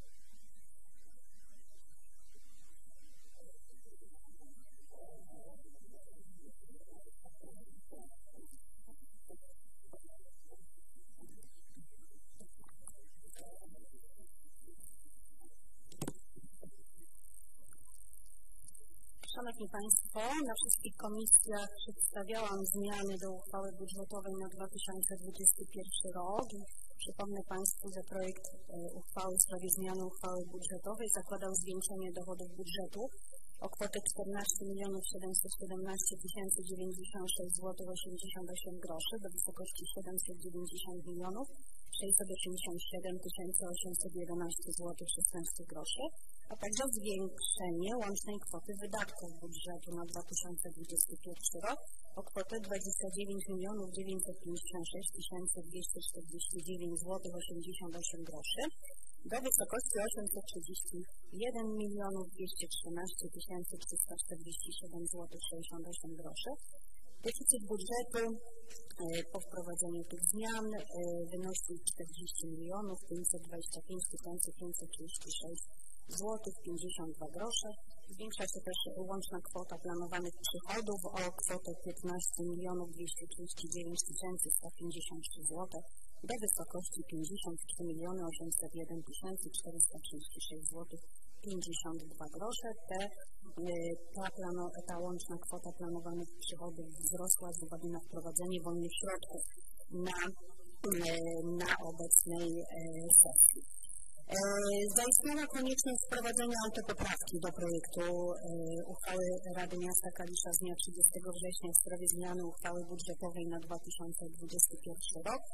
Szanowni Państwo, na wszystkich komisjach przedstawiałam zmiany do uchwały budżetowej na dwa tysiące dwudziesty pierwszy rok. Przypomnę Państwu, że projekt uchwały w sprawie zmiany uchwały budżetowej zakładał zwiększenie dochodów budżetu o kwotę czternaście milionów siedemset siedemnaście tysięcy dziewięćdziesiąt sześć złotych osiemdziesiąt osiem groszy do wysokości siedemset dziewięćdziesiąt milionów sześćset osiemdziesiąt siedem tysięcy osiemset jedenaście złotych szesnaście groszy, a także zwiększenie łącznej kwoty wydatków budżetu na dwa tysiące dwudziesty pierwszy rok o kwotę dwadzieścia dziewięć milionów dziewięćset pięćdziesiąt sześć tysięcy dwieście czterdzieści dziewięć złotych osiemdziesiąt osiem groszy do wysokości osiemset trzydzieści jeden milionów dwieście trzynaście tysięcy trzysta czterdzieści siedem złotych sześćdziesiąt osiem groszy. Deficyt budżetu po wprowadzeniu tych zmian wynosi czterdzieści milionów pięćset dwadzieścia pięć tysięcy pięćset trzydzieści sześć złotych pięćdziesiąt dwa grosze. Zwiększa się też łączna kwota planowanych przychodów o kwotę piętnaście milionów dwieście trzydzieści dziewięć tysięcy sto pięćdziesiąt trzy złotych do wysokości pięćdziesiąt trzy miliony osiemset jeden tysięcy czterysta trzydzieści sześć złotych pięćdziesiąt dwa grosze. Te, ta, plano, ta łączna kwota planowanych przychodów wzrosła z uwagi na wprowadzenie wolnych środków na, na obecnej sesji. Zaistniała konieczność wprowadzenia autopoprawki do projektu uchwały Rady Miasta Kalisza z dnia trzydziestego września w sprawie zmiany uchwały budżetowej na dwa tysiące dwudziesty pierwszy rok.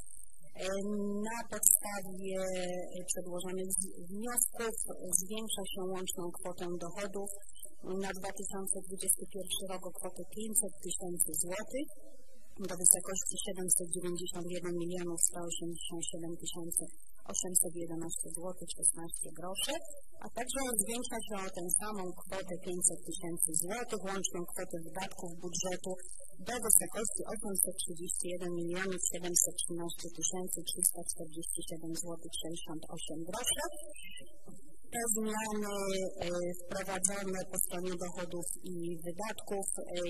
Na podstawie przedłożonych wniosków zwiększa się łączną kwotę dochodów na dwa tysiące dwudziesty pierwszy rok o kwotę pięćset tysięcy złotych do wysokości siedemset dziewięćdziesiąt jeden milionów sto osiemdziesiąt siedem tysięcy osiemset jedenaście złotych szesnaście groszy, a także zwiększa się o tę samą kwotę pięćset tysięcy złotych łączną kwotę wydatków budżetu do wysokości osiemset trzydzieści jeden milionów siedemset trzynaście tysięcy trzysta czterdzieści siedem złotych sześćdziesiąt osiem groszy. Te zmiany wprowadzone po stronie dochodów i wydatków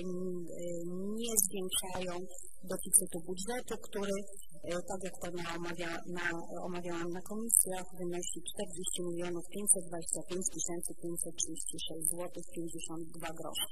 nie zwiększają deficytu budżetu, który, tak jak to na omawia, na, omawiałam na komisjach, wynosi czterdzieści milionów pięćset dwadzieścia pięć tysięcy pięćset trzydzieści sześć złotych pięćdziesiąt dwa grosze.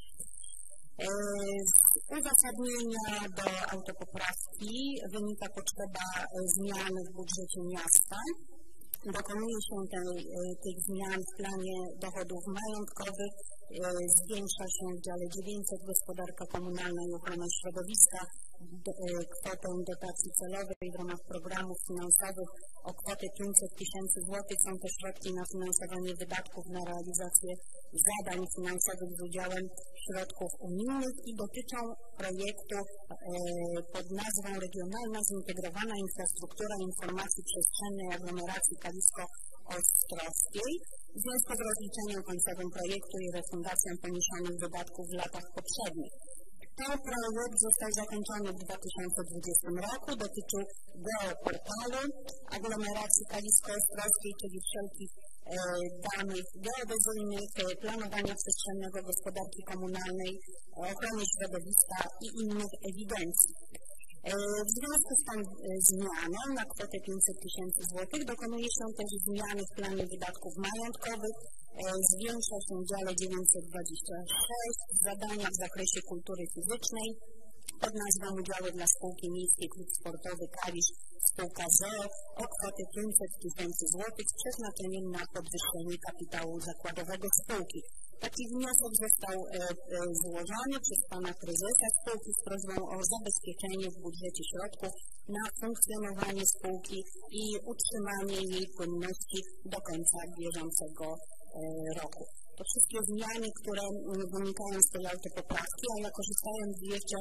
Z uzasadnienia do autopoprawki wynika potrzeba zmian w budżecie miasta. Dokonuje się tej, tych zmian w planie dochodów majątkowych, zwiększa się w dziale dziewięćset Gospodarka Komunalna i Ochrona Środowiska kwotę dotacji celowej w ramach programów finansowych o kwotę pięćset tysięcy złotych. Są to środki na finansowanie wydatków na realizację zadań finansowych z udziałem środków unijnych i dotyczą projektu pod nazwą Regionalna Zintegrowana Infrastruktura Informacji Przestrzennej Aglomeracji Kalisko-Ostrowskiej w związku z rozliczeniem końcowym projektu i refundacją poniesionych wydatków w latach poprzednich. Ten projekt został zakończony w dwa tysiące dwudziestym roku, dotyczył geoportalu aglomeracji kalisko-ostrowskiej, czyli wszelkich e, danych geodezyjnych, e, planowania przestrzennego, gospodarki komunalnej, ochrony środowiska i innych ewidencji. E, w związku z tą e, zmianą na kwotę pięćset tysięcy złotych dokonuje się też zmiany w planie wydatków majątkowych. Zwiększa się w dziale dziewięćset dwadzieścia sześć zadania w zakresie kultury fizycznej pod nazwą Udziały dla Spółki Miejskiej Klub Sportowy Kalisz Spółka z o o o kwotę pięćset tysięcy złotych z przeznaczeniem na podwyższenie kapitału zakładowego spółki. Taki wniosek został e, e, złożony przez pana prezesa spółki z prośbą o zabezpieczenie w budżecie środków na funkcjonowanie spółki i utrzymanie jej płynności do końca bieżącego roku. To wszystkie zmiany, które wynikają z tej autopoprawki, a ja korzystając jeszcze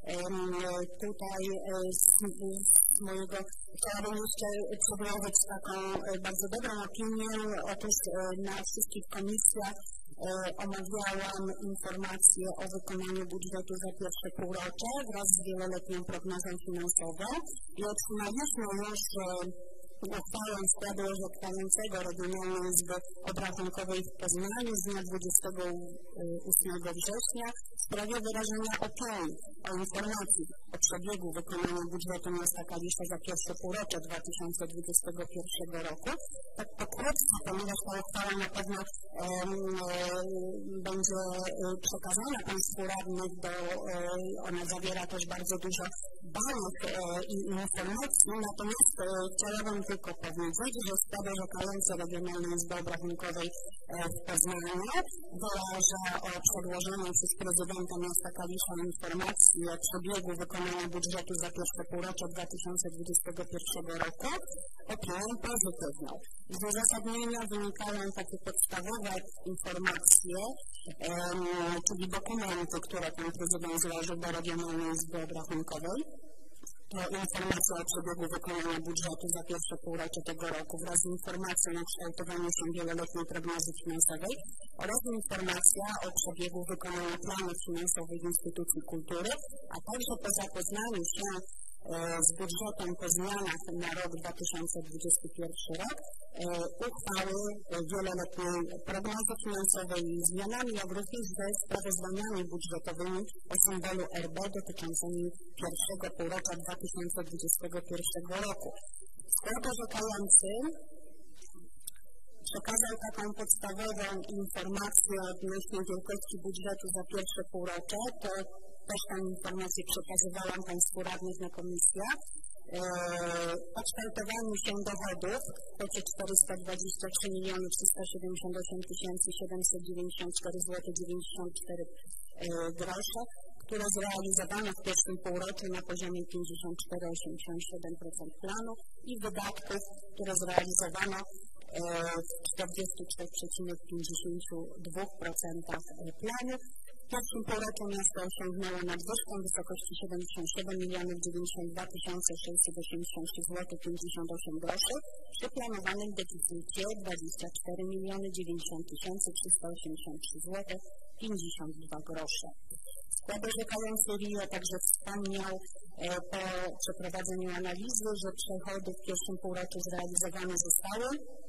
tutaj z, z mojego, chciałabym jeszcze przedłożyć taką bardzo dobrą opinię. Otóż na wszystkich komisjach omawiałam informację o wykonaniu budżetu za pierwsze półrocze wraz z wieloletnią prognozą finansową i otrzymaliśmy już uchwałę składu orzekającego Regionalnej Izby Obrachunkowej w Poznaniu z dnia dwudziestego ósmego września w sprawie wyrażenia opinii o informacji o przebiegu wykonania budżetu miasta Kalisza za pierwsze półrocze dwa tysiące dwudziestego pierwszego roku. Tak pokrótce, ponieważ ta uchwała na pewno um, będzie przekazana Państwu radnych, bo um, ona zawiera też bardzo dużo danych um, i informacji, natomiast um, chciałabym tylko powiedzieć, że skład orzekający Regionalnej Izby Obrachunkowej w Poznaniu wyraża o przedłożonej przez prezydenta miasta Kalisza informacji o przebiegu wykonania budżetu za pierwsze półrocze dwa tysiące dwudziestego pierwszego roku opinię pozytywną. Z uzasadnienia wynikają takie podstawowe informacje, um, czyli dokumenty, które pan prezydent złożył do Regionalnej Izby Obrachunkowej. To informacja o przebiegu wykonania budżetu za pierwsze półrocze tego roku wraz z informacją o kształtowaniu się wieloletniej prognozy finansowej oraz informacja o przebiegu wykonania planów finansowych instytucji kultury, a także po zapoznaniu się z budżetem po zmianach na rok dwa tysiące dwudziesty pierwszy rok uchwały wieloletniej prognozy finansowej i zmianami, jak również ze sprawozdaniami budżetowymi o symbolu R B dotyczącymi pierwszego półrocza dwa tysiące dwudziestego pierwszego roku. Skład orzekający przekazał taką podstawową informację odnośnie wielkości budżetu za pierwsze półrocze. To też tę informację przekazywałam Państwu radnych na komisjach. O kształtowaniu się dochodów w kwocie czterysta dwadzieścia trzy miliony trzysta siedemdziesiąt osiem tysięcy siedemset dziewięćdziesiąt cztery złotych dziewięćdziesiąt cztery grosze, które zrealizowano w pierwszym półroczu na poziomie pięćdziesiąt cztery przecinek osiemdziesiąt siedem procent planu i wydatków, które zrealizowano w czterdzieści trzy przecinek pięćdziesiąt dwa procent planu. W pierwszym półroczu miasto osiągnęło nadwyżkę w wysokości siedemdziesiąt siedem milionów dziewięćdziesiąt dwa tysiące sześćset osiemdziesiąt trzy złotych pięćdziesiąt osiem groszy przy planowanym deficycie dwadzieścia cztery miliony dziewięćdziesiąt tysięcy trzysta osiemdziesiąt trzy złotych pięćdziesiąt dwa grosze. Skład orzekający R I O także wspomniał po przeprowadzeniu analizy, że przychody w pierwszym półroczu zrealizowane zostały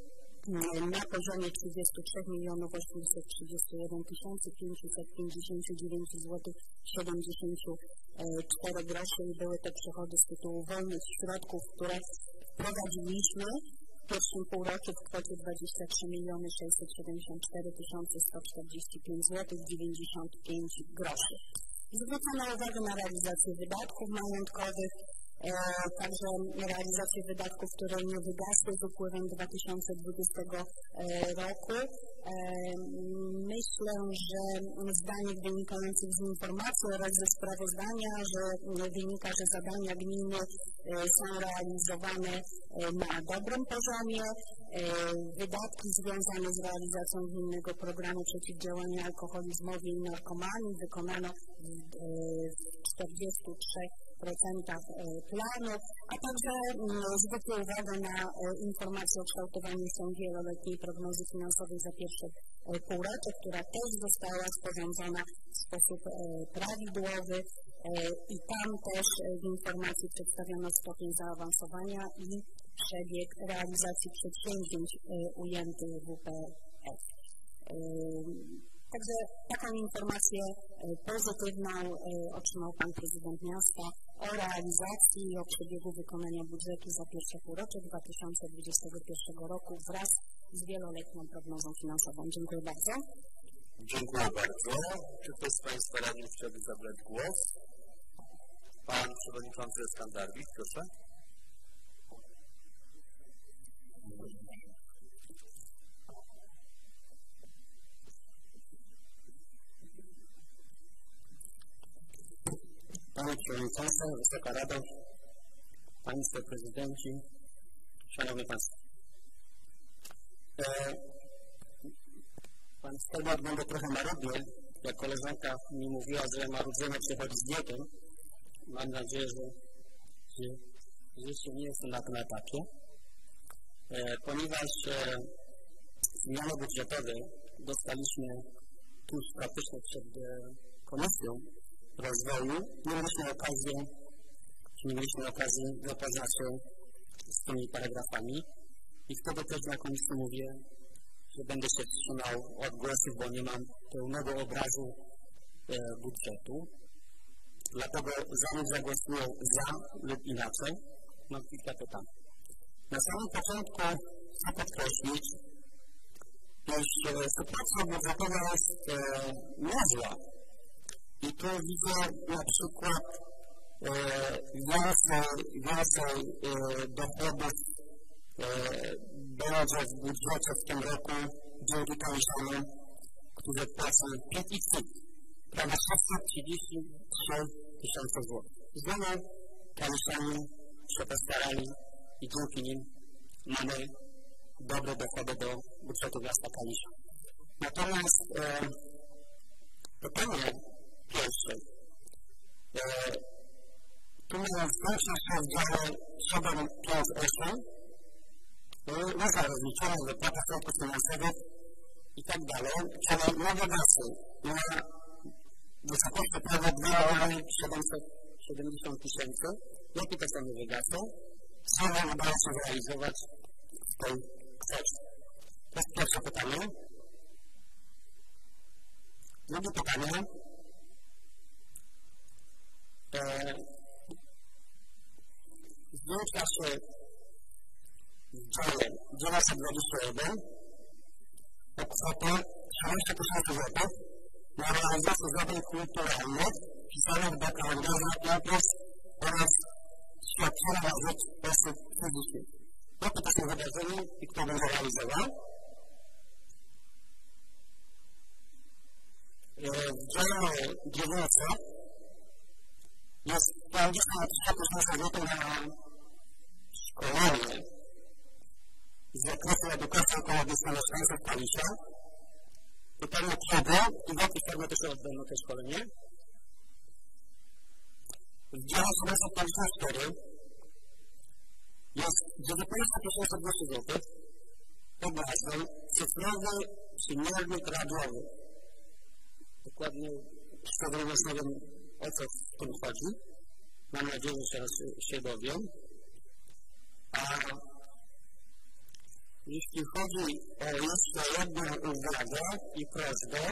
na poziomie trzydzieści trzy milionów osiemset trzydzieści jeden tysięcy pięćset pięćdziesiąt dziewięć złotych siedemdziesiąt cztery groszy i były to przychody z tytułu wolnych środków, które wprowadziliśmy w pierwszym półroczu w kwocie dwadzieścia trzy miliony sześćset siedemdziesiąt cztery tysiące sto czterdzieści pięć złotych dziewięćdziesiąt pięć groszy. Zwrócono uwagę na realizację wydatków majątkowych, także realizację wydatków, które nie wygasły z upływem dwa tysiące dwudziestego roku. Myślę, że z danych wynikających z informacji oraz ze sprawozdania, że wynika, że zadania gminy są realizowane na dobrym poziomie. Wydatki związane z realizacją gminnego programu przeciwdziałania alkoholizmowi i narkomanii wykonano w czterdziestu trzech procentach planu, a także zwrócę uwagę na informację o kształtowaniu się wieloletniej prognozy finansowej za pierwsze półrocze, która też została sporządzona w sposób prawidłowy i tam też w informacji przedstawiono stopień zaawansowania i przebieg realizacji przedsięwzięć ujętych w W P F. Także taką informację pozytywną otrzymał Pan Prezydent Miasta o realizacji i o przebiegu wykonania budżetu za pierwsze półrocze dwa tysiące dwudziestego pierwszego roku wraz z wieloletnią prognozą finansową. Dziękuję bardzo. Dziękuję bardzo. Czy ktoś z Państwa radnych chciałby zabrać głos? Pan Przewodniczący Skandarwicz, proszę. Panie Przewodniczący, Wysoka Rado, Państwo Prezydenci, Szanowni Państwo. E, Pan Stelmach będzie trochę marudny, jak koleżanka mi mówiła, że marudzenie przychodzi z wiekiem. Mam nadzieję, że, że, że jeszcze nie jestem na tym etapie, e, ponieważ e, zmiany budżetowe dostaliśmy tuż praktycznie przed e, komisją rozwoju. Nie mieliśmy okazji, nie mieliśmy okazji zapoznać się z tymi paragrafami i wtedy też na komisji mówię, że będę się wstrzymał od głosów, bo nie mam pełnego obrazu e, budżetu. Dlatego zanim zagłosuję za lub inaczej, mam kilka pytań. Na samym początku chcę podkreślić, iż e, sytuacja budżetowa jest e, niezła. I tu widzę na przykład e, więcej, więcej e, dochodów e, będzie w budżecie w tym roku dzięki kaliszanom, którzy płacą P I T i C I T, prawie sześćset trzydzieści trzy tysiące złotych. Znowu kaliszani się postarali i dzięki nim mamy dobre dochody do budżetu miasta Kalisza. Natomiast e, pytanie pierwsze. E, tu mamy zwiększyć się w dziale siedem pięć osiem, można rozliczone wypłaty środków finansowych i tak dalej, czyli nowe gasy na wysokości prawie dwa miliony siedemset siedemdziesiąt tysięcy. Jakie to są nowe gasy? Co nam udało się zrealizować w tej kwestii? To jest pierwsze pytanie. Drugie pytanie. E, zwiększa się w dziale dziewięćset dwadzieścia jeden o kwotę trzynaście tysięcy złotych na realizację zadań kulturalnych wpisanych do kalendarza imprez oraz świadczenia na rzecz osób fizycznych. Jakie to są wydarzenia i kto będzie realizował? W dziale dziewięćset jest pięćdziesiąt tysięcy złotych na szkolenie z zakresu edukacji ekologicznej mieszkańców Kalisza. Pytanie kiedy i w jakiej formie to się odbędą te szkolenie. W dziale siedemset pięćdziesiąt cztery jest dziewiętnaście tysięcy dwieście złotych pod nazwą cyfrowy przymiarnik radiowy. Dokładnie szczerze mówiąc nie wiem, o co w tym chodzi. Mam nadzieję, że się, się dowiem. A jeśli chodzi o jeszcze jedną uwagę i prośbę,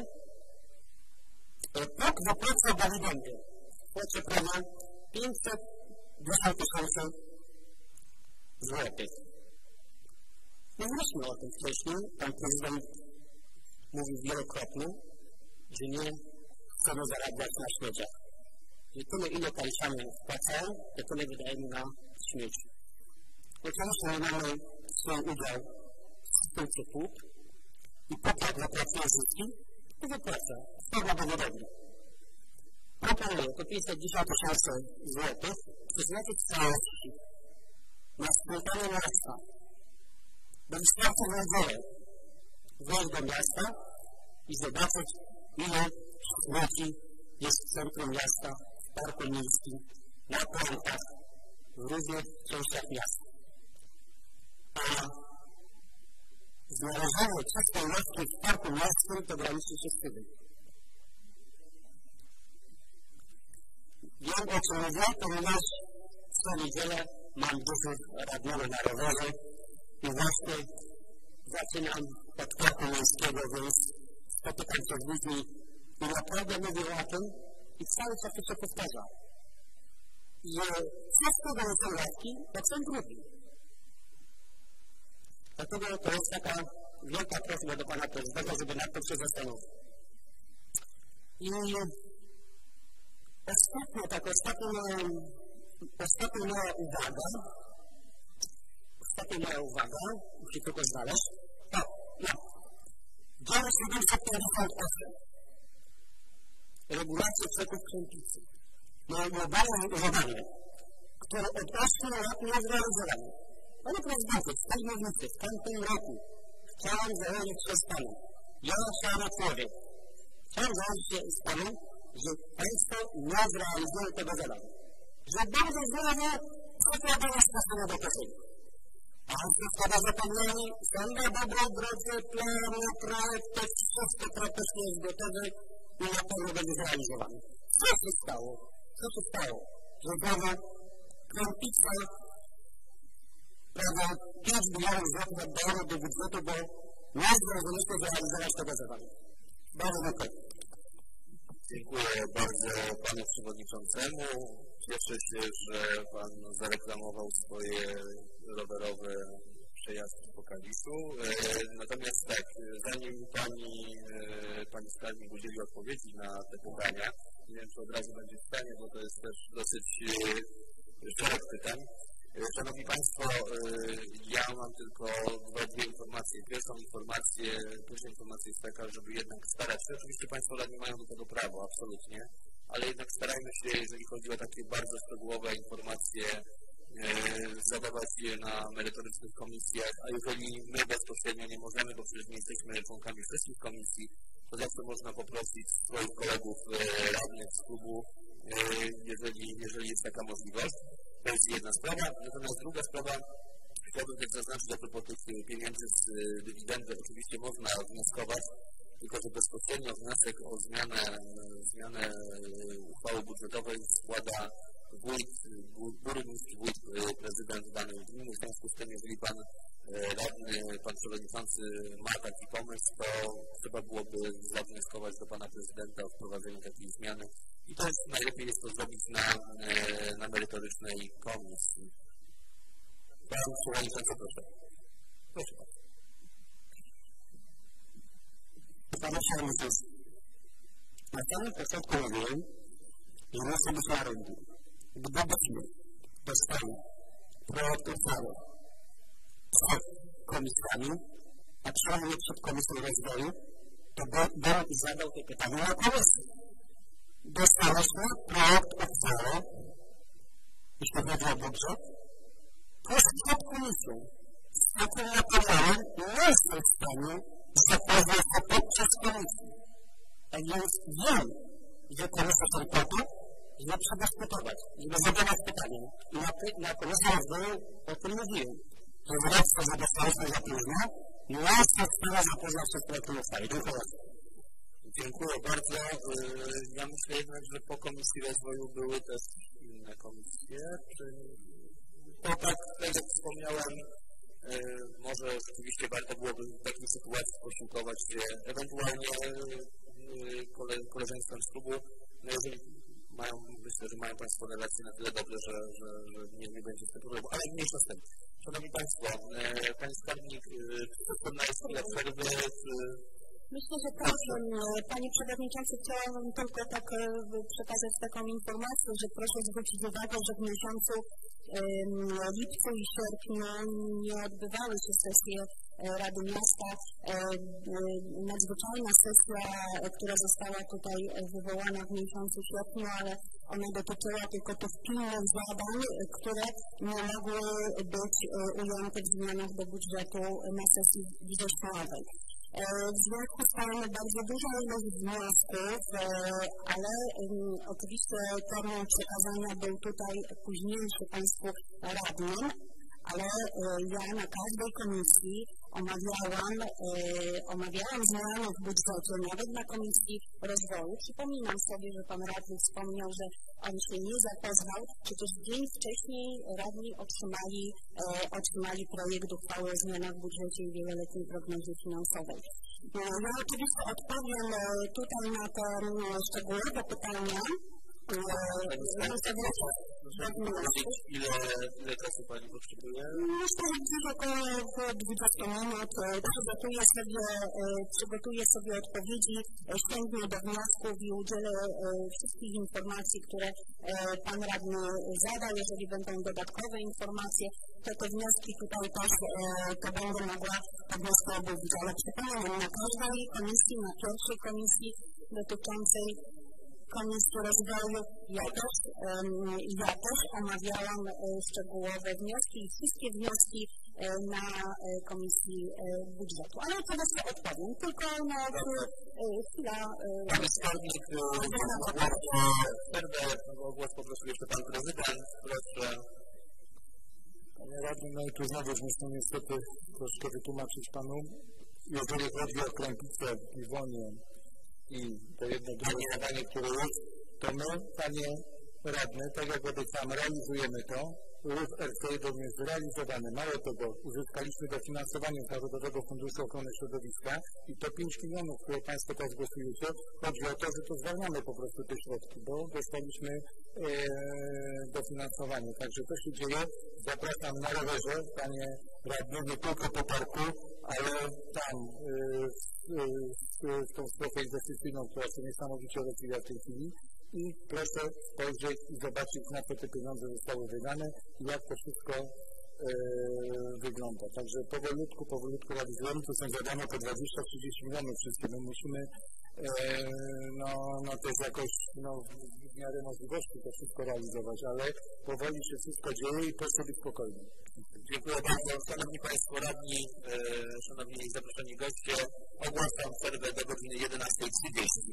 tak wypłaca dywidendy w kwocie prawie pięćset dziesięć tysięcy złotych. Mówiliśmy o tym wcześniej, pan prezydent mówił wielokrotnie, że nie chcemy zarabiać na śmieciach. Że tyle, ile Kaliszanie wpłacają, to tyle wydajemy na śmieci. Oczywiście my mamy swój udział w spółce P U P i po to, jak wypracuje zyski, to wypłaca z tego dowodowi. Proponuję to pięćset dziesięć tysięcy złotych przeznaczyć w całości na sprzątanie miasta. Bo wystarczy w niedzielę wejść do miasta i zobaczyć, ile śmieci jest w centrum miasta, w parku miejskim, na plantach, w różnych częściach miasta. A znalezienie czystej maski w parku miejskim to graniczy się z wstydem. Wiem o czym mówię, ponieważ co niedzielę mam dyżur radiowy na rowerze i właśnie zaczynam od parku miejskiego, więc spotykam się z ludźmi i naprawdę mówię o tym i cały czas to się powtarza. Że wszystko do są łaski, tak są drugi. Dlatego to jest taka wielka prośba do pana prezydenta, żeby nad tym się zastanowić. I ostatnio, tak ostatnio, ostatnio moja uwaga, ostatnio moja uwaga, muszę tylko znaleźć, o, no, dział siedemset pięćdziesiąt osiem, regulacja przeków Krzępicy, moje globalne zadanie, które od ośmiu lat nie jest realizowane. Panie prezydencie, w tej mównicy, w tamtym roku chciałem założyć się z panem, ja szary człowiek, chciałem założyć się z panem, że państwo nie zrealizują tego zadania. Że bardzo znowu zakładamy stosunku do kieszeni. Państwo wtedy zapewniali, są na dobrej drodze, plany, projekty, wszystko praktycznie jest gotowe i na pewno będzie zrealizowane. Co się stało? Co się stało? Że znowu Kępica prawie pięć milionów złotych oddało do budżetu, bo nie zrozumieliśmy zrealizować tego zadania. Bardzo dziękuję. Dziękuję bardzo panu przewodniczącemu. Cieszę się, że pan zareklamował swoje rowerowe przejazdy po Kaliszu. Natomiast tak, zanim pani, pani skarbnik udzieli odpowiedzi na te pytania, nie wiem, czy od razu będzie w stanie, bo to jest też dosyć szereg pytań. Szanowni Państwo, ja mam tylko dwa, dwie informacje. Pierwszą informację, pierwsza informacja jest taka, żeby jednak starać się, oczywiście Państwo radni mają do tego prawo, absolutnie, ale jednak starajmy się, jeżeli chodzi o takie bardzo szczegółowe informacje, zadawać je na merytorycznych komisjach, a jeżeli my bezpośrednio nie możemy, bo przecież nie jesteśmy członkami wszystkich komisji, to zawsze można poprosić swoich kolegów radnych z klubu, jeżeli, jeżeli jest taka możliwość. To jest jedna sprawa. Natomiast druga sprawa, chciałbym też zaznaczyć, a propos tych pieniędzy z dywidendy, oczywiście można wnioskować, tylko że bezpośrednio wniosek o zmianę, zmianę uchwały budżetowej składa wójt, burmistrz, wójt, prezydent danej gminy. W związku z tym, jeżeli pan radny, pan przewodniczący ma taki pomysł, to trzeba byłoby zawnioskować do pana prezydenta o wprowadzenie takiej zmiany. I to jest, najlepiej jest to zrobić na, na merytorycznej komisji. Pan przewodniczący, proszę. Proszę bardzo. Panie przewodniczący, na samym początku mówiłem, że muszę być na rynku. Gdybyśmy dostali projekt uchwały przed komisjami, a przynajmniej przed Komisją Rozwoju, to bym zadał te pytania na komisji. dostałyśmy projekt uchwały, jeśli chodzi o budżet, plus przed komisją. Z takim materiałem nie jestem w stanie zapoznać się podczas komisji. Tak więc wiem, że komisja są po to, żeby przedyskutować, żeby zadawać pytania. I na, na komisji rozwoju o tym mówiłem. To z racji, że dostałyśmy za późno, nie jestem w stanie zapoznać się z projektem uchwały. Dziękuję. Dziękuję bardzo. Ja myślę jednak, że po Komisji Rozwoju były też inne komisje. Czy... To tak, tak jak wspomniałem, może rzeczywiście warto byłoby w takiej sytuacji posiłkować się ewentualnie koleżeństwem z klubu. No jeżeli mają, myślę, że mają Państwo relacje na tyle dobre, że, że, że nie, nie będzie z tym problemu, ale mniejsza z tym. Szanowni Państwo, Pani Skarbnik, czy potrzebna jest chwila przerwy, czy... Myślę, że tak. Panie Przewodniczący, chciałabym tylko tak przekazać taką informację, że proszę zwrócić uwagę, że w miesiącu lipcu i sierpniu nie odbywały się sesje Rady Miasta. Nadzwyczajna sesja, która została tutaj wywołana w miesiącu sierpniu, ale ona dotyczyła tylko tych pilnych zadań, które nie mogły być ujęte w zmianach do budżetu na sesji wrześniowej. W związku z tym bardzo duża ilość wniosków, ale um, oczywiście termin przekazania był tutaj późniejszy Państwu radnym, ale ja na każdej komisji omawiałam, omawiałam zmiany w budżecie, nawet na Komisji Rozwoju. Przypominam sobie, że Pan Radny wspomniał, że on się nie zapoznał, przecież dzień wcześniej radni otrzymali, otrzymali projekt uchwały o zmianach w budżecie i wieloletniej prognozie finansowej. Ja oczywiście odpowiem tutaj na te szczegółowe pytania. Ile, ile czasu Pani potrzebuje? Myślę, że gdzieś około dwadzieścia minut przygotuję sobie, przygotuję sobie odpowiedzi, sięgnę do wniosków i udzielę wszystkich informacji, które Pan Radny zada. Jeżeli będą dodatkowe informacje, to te wnioski tutaj też to będę mogła te wnioski omówić. Ale przypominam, na każdej komisji, na pierwszej komisji dotyczącej Komisji Rozwoju, ja też, ja też omawiałam szczegółowe wnioski i wszystkie wnioski na Komisji Budżetu. Ale teraz to odpowiem, tylko na chwilę... Pani Skarbnik, o głos poprosił jeszcze Pan Prezydent, proszę. Panie Radny, no i tu znowu muszę niestety troszkę wytłumaczyć Panu. Jeżeli chodzi o Krępicę w Iwonie, i to jedno drugie zadanie, które jest, to my, Panie Radny, tak jak obiecałem, realizujemy to. Ruch R C jeden jest zrealizowany. Mało tego, uzyskaliśmy dofinansowanie z Narodowego Funduszu Ochrony Środowiska i to pięć milionów, które Państwo teraz głosujecie, chodzi o to, że to zwalniamy po prostu te środki, bo dostaliśmy e, dofinansowanie. Także to się dzieje. Zapraszam na rowerze, Panie Radny, nie tylko po parku, ale tam e, w tą strefę inwestycyjną, która się niesamowicie rozwija w tej chwili. I proszę spojrzeć i zobaczyć, na co te pieniądze zostały wydane i jak to wszystko e, wygląda. Także powolutku, powolutku realizujemy. To są zadania po dwadzieścia trzydzieści milionów wszystkie. My musimy e, no, no też jakoś no, w miarę możliwości to wszystko realizować, ale powoli się wszystko dzieje i proszę być spokojni. Dziękuję bardzo. Szanowni Państwo radni, e, szanowni zaproszeni goście, ogłaszam przerwę do godziny jedenastej trzydzieści.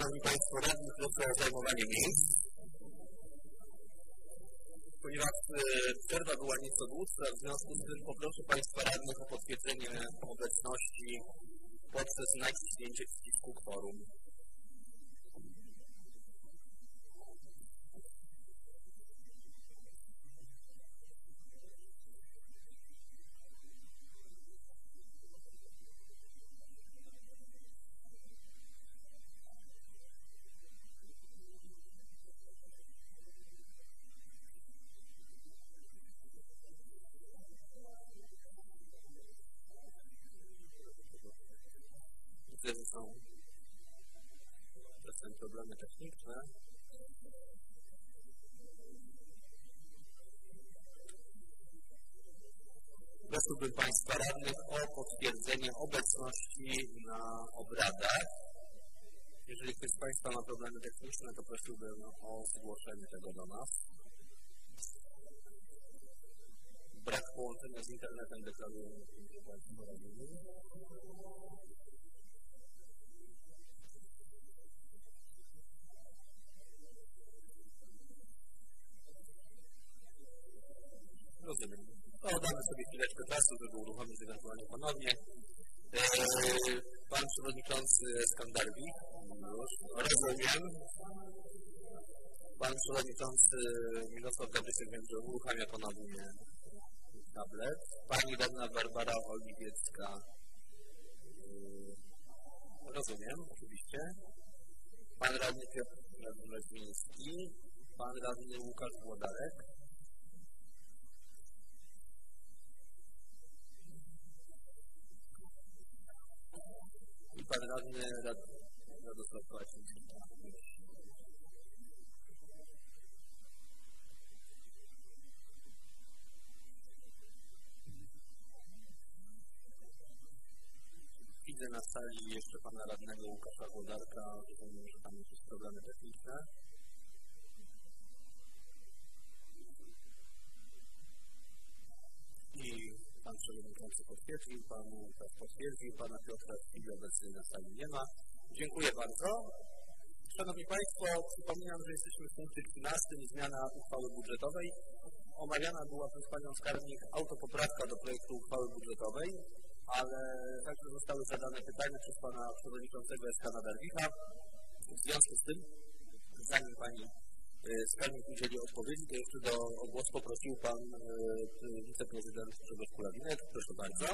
Szanowni Państwo, radni proszę o zajmowanie miejsc. Ponieważ przerwa była nieco dłuższa, w związku z tym poproszę Państwa radnych o potwierdzenie obecności poprzez naciśnięcie przycisku kworum. Widzę, że są czasem problemy techniczne. Prosiłbym Państwa radnych o potwierdzenie obecności na obradach. Jeżeli ktoś z Państwa ma problemy techniczne, to prosiłbym o zgłoszenie tego do nas. Brak połączenia z internetem deklarujemy Państwu radnymi. Rozumiem. To damy sobie chwileczkę czasu, żeby uruchomić ewentualnie ponownie. Eee, pan Przewodniczący Skandarwik. Rozumiem. Pan Przewodniczący Mirosław Gabrysiak wiem, że uruchamia ponownie tablet. Pani radna Barbara Oliwiecka. Eee, rozumiem, oczywiście. Pan radny Piotr Radzymiński. Pan radny Łukasz Włodarek. I pan radny Rad... Radosław Kłaczyński. Widzę na sali jeszcze pana radnego Łukasza Włodarka. Rozumiem, że tam jakieś problemy techniczne. I pan przewodniczący potwierdził, pan Łukasz potwierdził, pana Piotra w chwili obecnej na sali nie ma. Dziękuję bardzo. Szanowni Państwo, przypominam, że jesteśmy w punkcie trzynastym, zmiana uchwały budżetowej. Omawiana była przez panią skarbnik autopoprawka do projektu uchwały budżetowej, ale także zostały zadane pytania przez pana przewodniczącego S K Nadarwicha. W związku z tym, zanim pani skarbnik udzieli odpowiedzi, to jeszcze do o głos poprosił pan e, wiceprezydent Grzegorz Kulawinek. Proszę bardzo.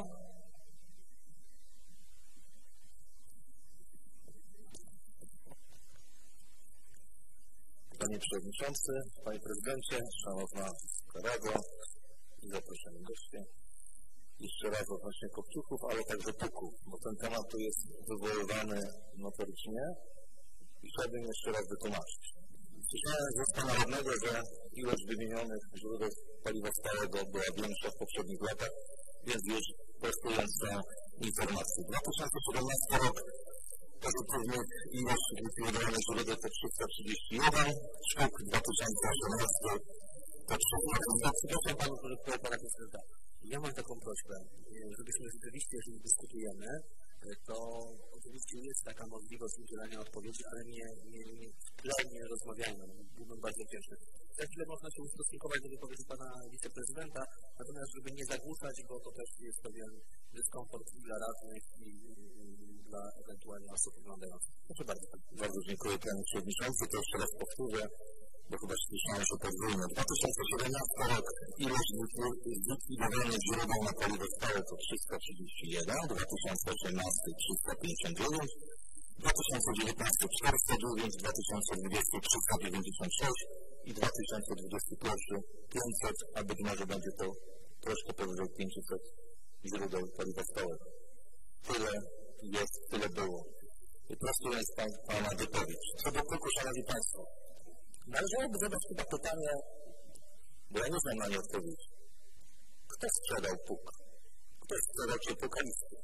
Panie Przewodniczący, Panie Prezydencie, Szanowna Rado i zaproszeni goście. Jeszcze raz odnośnie kopciuchów, ale także puków, bo ten temat tu jest wywoływany notorycznie i chciałbym jeszcze raz wytłumaczyć. Słyszałem z ust pana radnego, że ilość wymienionych źródeł paliwa stałego była większa w poprzednich latach, więc już prostując tę informację. dwa tysiące siedemnasty rok pozytywnych ilość likwidowanych źródeł to trzysta trzydzieści jeden sztuk, dwa tysiące osiemnasty to trzysta. Przepraszam panu, że pana prezydenta. Ja mam taką prośbę, żebyśmy rzeczywiście, jeżeli dyskutujemy, to oczywiście jest taka możliwość udzielania odpowiedzi, ale nie, nie, nie w tle nie rozmawiajmy. Byłbym bardzo wdzięczny. Za chwilę można się ustosunkować do wypowiedzi pana wiceprezydenta, natomiast żeby nie zagłuszać, bo to też jest pewien dyskomfort i dla radnych, i, i dla ewentualnie osób oglądających. Proszę bardzo. Bardzo dziękuję panie przewodniczący. To jeszcze raz powtórzę, bo chyba słyszałem, że podwójnie. dwa tysiące siedemnasty rok ilość zlikwidowanych źródeł na paliwo stałe to trzysta trzydzieści jeden, dwa tysiące osiemnasty trzysta pięćdziesiąt dziewięć, dwa tysiące dziewiętnasty czterysta dziewięć, dwa tysiące dwudziesty trzysta dziewięćdziesiąt sześć i dwa tysiące dwudziesty pierwszy pięćset, a być może będzie to troszkę powyżej pięćset źródeł paliwa stałego. Tyle jest, tyle było. I prostując pana wypowiedź. Co do puku, szanowni państwo, należałoby zadać chyba pytanie, bo ja nie znam na nie odpowiedzi. Kto sprzedał puk? Kto sprzedał ciepłokalisty?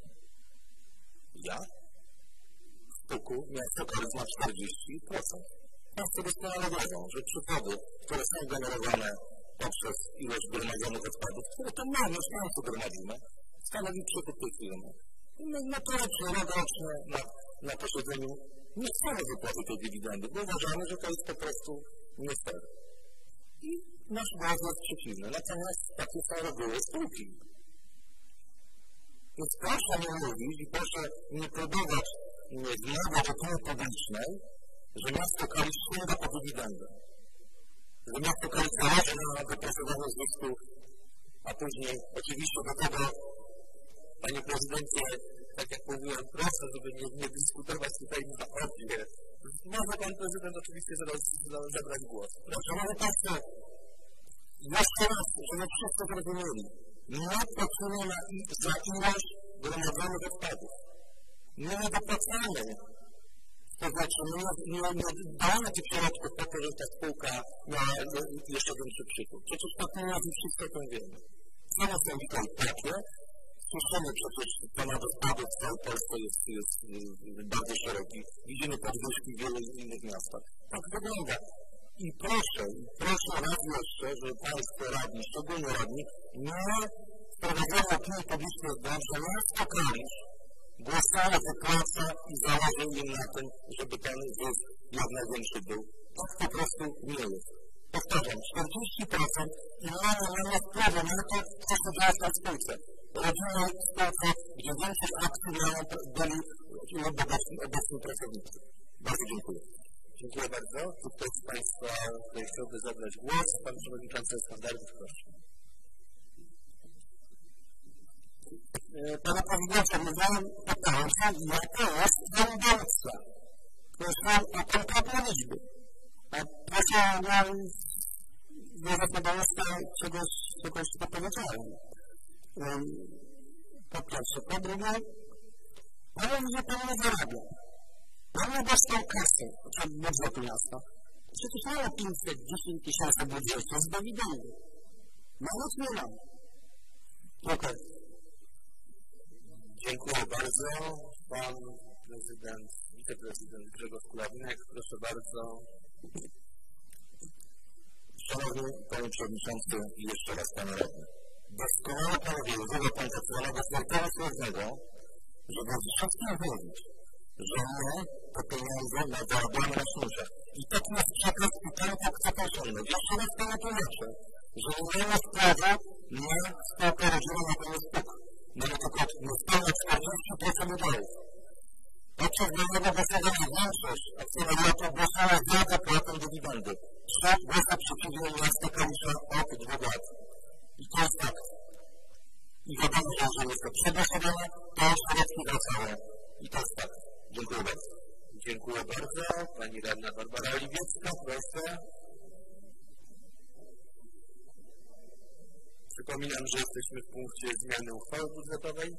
Ja? W puku miasto Kalisz ma czterdzieści procent. Państwo doskonale wiedzą, że przychody, które są generowane poprzez ilość gromadzonych odpadów, które to my, mieszkańcy, gromadzimy, stanowi przychód tej firmy. No, no to rokrocznie na, na posiedzeniu nie chcemy wypłaty tej dywidendy, bo uważamy, że to jest po prostu nie fair. I nasz głos jest przeciwny. Natomiast takie są reguły spółki. Więc proszę nie mówić i proszę nie próbować wmawiać opinii publicznej, że miasto Kalisz sięga po dywidendę. Że miasto Kalisz zależy na wypracowaniu zysku, a później oczywiście do tego, panie prezydencie, tak jak mówiłem, proszę, żeby nie, nie dyskutować tutaj na odwie. Może pan prezydent oczywiście zaraz zabrać głos. Proszę, może państwo, jeszcze raz, żeby wszyscy zrozumieli, nie płacimy za ilość gromadzonych odpadów. My nie dopłacamy. To znaczy, my nie, nie, nie damy tych środków po to, że ta spółka miała jeszcze większy przychód. Przecież tak nie mówi, wszystko o tym wiemy. Same są tutaj takie. Słyszymy przecież, temat odpadów w całej Polsce jest, jest, jest bardzo szeroki. Widzimy podwyżki w wielu innych miastach. Tak wygląda. I proszę, proszę raz jeszcze, że państwo radni, szczególnie radni, nie wprowadzają opinii publicznej w błąd, że miasto Kalisz głosowo wypłaca i zależy im na tym, żeby ten zysk jak największy był. Tak po prostu nie jest. Powtarzam, czterdzieści procent i mamy mamy wpływu na to, co się dzieje w tej spółce. Rodzimy spółkę, gdzie większość akcji mają byli obecni, obecni pracownicy. Bardzo dziękuję. Dziękuję bardzo. Czy ktoś z państwa tutaj chciałby zabrać głos? Pan przewodniczący Skandarów, proszę. Pana prezydenta, mówiłem o tym, jaka jest tendencja. Proszę o konkretne liczby. A proszę złożyć na balastę czegoś, czegoś co powiedziałem. Po pierwsze. Po drugie, pan mówi, że pan nie zarabia. Pan nie dostał kasy od budżetu miasta. Przecież mało pięćset dziesięć tysięcy budżetu z dywidendy. No nic nie mam. Dziękuję. Dziękuję bardzo. Pan prezydent, wiceprezydent Grzegorz Kulawinek, proszę bardzo. Szanowny panie przewodniczący i jeszcze raz panie radny. Doskonale pan wie, używa pan zaczęłanego smartfonu słownego, żeby wszystkim mówić, że my te pieniądze zarabiamy na czynszach. I taki jest przekaz i ten tak chcę osiągnąć. Jeszcze raz panu tłumaczę, że nie ma wpływu na spółkę rodzinną na ten spółkę. Mamy tylko niespełna czterdzieści procent udziałów. Podczas wolnego głosowania większość akcjonariatu głosowała za zapłatą dywidendy. Trzy głosy przeciwne miasta Kalisza od dwóch lat. I to jest fakt. I wiadomo, że jeżeli jest to przegłosowane, to środki wracają. I to jest fakt. Dziękuję bardzo. Dziękuję bardzo. Pani radna Barbara Oliwiecka, proszę. Przypominam, że jesteśmy w punkcie zmiany uchwały budżetowej.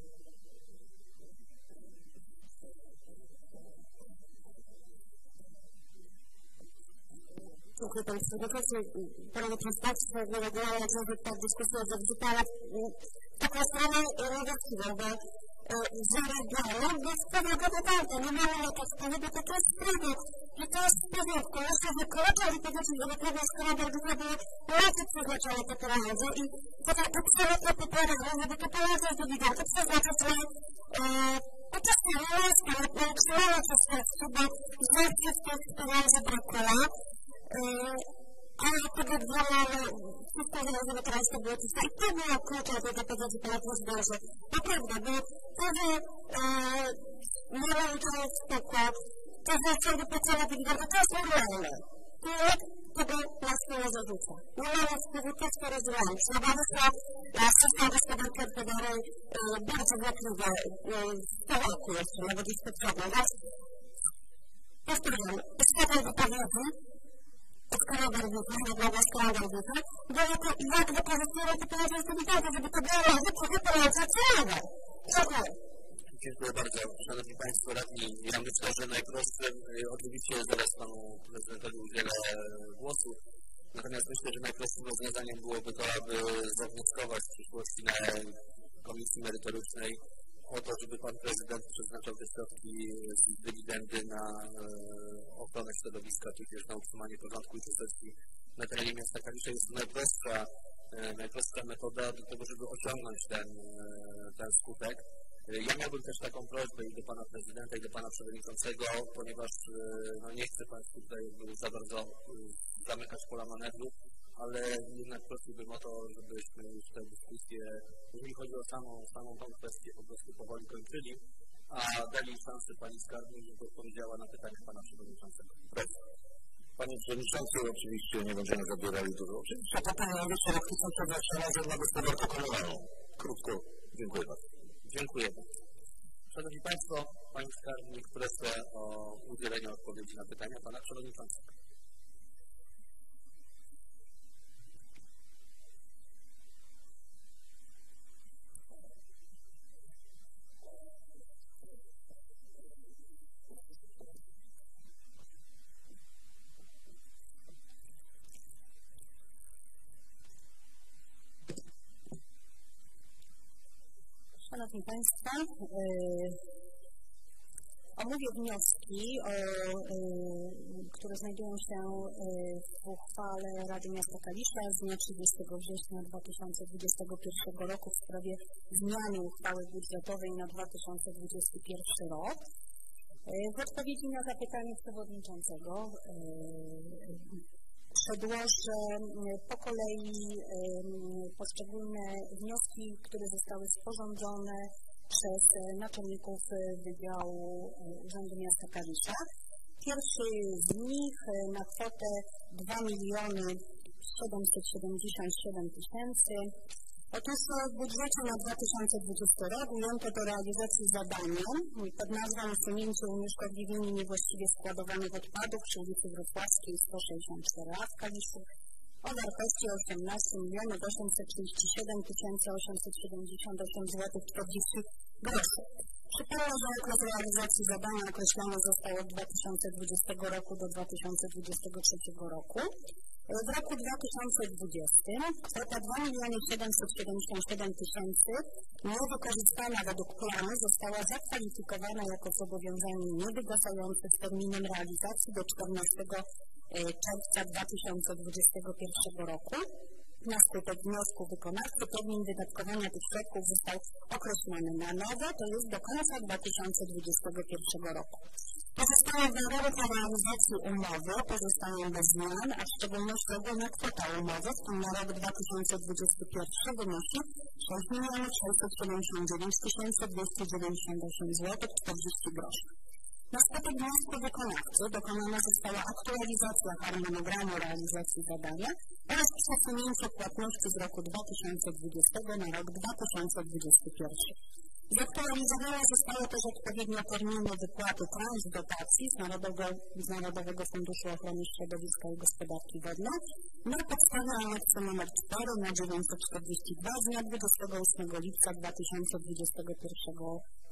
Dziękuję Panie Przewodniczący. Panie Państwo, wyregulowane że ta dyskusja zawrzucała w taką stronę niewłaściwą, bo zarabiamy, bo sprawa go wygląda. Nie mamy na to wpływu, bo to jest sprawa. I to jest w porządku. Muszę wykluczać i powiedzieć, że naprawdę skoro bardzo było ładnie przeznaczone te pieniądze i to tak absolutnie popieramy, żeby te pieniądze z dywidendy przeznaczyć na uczestniczenie miasta, na utrzymanie przez Polski, bo zawsze w tych pieniędzy brakuje. Ale tego działamy wszystko, żeby teraz to było czyste. I to było kluczowe do tego, że teraz jest dobrze. Naprawdę, bo to, że nie mam udziału w spółce, to, że są wypłacone dywidendy, to jest normalne. Nikt tego nas nie zarzuca. Nie mamy wpływu, też to rozumiem. Środowisko, system gospodarki odpadową bardzo wnikliwe w tym roku jeszcze, nawet jest potrzebne. Więc powtarzam, ustawę wypowiedzi, skandalizujące, jednego skandalizujące, bo jak wykorzystujemy te pieniądze z dywidendy, żeby to było może trochę pieniądze celowe. Dziękuję. Dziękuję bardzo. Szanowni Państwo radni, ja myślę, że najprostszym, oczywiście zaraz Panu Prezydentowi udzielę głosu, natomiast myślę, że najprostszym rozwiązaniem byłoby to, aby zawnioskować w przyszłości na Komisji Merytorycznej o to, żeby Pan Prezydent przeznaczał te środki z dywidendy na ochronę środowiska, tudzież na utrzymanie porządku i czystości na terenie miasta Kalisza. Jest to najprostsza, najprostsza metoda do tego, żeby osiągnąć ten, ten skutek. Ja miałbym też taką prośbę i do pana prezydenta, i do pana przewodniczącego, ponieważ no, nie chcę państwu tutaj za bardzo zamykać pola manewru, ale jednak prosiłbym o to, żebyśmy już tę dyskusję, jeżeli chodzi o samą, samą tą kwestię, po prostu powoli kończyli, a dali szansę pani skarbnik, żeby odpowiedziała na pytania pana przewodniczącego. Proszę. Panie Przewodniczący, oczywiście nie będziemy zabierali dużo. Oczywiście poprawia środki są przeznaczone na gospodarkę komunalną. Krótko. Dziękuję bardzo. Dziękuję bardzo. Szanowni Państwo, Pani Skarbnik, proszę o udzielenie odpowiedzi na pytania Pana Przewodniczącego. Szanowni Państwo, yy, omówię wnioski, o, yy, które znajdują się yy, w uchwale Rady Miasta Kalisza z dnia trzydziestego września dwa tysiące dwudziestego pierwszego roku w sprawie zmiany uchwały budżetowej na dwa tysiące dwudziesty pierwszy rok. Yy, w odpowiedzi na zapytanie przewodniczącego yy, przedłożę po kolei poszczególne wnioski, które zostały sporządzone przez naczelników Wydziału Urzędu Miasta Kalisza. Pierwszy z nich na kwotę dwa miliony siedemset siedemdziesiąt siedem tysięcy. Otóż w budżecie na dwa tysiące dwudziesty rok ujęto do realizacji zadania pod nazwą usunięcie unieszkodliwienia niewłaściwie składowanych odpadów przy ulicy Wrocławskiej sto sześćdziesiąt cztery A w Kaliszu o wartości osiemnaście milionów osiemset trzydzieści siedem tysięcy osiemset siedemdziesiąt osiem złotych czterdzieści groszy. Przypomnę, że okres realizacji zadania określony został od dwa tysiące dwudziestego roku do dwa tysiące dwudziestego trzeciego roku. W roku dwa tysiące dwudziestym kwota dwa miliony siedemset siedemdziesiąt siedem tysięcy niewykorzystana według planu została zakwalifikowana jako zobowiązanie niewygasające z terminem realizacji do czternastego czerwca dwa tysiące dwudziestego pierwszego roku. Na skutek wniosku wykonawcy termin wydatkowania tych środków został określony na nowo, to jest do końca dwa tysiące dwudziestego pierwszego roku. Pozostałe warunki realizacji umowy pozostają bez zmian, a w szczególności ogólna kwota umowy, w tym na rok dwa tysiące dwudziesty pierwszy wynosi sześć milionów sześćset siedemdziesiąt dziewięć tysięcy dwieście dziewięćdziesiąt osiem złotych czterdzieści groszy. Na skutek wniosku wykonawcy dokonana została aktualizacja harmonogramu realizacji zadania oraz przesunięcie płatności z roku dwa tysiące dwudziestego na rok dwa tysiące dwudziesty pierwszy. Zaktualizowane zostały też odpowiednio terminy wypłaty transz dotacji z Narodowego, z Narodowego Funduszu Ochrony Środowiska i Gospodarki Wodnej na podstawie aneksu nr cztery na dziewięćset czterdzieści dwa z dnia dwudziestego ósmego lipca dwa tysiące dwudziestego pierwszego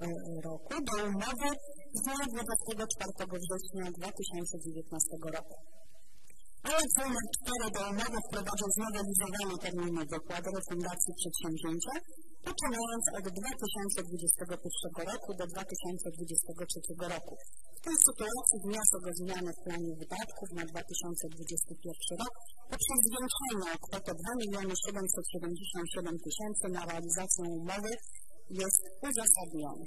roku do umowy z dnia dwudziestego czwartego września dwa tysiące dziewiętnastego roku. Aneks nr cztery do umowy wprowadził znowelizowane terminy wypłat refundacji przedsięwzięcia, poczynając od dwa tysiące dwudziestego pierwszego roku do dwa tysiące dwudziestego trzeciego roku. W tej sytuacji wniosek o zmianę w planie wydatków na dwa tysiące dwudziesty pierwszy rok poprzez zwiększenie o kwotę dwa miliony siedemset siedemdziesiąt siedem tysięcy na realizację umowy jest uzasadniony.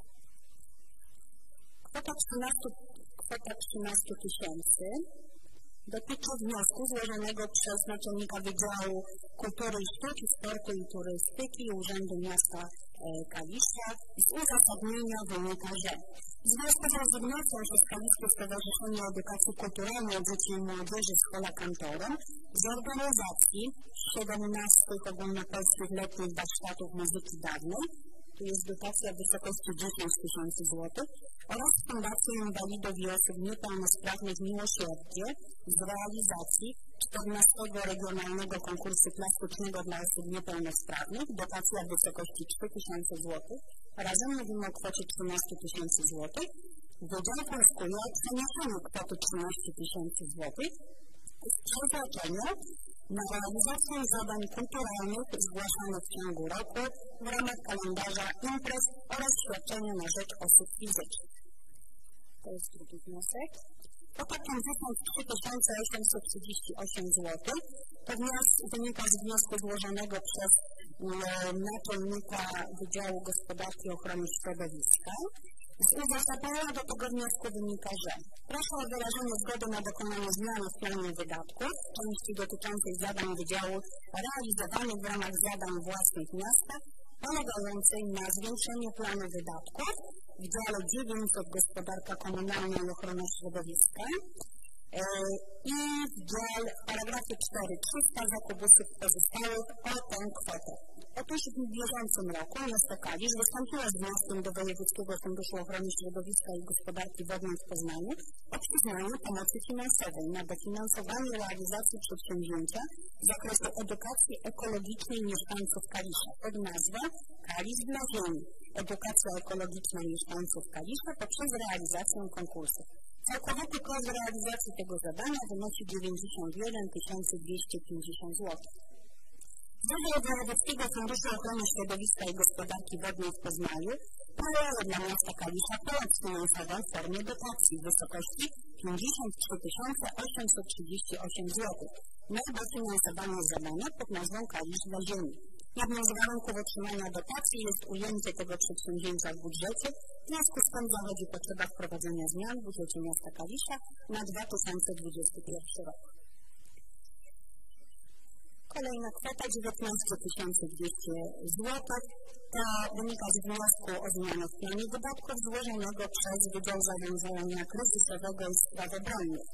Kwota trzynaście tysięcy dotyczy wniosku złożonego przez naczelnika Wydziału Kultury i Sztuki, Sportu i Turystyki Urzędu Miasta Kalisza. Z uzasadnienia wynika, że w związku z rezygnacją przez Kaliskie Stowarzyszenie Edukacji Kulturalnej Dzieci i Młodzieży z Hola Kantorem z organizacji siedemnastych ogólnopolskich letnich warsztatów muzyki dawnej, tu jest dotacja w wysokości dziesięć tysięcy złotych, oraz Fundacji Inwalidów i Osób Niepełnosprawnych Miłosierdzie z realizacji czternastego Regionalnego Konkursu Plastycznego dla Osób Niepełnosprawnych, dotacja w wysokości trzy tysiące złotych, razem mówimy o kwocie trzynaście tysięcy złotych. Wydział wnioskuje o przeniesienie kwoty trzynaście tysięcy złotych z przeznaczeniem na realizację zadań kulturalnych zgłaszanych w ciągu roku w ramach kalendarza imprez oraz świadczenia na rzecz osób fizycznych. To jest drugi wniosek. Kwota pięćdziesiąt trzy tysiące osiemset trzydzieści osiem złotych to wniosek, wynika z wniosku złożonego przez e, naczelnika Wydziału Gospodarki i Ochrony Środowiska. Z uzasadnienia do tego wniosku wynika, że proszę o wyrażenie zgody na dokonanie zmiany w planie wydatków w części dotyczącej zadań Wydziału realizowanych w ramach zadań własnych miasta, polegającej na zwiększeniu planu wydatków w dziale dziewięćset Gospodarka Komunalna i Ochrona Środowiska i w dziale w paragrafie cztery trzysta zakupów pozostałych o tę kwotę. Otóż w bieżącym roku miasto Kalisz wystąpiło z wnioskiem do Wojewódzkiego Funduszu Ochrony Środowiska i Gospodarki Wodnej w Poznaniu o przyznanie pomocy finansowej na dofinansowanie realizacji przedsięwzięcia w zakresie edukacji ekologicznej mieszkańców Kalisza pod nazwą Kalisz dla Ziemi. Edukacja ekologiczna mieszkańców Kalisza poprzez realizację konkursu. Całkowity koszt realizacji tego zadania wynosi dziewięćdziesiąt jeden tysięcy dwieście pięćdziesiąt złotych. Zarząd Wojewódzkiego Funduszu Ochrony Środowiska i Gospodarki Wodnej w Poznaniu planuje dla miasta Kalisza pomoc finansową w formie dotacji w wysokości pięćdziesiąt trzy tysiące osiemset trzydzieści osiem złotych na dofinansowanie zadania pod nazwą Kalisz dla Ziemi. Jednym z warunków otrzymania dotacji jest ujęcie tego przedsięwzięcia w budżecie, w związku z tym zachodzi potrzeba wprowadzenia zmian w budżecie miasta Kalisza na dwa tysiące dwudziesty pierwszy rok. Kolejna kwota dziewiętnaście tysięcy dwieście złotych to wynika z wniosku o zmianę w planie wydatków złożonego przez Wydział Zarządzania Kryzysowego i Spraw Obronnych.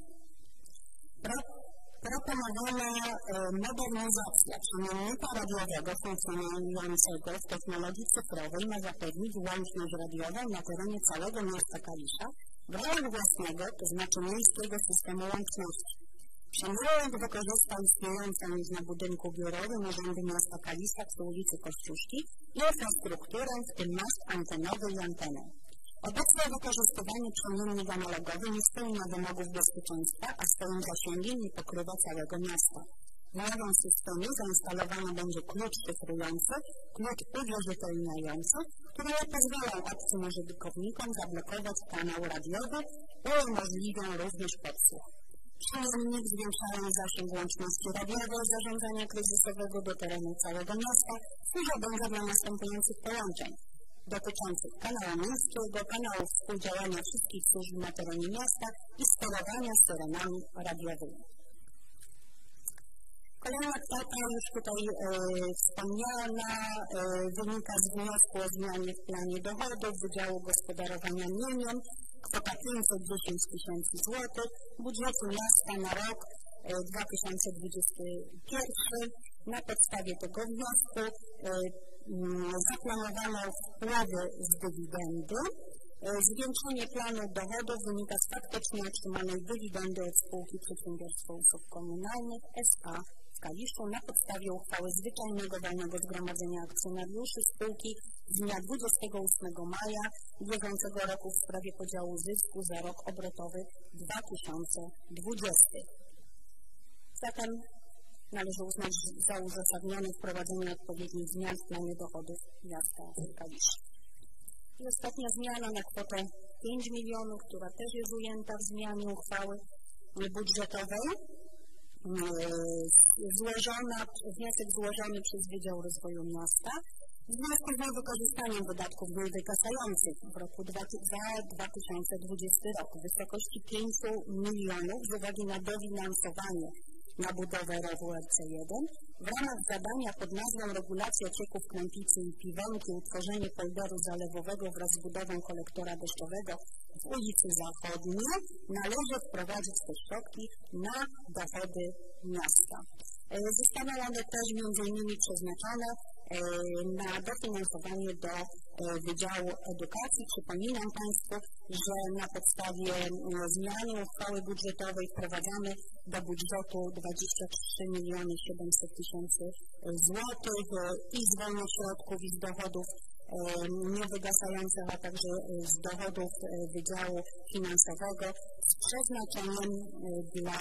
Proponowana modernizacja czynnnika radiowego funkcjonującego w technologii cyfrowej ma zapewnić łączność radiową na terenie całego miasta Kalisza w ramach własnego, to znaczy miejskiego systemu łączności. Przemysł wykorzysta istniejącą już na budynku biurowym Urzędu Miasta Kalisza przy ulicy Kościuszki infrastrukturę, w tym mast antenowy i antenę. Obecne wykorzystywanie czynnik analogowy nie spełnia wymogów bezpieczeństwa, a swoim zasięgiem nie pokrywa całego miasta. W nowym systemie zainstalowany będzie klucz szyfrujący, klucz uwierzytelniający, który nie pozwolą obcym użytkownikom zablokować kanał radiowy, umożliwią również podsłuch. Czynnik zwiększają zasięg łączności radiowej zarządzania kryzysowego do terenu całego miasta, służy będzie dla następujących połączeń dotyczących kanału miejskiego, kanału współdziałania wszystkich służb na terenie miasta i sterowania syrenami radiowymi. Kolejna kwota, już tutaj e, wspomniana, e, wynika z wniosku o zmianie w planie dochodów Wydziału Gospodarowania Mieniem, kwota pięćset dziesięć tysięcy złotych, budżetu miasta na rok e, dwa tysiące dwudziesty pierwszy. Na podstawie tego wniosku e, m, zaplanowano wpływy z dywidendy. E, zwiększenie planu dochodów wynika z faktycznie otrzymanej dywidendy od spółki Przedsiębiorstwo Usług Komunalnych S A w Kaliszu na podstawie uchwały zwyczajnego walnego zgromadzenia akcjonariuszy spółki z dnia dwudziestego ósmego maja bieżącego roku w sprawie podziału zysku za rok obrotowy dwa tysiące dwudziesty. Zatem należy uznać za uzasadnione wprowadzenie odpowiednich zmian w planie dochodów miasta Kalisza. I ostatnia zmiana na kwotę pięć milionów, która też jest ujęta w zmianie uchwały budżetowej. Złożona, wniosek złożony przez Wydział Rozwoju Miasta w związku z niewykorzystaniem wydatków wykasających w roku za dwa tysiące dwudziesty rok w wysokości pięciu milionów z uwagi na dofinansowanie na budowę rowu R C jeden w ramach zadania pod nazwą regulacja cieków Krępicy i Piwonki, utworzenie polderu zalewowego wraz z budową kolektora deszczowego w ulicy Zachodniej należy wprowadzić te środki na dochody miasta. Zostaną one też między innymi przeznaczone na dofinansowanie do Wydziału Edukacji. Przypominam Państwu, że na podstawie zmiany uchwały budżetowej wprowadzamy do budżetu dwadzieścia trzy miliony siedemset tysięcy złotych i z wolnych środków i z dochodów niewygasających, a także z dochodów Wydziału Finansowego z przeznaczeniem dla,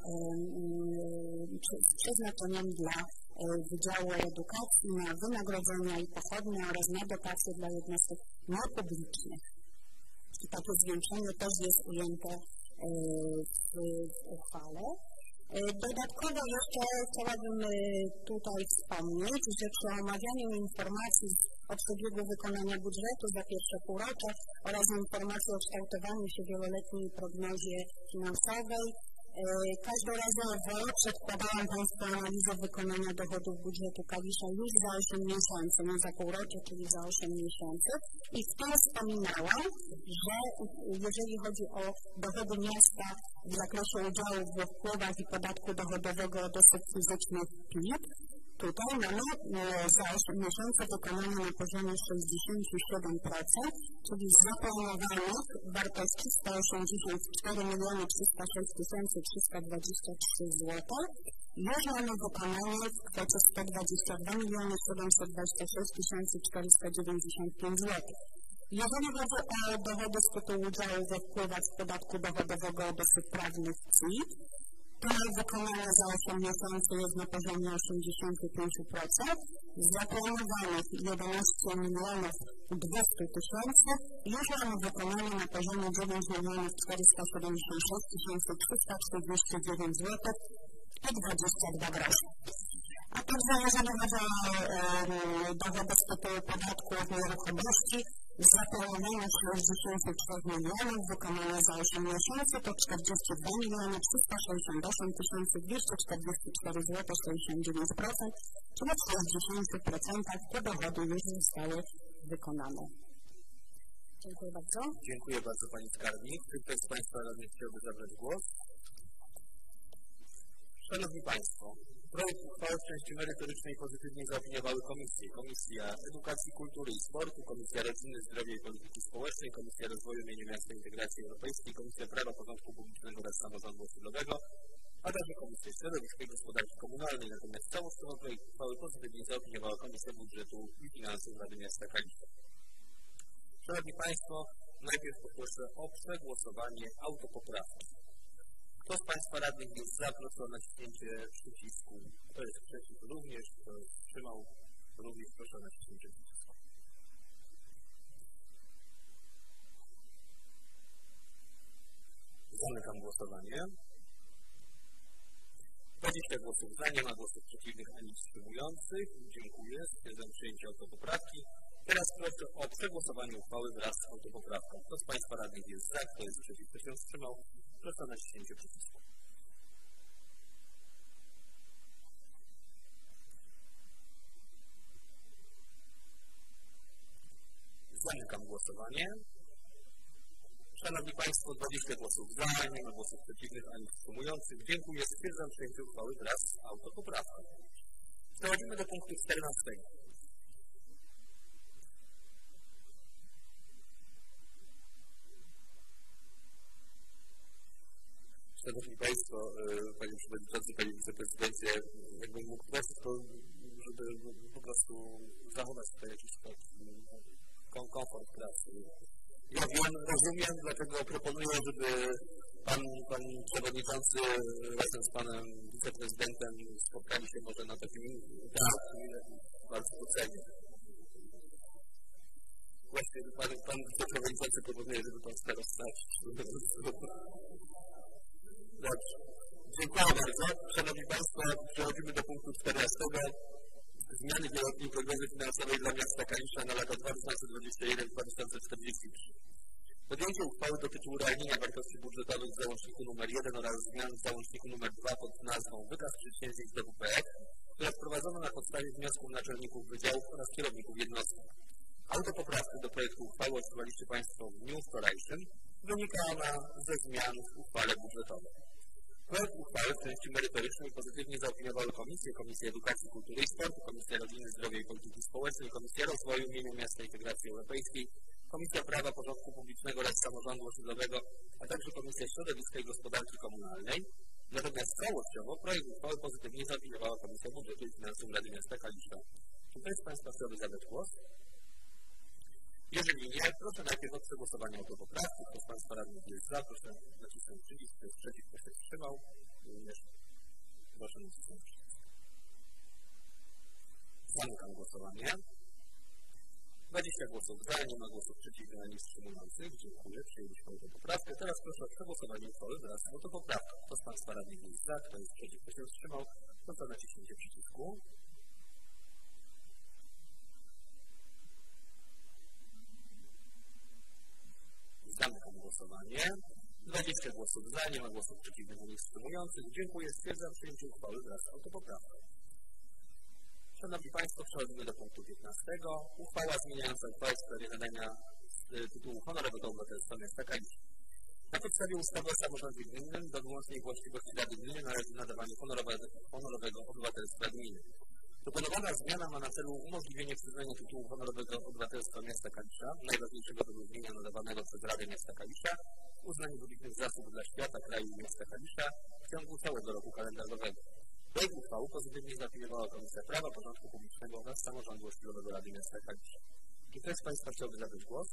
z przeznaczeniem dla Wydziału Edukacji na wynagrodzenia i pochodne oraz na dotacje dla jednostek niepublicznych. I takie zwiększenie też jest ujęte w, w uchwale. Dodatkowo jeszcze chciałabym tutaj wspomnieć, że przy omawianiu informacji o przebiegu wykonania budżetu za pierwsze półrocze oraz informacji o kształtowaniu się wieloletniej prognozie finansowej każdorazowo przedkładałam Państwu analizę wykonania dochodów budżetu Kalisza już za osiem miesięcy, nie za półrocze, czyli za osiem miesięcy. I w tym wspominałam, że jeżeli chodzi o dochody miasta w zakresie udziałów we wpływach i podatku dochodowego od osób fizycznych P I T, tutaj mamy za osiem miesięcy wykonanie na poziomie sześćdziesiąt siedem procent, czyli z zaplanowanych wartości sto osiemdziesiąt cztery miliony trzysta sześć tysięcy trzysta dwadzieścia trzy złote. Już mamy wykonanie w kwocie sto dwadzieścia dwa miliony siedemset dwadzieścia sześć tysięcy czterysta dziewięćdziesiąt pięć złotych. Jeżeli chodzi o dochody z tytułu udziału we wpływach z podatku dochodowego od osób prawnych C I T, to wykonanie za osiem miesięcy jest na poziomie osiemdziesiąt pięć procent, z zaplanowanych jedenaście milionów dwieście tysięcy, już mamy wykonanie na poziomie dziewięć milionów czterysta siedemdziesiąt sześć tysięcy trzysta czterdzieści dziewięć złotych i dwadzieścia dwa grosze. A także jeżeli chodzi o dochody z tytułu podatku od nieruchomości, zaplanowane sześćdziesiąt trzy milionów, wykonane za osiem miesięcy to czterdzieści dwa miliony trzysta sześćdziesiąt osiem tysięcy dwieście czterdzieści cztery złote sześćdziesiąt dziewięć procent, czyli w sześćdziesięciu procentach te dochody już zostały wykonane. Dziękuję bardzo. Dziękuję bardzo Pani Skarbnik. Czy ktoś z Państwa radnych chciałby zabrać głos? Szanowni Państwo, projekt uchwały w części merytorycznej pozytywnie zaopiniowały komisje. Komisja Edukacji, Kultury i Sportu, Komisja Rodziny, Zdrowia i Polityki Społecznej, Komisja Rozwoju imienia Miasta i Integracji Europejskiej, Komisja Prawa, Porządku Publicznego oraz Samorządu Osiedlowego, a także Komisja Środowiska i Gospodarki Komunalnej. Natomiast całościowo projekt uchwały pozytywnie zaopiniowała Komisja Budżetu i Finansów Rady Miasta Kalisza. Szanowni Państwo, najpierw poproszę o przegłosowanie autopoprawki. Kto z Państwa radnych jest za, proszę o naciśnięcie przycisku. Kto jest przeciw również, kto jest wstrzymał również, proszę o naciśnięcie przycisku. Zamykam głosowanie. dwadzieścia głosów za, nie ma głosów przeciwnych ani wstrzymujących. Dziękuję. Stwierdzam przyjęcie autopoprawki. Teraz proszę o przegłosowanie uchwały wraz z autopoprawką. Kto z Państwa radnych jest za, kto jest przeciw, kto się wstrzymał, proszę o naciśnięcie przycisku. Zamykam głosowanie. Szanowni Państwo, dwadzieścia głosów za, nie ma głosów przeciwnych ani wstrzymujących. Dziękuję. Stwierdzam przyjęcie uchwały wraz z autopoprawką. Przechodzimy do punktu czternastego. Szanowni Państwo, Panie Przewodniczący, Panie Wiceprezydencie, jakbym mógł prosić, to żeby po prostu zachować tutaj jakiś taki komfort pracy. Ja wiem, rozumiem, dlatego proponuję, żeby Pan, Pan Przewodniczący razem z Panem Wiceprezydentem spotkali się może na takim bardzo docenię. Właśnie Pan, pan Wiceprezydent proponuje, żeby Pan teraz stać. Dobrze. Dziękuję bardzo. Szanowni Państwo, przechodzimy do punktu czternastego. Zmiany wieloletniej prognozy finansowej dla miasta Kalisza na lata dwa tysiące dwudziesty pierwszy do dwa tysiące czterdziesty trzy. Podjęcie uchwały dotyczy urealnienia wartości budżetowych w załączniku numer jeden oraz zmian w załączniku numer dwa pod nazwą Wykaz przedsięwzięć D W P E, które wprowadzono na podstawie wniosków naczelników wydziałów oraz kierowników jednostek. Autopoprawkę do projektu uchwały otrzymaliście Państwo w dniu wczorajszym. Wynika ona ze zmian w uchwale budżetowej. Projekt uchwały w części merytorycznej pozytywnie zaopiniowały komisje, Komisja Edukacji, Kultury i Sportu, Komisja Rodziny, Zdrowia i Polityki Społecznej, Komisja Rozwoju imienia Miasta i Integracji Europejskiej, Komisja Prawa, Porządku Publicznego oraz Samorządu Osiedlowego, a także Komisja Środowiska i Gospodarki Komunalnej. Natomiast całościowo projekt uchwały pozytywnie zaopiniowała Komisja Budżetu i Finansów Rady Miasta Kalisza. Czy ktoś z Państwa chciałby zabrać głos? Jeżeli nie, proszę najpierw o przegłosowanie autopoprawki. Kto z Państwa radnych jest za, proszę nacisnąć przycisk, kto jest przeciw, kto się wstrzymał. Również proszę nacisnąć przycisk. Zamykam głosowanie. dwadzieścia dwadzieścia głosów za, nie ma głosów przeciwnych ani wstrzymujących. Dziękuję, przyjęliśmy tę poprawkę. Teraz proszę o przegłosowanie uchwały wraz z autopoprawką. Kto z Państwa radnych jest za, kto jest przeciw, kto się wstrzymał, proszę o naciśnięcie przycisku. Zamykam głosowanie. dwadzieścia głosów za, nie ma głosów przeciwnych ani wstrzymujących. Dziękuję, stwierdzam przyjęcie uchwały wraz z autopoprawką. Szanowni Państwo, przechodzimy do punktu piętnastego. Uchwała zmieniająca uchwałę w sprawie nadania tytułu honorowego obywatelstwa miasta Kalisza. Na podstawie ustawy o samorządzie gminnym do wyłącznej właściwości Rady Gminy należy nadawanie honorowego, honorowego obywatelstwa gminy. Proponowana zmiana ma na celu umożliwienie przyznania tytułu honorowego obywatelstwa miasta Kalisza, najważniejszego wyróżnienia nadawanego przez Radę Miasta Kalisza, uznaniu wybitnych zasług dla świata, kraju i miasta Kalisza w ciągu całego roku kalendarzowego. Projekt uchwały pozytywnie zaopiniowała Komisja Prawa, Porządku Publicznego oraz Samorządu Osiedlowego Rady Miasta Kalisza. Czy ktoś z Państwa chciałby zabrać głos?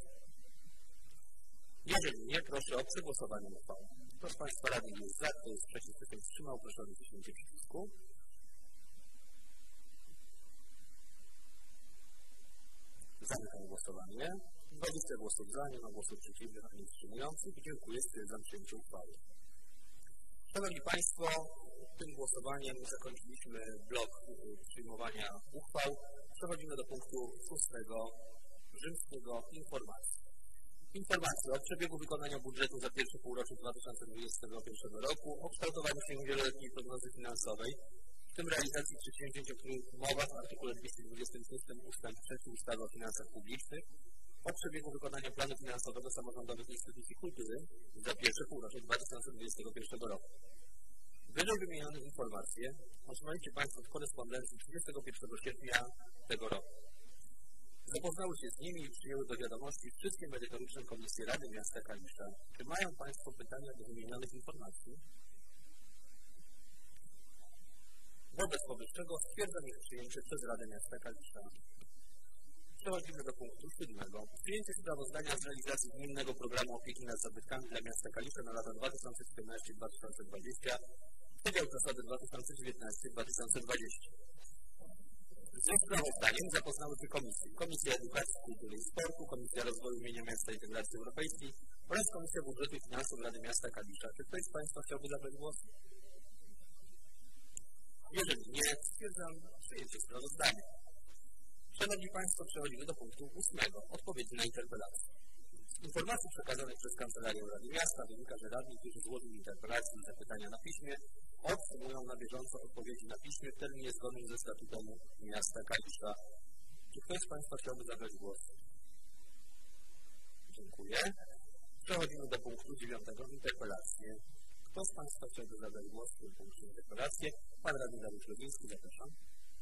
Jeżeli nie, proszę o przegłosowanie uchwały. Kto z Państwa radnych jest za, kto jest przeciw, kto się wstrzymał, proszę o naciśnięcie przycisku. Zamykam głosowanie. dwadzieścia głosów za, nie ma głosów przeciwnych ani wstrzymujących. Dziękuję, stwierdzam przyjęcie uchwały. Szanowni Państwo, tym głosowaniem zakończyliśmy blok przyjmowania uchwał. Przechodzimy do punktu szóstego rzymskiego informacji. Informacja o przebiegu wykonania budżetu za pierwsze półrocze dwa tysiące dwudziestego pierwszego roku, o kształtowaniu się wieloletniej prognozy finansowej, w tym realizacji przedsięwzięć, o których mowa w artykule dwieście dwadzieścia sześć ustęp trzeci ustawy o finansach publicznych, o przebiegu wykonania planu finansowego samorządowych instytucji kultury za pierwsze półrocze dwa tysiące dwudziestego pierwszego roku. Wyżej wymienione informacje otrzymaliście Państwo w korespondencji trzydziestego pierwszego sierpnia tego roku. Zapoznały się z nimi i przyjęły do wiadomości wszystkie merytoryczne komisje Rady Miasta Kalisza. Czy mają Państwo pytania do wymienionych informacji? Wobec powyższego stwierdzam ich przyjęcie przez Radę Miasta Kalisza. Przechodzimy do punktu siódmego. Przyjęcie sprawozdania z realizacji gminnego programu opieki nad zabytkami dla miasta Kalisza na lata dwa tysiące czternasty do dwa tysiące dwudziestego, podział zasady dwa tysiące dziewiętnasty do dwa tysiące dwudziestego. Z tym sprawozdaniem zapoznały się komisje. Komisja Edukacji, Kultury i Sportu, Komisja Rozwoju Imienia Miasta i Integracji Europejskiej oraz Komisja Budżetu i Finansów Rady Miasta Kalisza. Czy ktoś z Państwa chciałby zabrać głos? Jeżeli nie, stwierdzam przyjęcie sprawozdania. Szanowni Państwo, przechodzimy do punktu ósmego. Odpowiedzi na interpelacje. Z informacji przekazanych przez Kancelarię Rady Miasta wynika, że radni, którzy złożyli interpelacje i zapytania na piśmie, otrzymują na bieżąco odpowiedzi na piśmie w terminie zgodnym ze statutem miasta Kalisza. Czy ktoś z Państwa chciałby zabrać głos? Dziękuję. Przechodzimy do punktu dziewiątego. Interpelacje. Kto z Państwa chciałby zabrać głos w tym punkcie interpelacje? Pan radny Dariusz Lewiński, zapraszam.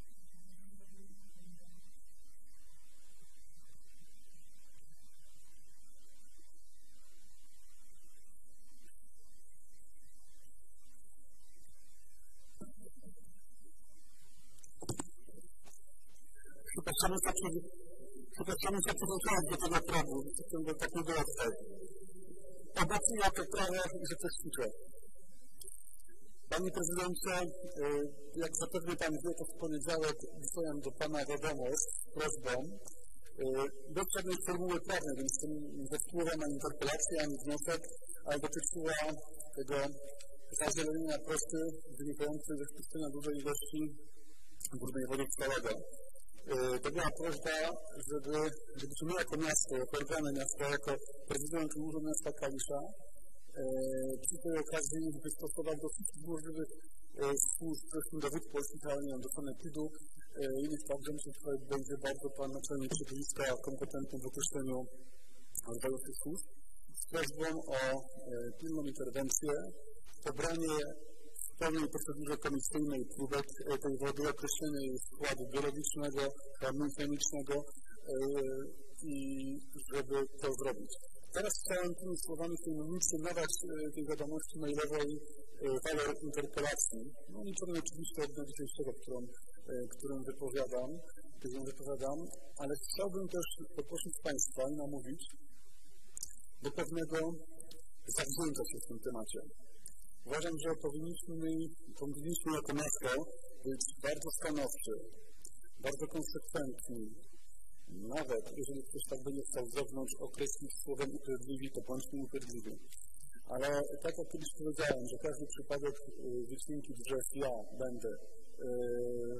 Chyba chciałbym się przygotować do tego prawa, do takiego odstępu. Obecnie to prawo rzeczywiście. Panie Prezydencie, jak zapewne Pan wie, to w poniedziałek wysłałem do Pana wiadomość z prośbą, bez żadnej formuły prawnej, więc nie wpływa na interpelację ani wniosek, ale dotyczyła tego zazielenienia prosty wynikającej ze spuszczenia dużej ilości brudnej wody stałego. To była prośba, żeby, żebyśmy my jako miasto, jako organy miasta, jako prezydent i urząd miasta Kalisza przy tej okazji wystosować do wszystkich możliwych służb, zresztą do Wód Polskich, ale nie wiem, do sanepidu i innych także, myślę, że tutaj będzie bardzo Pan naczelnik środowiska kompetentny w określeniu rodzaju tych służb, z prośbą o pilną interwencję, pobranie w pełnej procedurze komisyjnej próbek tej wody, określenie jej składu biologicznego, chemicznego i żeby to zrobić. Teraz chciałem tymi słowami, w tej mównicy nadać tej wiadomości mailowej walor interpelacji. No niczego oczywiście od dnia dzisiejszego, którą, którą wypowiadam, którą wypowiadam, ale chciałbym też poprosić Państwa i namówić do pewnego zawzięcia się w tym temacie. Uważam, że powinniśmy, powinniśmy jako miasto być bardzo stanowczy, bardzo konsekwentni, nawet jeżeli ktoś tak będzie chciał z zewnątrz określić słowem upierdliwi, to bądźmy upierdliwi. Ale tak jak kiedyś powiedziałem, że każdy przypadek wycinki drzew ja będę, yy,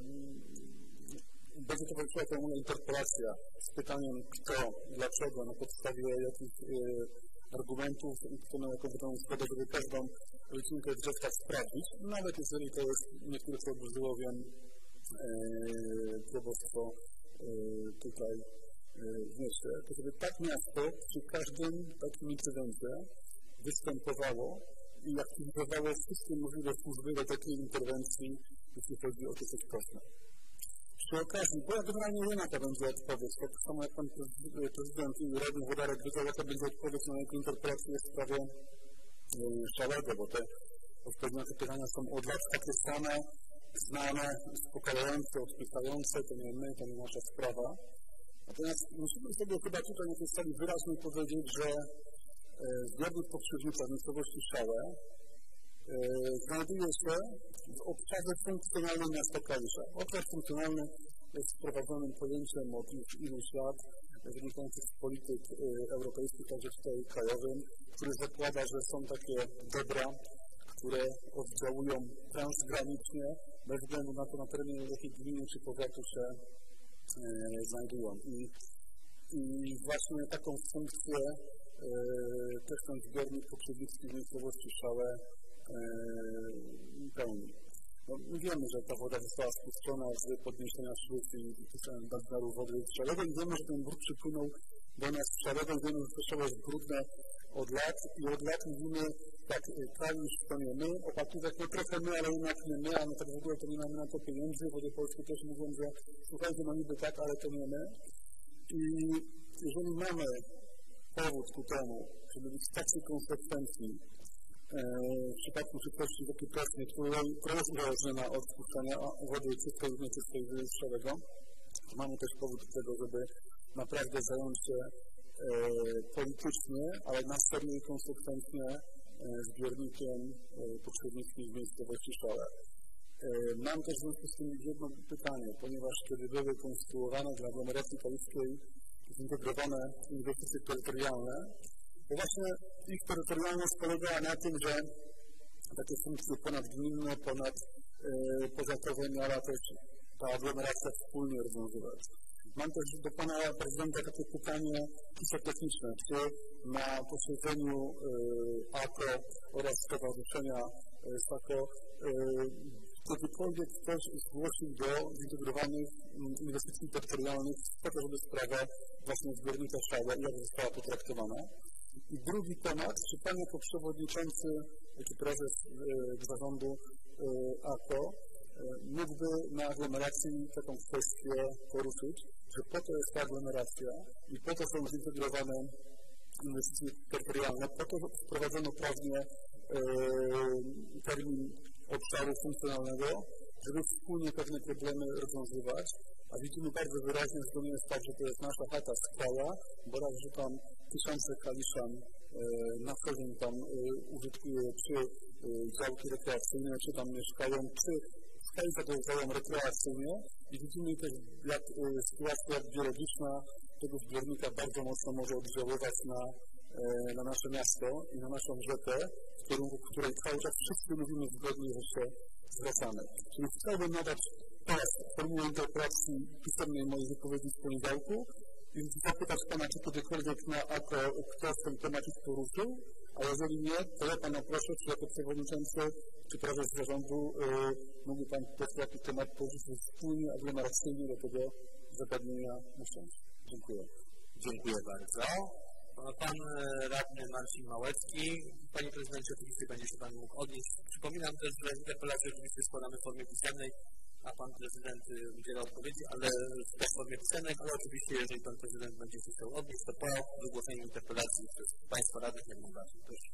będzie to wróciła to moja interpelacja z pytaniem kto, dlaczego, na podstawie jakich yy, argumentów i kto ma jaką wydaną zgodę, żeby każdą wycinkę drzew tak sprawdzić, nawet jeżeli to jest niektóre co oburzyło, wiem, yy, probostwo yy, tutaj yy, w mieście, to żeby tak miasto przy każdym takim incydencie występowało i aktywizowało wszystkie możliwe służby do takiej interwencji, jeśli chodzi o to coś kosne. Przy okazji, bo ja generalnie wiem, jaka będzie odpowiedź, tak samo jak pan prezydent i radny Włodarek wiedział, jaka będzie odpowiedź na jaką interpelację w sprawie Szałego, bo te odpowiednie pytania są od lat takie same, znane, uspokajające, odpytające, to nie my, to nie nasza sprawa. Natomiast musimy sobie chyba tutaj na tej sali wyraźnie powiedzieć, że zbiornik Pokrzywnica w miejscowości Szałe e, znajduje się w obszarze funkcjonalnym miasta Kalisza. Obszar funkcjonalny jest wprowadzonym pojęciem od już iluś lat, wynikających z polityk e, europejskich, także tutaj krajowym, który zakłada, że są takie dobra, które oddziałują transgranicznie, bez względu na to, na terenie jakiej gminy czy powiatu się e, znajdują. I, I właśnie taką funkcję Yy, też ten zbiornik Pokrzywnicki w miejscowości Szałe yy, pełni. No, my wiemy, że ta woda została spuszczona z podniesienia szluz i nadmiaru wody z Szałego i wiemy, że ten brud przypłynął do nas z Szałego i wiemy, że to Szałe jest brudne od lat i od lat mówimy tak, Kalisz to nie my, Opatówek no trochę my, ale jednak nie my, a my tak w ogóle to nie mamy na to pieniędzy, Wody Polskie też mówią, że słuchajcie, no niby tak, ale to nie my. I jeżeli mamy powód ku temu, żeby być w takiej konsekwencji e, w przypadku szybkości takiej presji, która jest uzależniona od spuszczania wody czystej i nieczystej z Szałego, mamy też powód do tego, żeby naprawdę zająć się e, politycznie, ale na serio i konsekwentnie e, zbiornikiem e, Pokrzywnickim w miejscowości Szałe. E, mam też w związku z tym jedno pytanie, ponieważ kiedy były konstruowane dla aglomeracji kaliskiej zintegrowane inwestycje terytorialne, bo właśnie ich terytorialność polegała na tym, że takie funkcje ponadgminne, ponad e, powiatowe miała też ta aglomeracja wspólnie rozwiązywać. Mam też do pana prezydenta takie pytanie czysto techniczne, czy na posiedzeniu e, A K O oraz Stowarzyszenia e, S A K O e, kiedykolwiek ktoś zgłosił do zintegrowanych inwestycji terytorialnych po to, żeby sprawę właśnie zbiornika Szałe i jak została potraktowana. I drugi temat, czy pan jako przewodniczący, czy prezes e, zarządu e, A K O e, mógłby na aglomeracji taką kwestię poruszyć, że po to jest ta aglomeracja i po to są zintegrowane inwestycje terytorialne, po to wprowadzono prawnie e, termin obszaru funkcjonalnego, żeby wspólnie pewne problemy rozwiązywać, a widzimy bardzo wyraźnie, że to nie jest tak, że to jest nasza chata z kraja, bo raz, że tam tysiące kaliszan e, na co dzień tam e, użytkuje czy e, działki rekreacyjne, czy tam mieszkają, czy z Kalisza dojeżdżają rekreacyjnie i widzimy też, jak e, sytuacja biologiczna tego zbiornika bardzo mocno może oddziaływać na na nasze miasto i na naszą rzekę, w kierunku której cały czas wszyscy mówimy zgodnie, że się zwracamy. Czyli chciałbym nadać teraz formułę interpelacji pisemnej mojej wypowiedzi z poniedziałku i zapytać pana, czy kiedykolwiek na A K O ktoś ten temat już poruszył, a jeżeli nie, to ja pana proszę, czy jako przewodniczący, czy prezes zarządu yy, mógłby pan po prostu jakiś temat poruszyć wspólnie, aglomeracyjnie do tego zagadnienia usiąść. Dziękuję. Dziękuję bardzo. Pan radny Marcin Małecki. Panie prezydencie, oczywiście będzie się pan mógł odnieść. Przypominam też, że interpelację oczywiście składamy w formie pisemnej, a pan prezydent udziela odpowiedzi, ale też w formie pisemnej, ale oczywiście jeżeli pan prezydent będzie się chciał odnieść, to po wygłoszeniu interpelacji przez państwa radnych jak najbardziej. Proszę.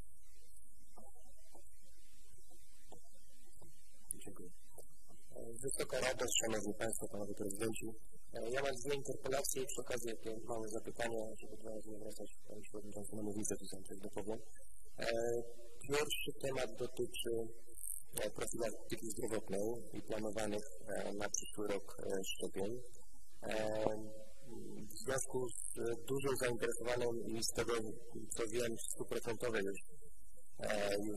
Dziękuję. Wysoka Rado, Szanowni Państwo, Panowie Prezydenci. Ja mam dwie interpelacje i przy okazji takie małe zapytania, żeby od razu nie wracać Panie Przewodniczący na mównicę, to sam coś dopowiem. Pierwszy temat dotyczy profilaktyki zdrowotnej i planowanych na przyszły rok szczepień. związku z dużym zainteresowaniem i z tego, co wiem, stuprocentowej już, już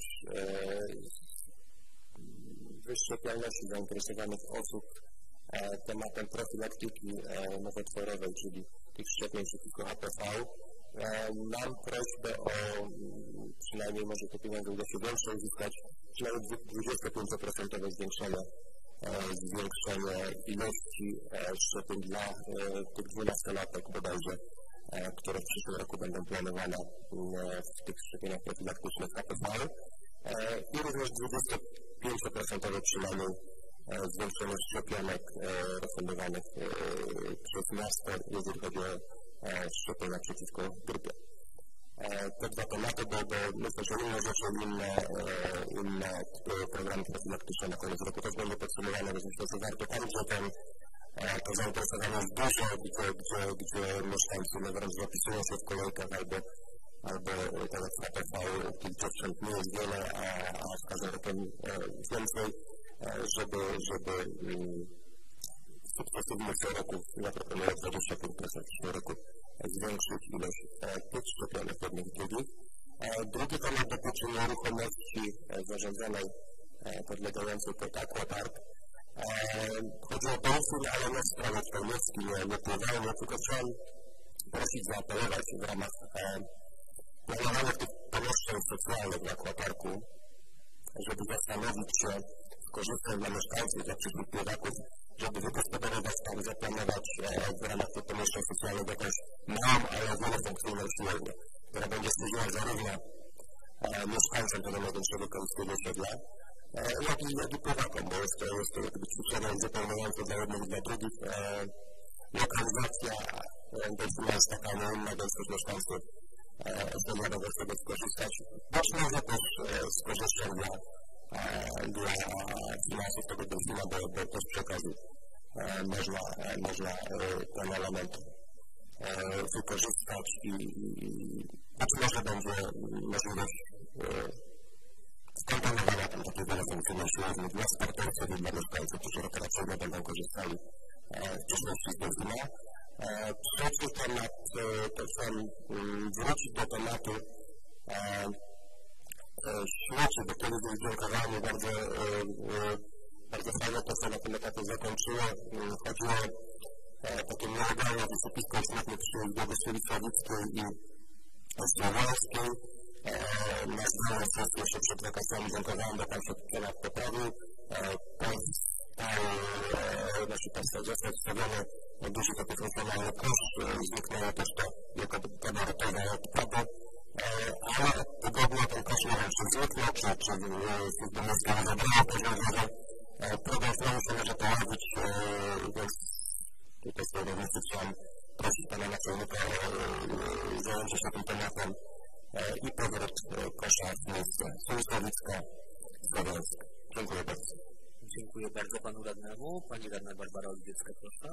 wyszczepialności zainteresowanych osób tematem profilaktyki nowotworowej, czyli tych szczepień przeciwko H P V. Mam prośbę o, przynajmniej może te pieniądze uda się większe uzyskać, przynajmniej dwudziestopięcioprocentowe zwiększenie, zwiększenie ilości szczepień dla tych dwunastolatek bodajże, które w przyszłym roku będą planowane w tych szczepieniach profilaktycznych H P V i również dwudziestopięcioprocentowe przynajmniej zwiększenie szczepionek refundowanych przez miasto, jeżeli chodzi o szczepienia przeciwko grypie. Te dwa tematy, bo, bo myślę, że inne rzeczy, inne, inne programy profilaktyczne na koniec roku też będą podsumowane, więc myślę, że warto tam, gdzie ten, to zainteresowanie jest duże, gdzie, gdzie, gdzie mieszkańcy no, wręcz zapisują się w kolejkach albo, albo tak jak w H P V kilkadziesiąt nie jest wiele, a, a z każdym rokiem więcej, żeby, żeby sukcesywnie co roku, ja proponuję dwadzieścia pięć procent w przyszłym roku, zwiększyć ilość tych szczepionek jednych i drugich. Drugi temat dotyczy nieruchomości zarządzanej podlegającej pod Aquapark. Chodzi o Dolfin, ale nie w sprawie Czarnecki, nie, nie pływalnie, tylko chciałem prosić, zaapelować w ramach planowanych tych pomieszczeń socjalnych w Aquaparku, żeby zastanowić się z korzyścią dla mieszkańców, dla przyszłych pływaków, żeby wygospodarować tam, zaplanować w ramach tych pomieszczeń socjalnych jakąś małą, ale wielofunkcyjną siłownię, która będzie służyła zarówno mieszkańcom tego największego kaliskiego osiedla, jak i, jak i pływakom, bo jest to, jest to jakby ćwiczenie uzupełniające dla jednych i dla drugich. Lokalizacja Dolfina jest taka, nie inna, więc też mieszkańcy osiedla mogą z tego skorzystać. Być może też z korzyścią dla dla finansów tego Dolfina, bo, bo też przy okazji e, można, e, można e, ten element e, wykorzystać i, i być może będzie możliwość e, skomponowania tam takiej wielofunkcyjnej siłowni dla sportowców i dla mieszkańców, którzy rekreacyjnie będą korzystali e, w przyszłości z Dolfina. E, trzeci temat, e, to chciałem um, wrócić do tematu e, śmieci, bo kiedyś były dziękowanie, bardzo, bardzo fajnie to, co na tym etapie zakończyło. Chodziło o takie nielegalne wysypisko śmietnych przy Bogusławie Sławickiej i Słowiańskiej. Na zdalnej sesji jeszcze przed wakacjami dziękowałem, bo pan się temat poprawił. Nasi państwo został wstawiony duży taki funkcjonalny koszt. Zniknęło też to jako gabarytowe odpady. Ale podobno ten koszt nie wiem, czy zniknął, czy, czy służba morska nie zabrała, powiedział, że problem znowu się może pojawić, więc tutaj z tej rolnicy chciałem prosić pana naczelnika o zajęcie się tym tematem i powrót kosza w miejsce Słowicka, Słowiańska. Dziękuję bardzo. Dziękuję bardzo panu radnemu. Pani radna Barbara Oliwiecka, proszę.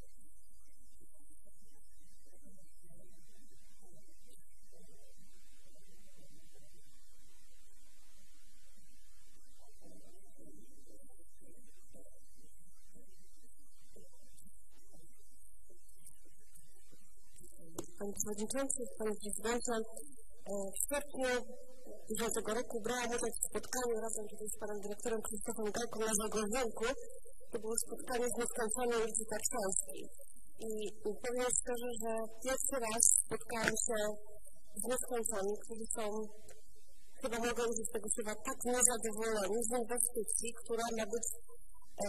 Panie Przewodniczący, Panie Prezydencie, w sierpniu bieżącego roku brałam udział w spotkaniu razem tutaj z Panem Dyrektorem Krzysztofem Gajką na Zagłębienku. To było spotkanie z mieszkańcami ulicy Tatrzańskiej. I powiem szczerze, że pierwszy raz spotkałam się z mieszkańcami, którzy są, chyba mogę użyć tego słowa, tak niezadowoleni z inwestycji, która ma być e,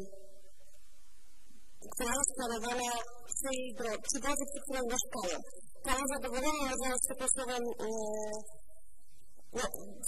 która jest planowana przy, przy drodze, przy której mieszkają. To niezadowolenie nazywam sposobem e, no,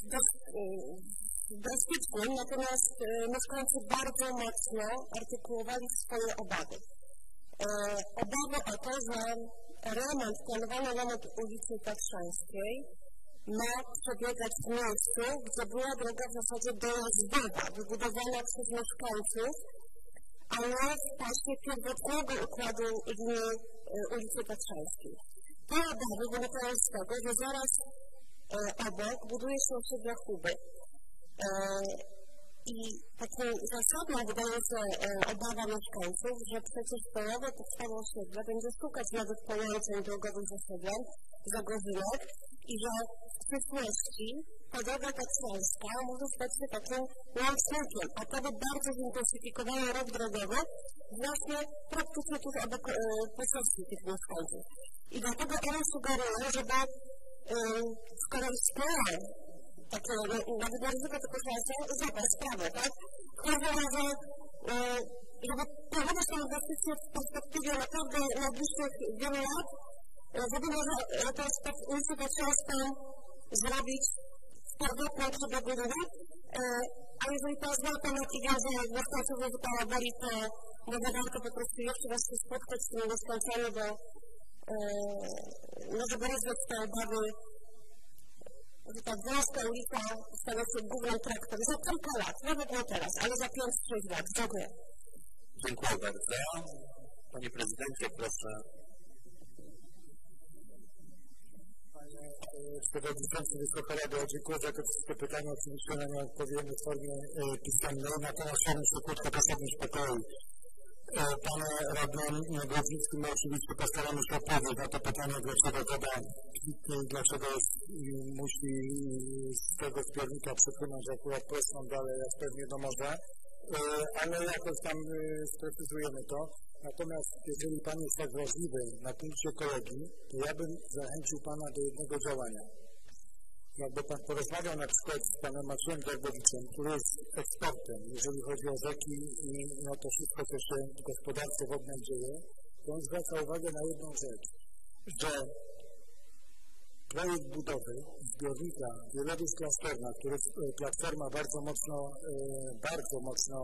drastycznym, natomiast e, mieszkańcy bardzo mocno artykułowali swoje obawy. E, obawy o to, że remont, planowany remont ulicy Tatrzańskiej ma przebiegać w miejscu, gdzie była droga w zasadzie dojazdowa, wybudowana przez mieszkańców, a nie w pasie pierwotnego układu linii e, ulicy Tatrzańskiej. Te obawy wynikają z tego, że zaraz e, obok buduje się osiedla Huby. E, I taką zasadną wydaje się obawa mieszkańców, że przecież połowę powstałe osiedla będzie szukać nowych połączeń drogowych z osiedlem, zagrożonych i że w przyszłości ta droga tatrzańska może stać się takim łącznikiem, a to by bardzo zintensyfikowało ruch drogowy właśnie praktycznie tuż obok e, posesji tych mieszkańców. I dlatego oni sugerują, żeby e, skoro istnieje takie, nawet na ryzyko tylko szansa, zabrać sprawę, tak? Chodzi o to, żeby prowadzić tę inwestycję w perspektywie naprawdę najbliższych wielu lat, żeby może tę ulicę tatrzańską zrobić w pierwotną przebiegłą, a jeżeli to zna Pan jaki wiąże mieszkańców, żeby Pana boli, to może warto po prostu jeszcze raz się spotkać z tymi mieszkańcami, bo może rozwiać te obawy, że ta wąska ulica stanie się głównym traktem za kilka lat, nawet nie teraz, ale za pięć sześć lat. Dziękuję. Dziękuję bardzo. Panie Prezydencie, proszę. Panie Przewodniczący Wysoka Rado, dziękuję za te wszystkie pytania. Oczywiście na nie odpowiemy w formie e, pisemnej. Natomiast chciałbym się krótko posadzić w pokoju. Panie Radnym Grodzińskim, oczywiście postaramy się odpowiedzieć na to pytanie, dlaczego woda kwitnie i dlaczego jest, i musi z tego zbiornika przepłynąć akurat prostą dalej, jak pewnie do morza, ale jakoś tam sprecyzujemy to. Natomiast jeżeli Pan jest tak wrażliwy na punkcie ekologii, to ja bym zachęcił Pana do jednego działania. Jakby Pan porozmawiał na przykład z Panem Maciejem Garbowiczem, który jest ekspertem, jeżeli chodzi o rzeki i no to wszystko, co się w gospodarce wodnej dzieje, to on zwraca uwagę na jedną rzecz, że projekt budowy zbiornika Wielowieś Klasztorna, który Platforma bardzo mocno, bardzo mocno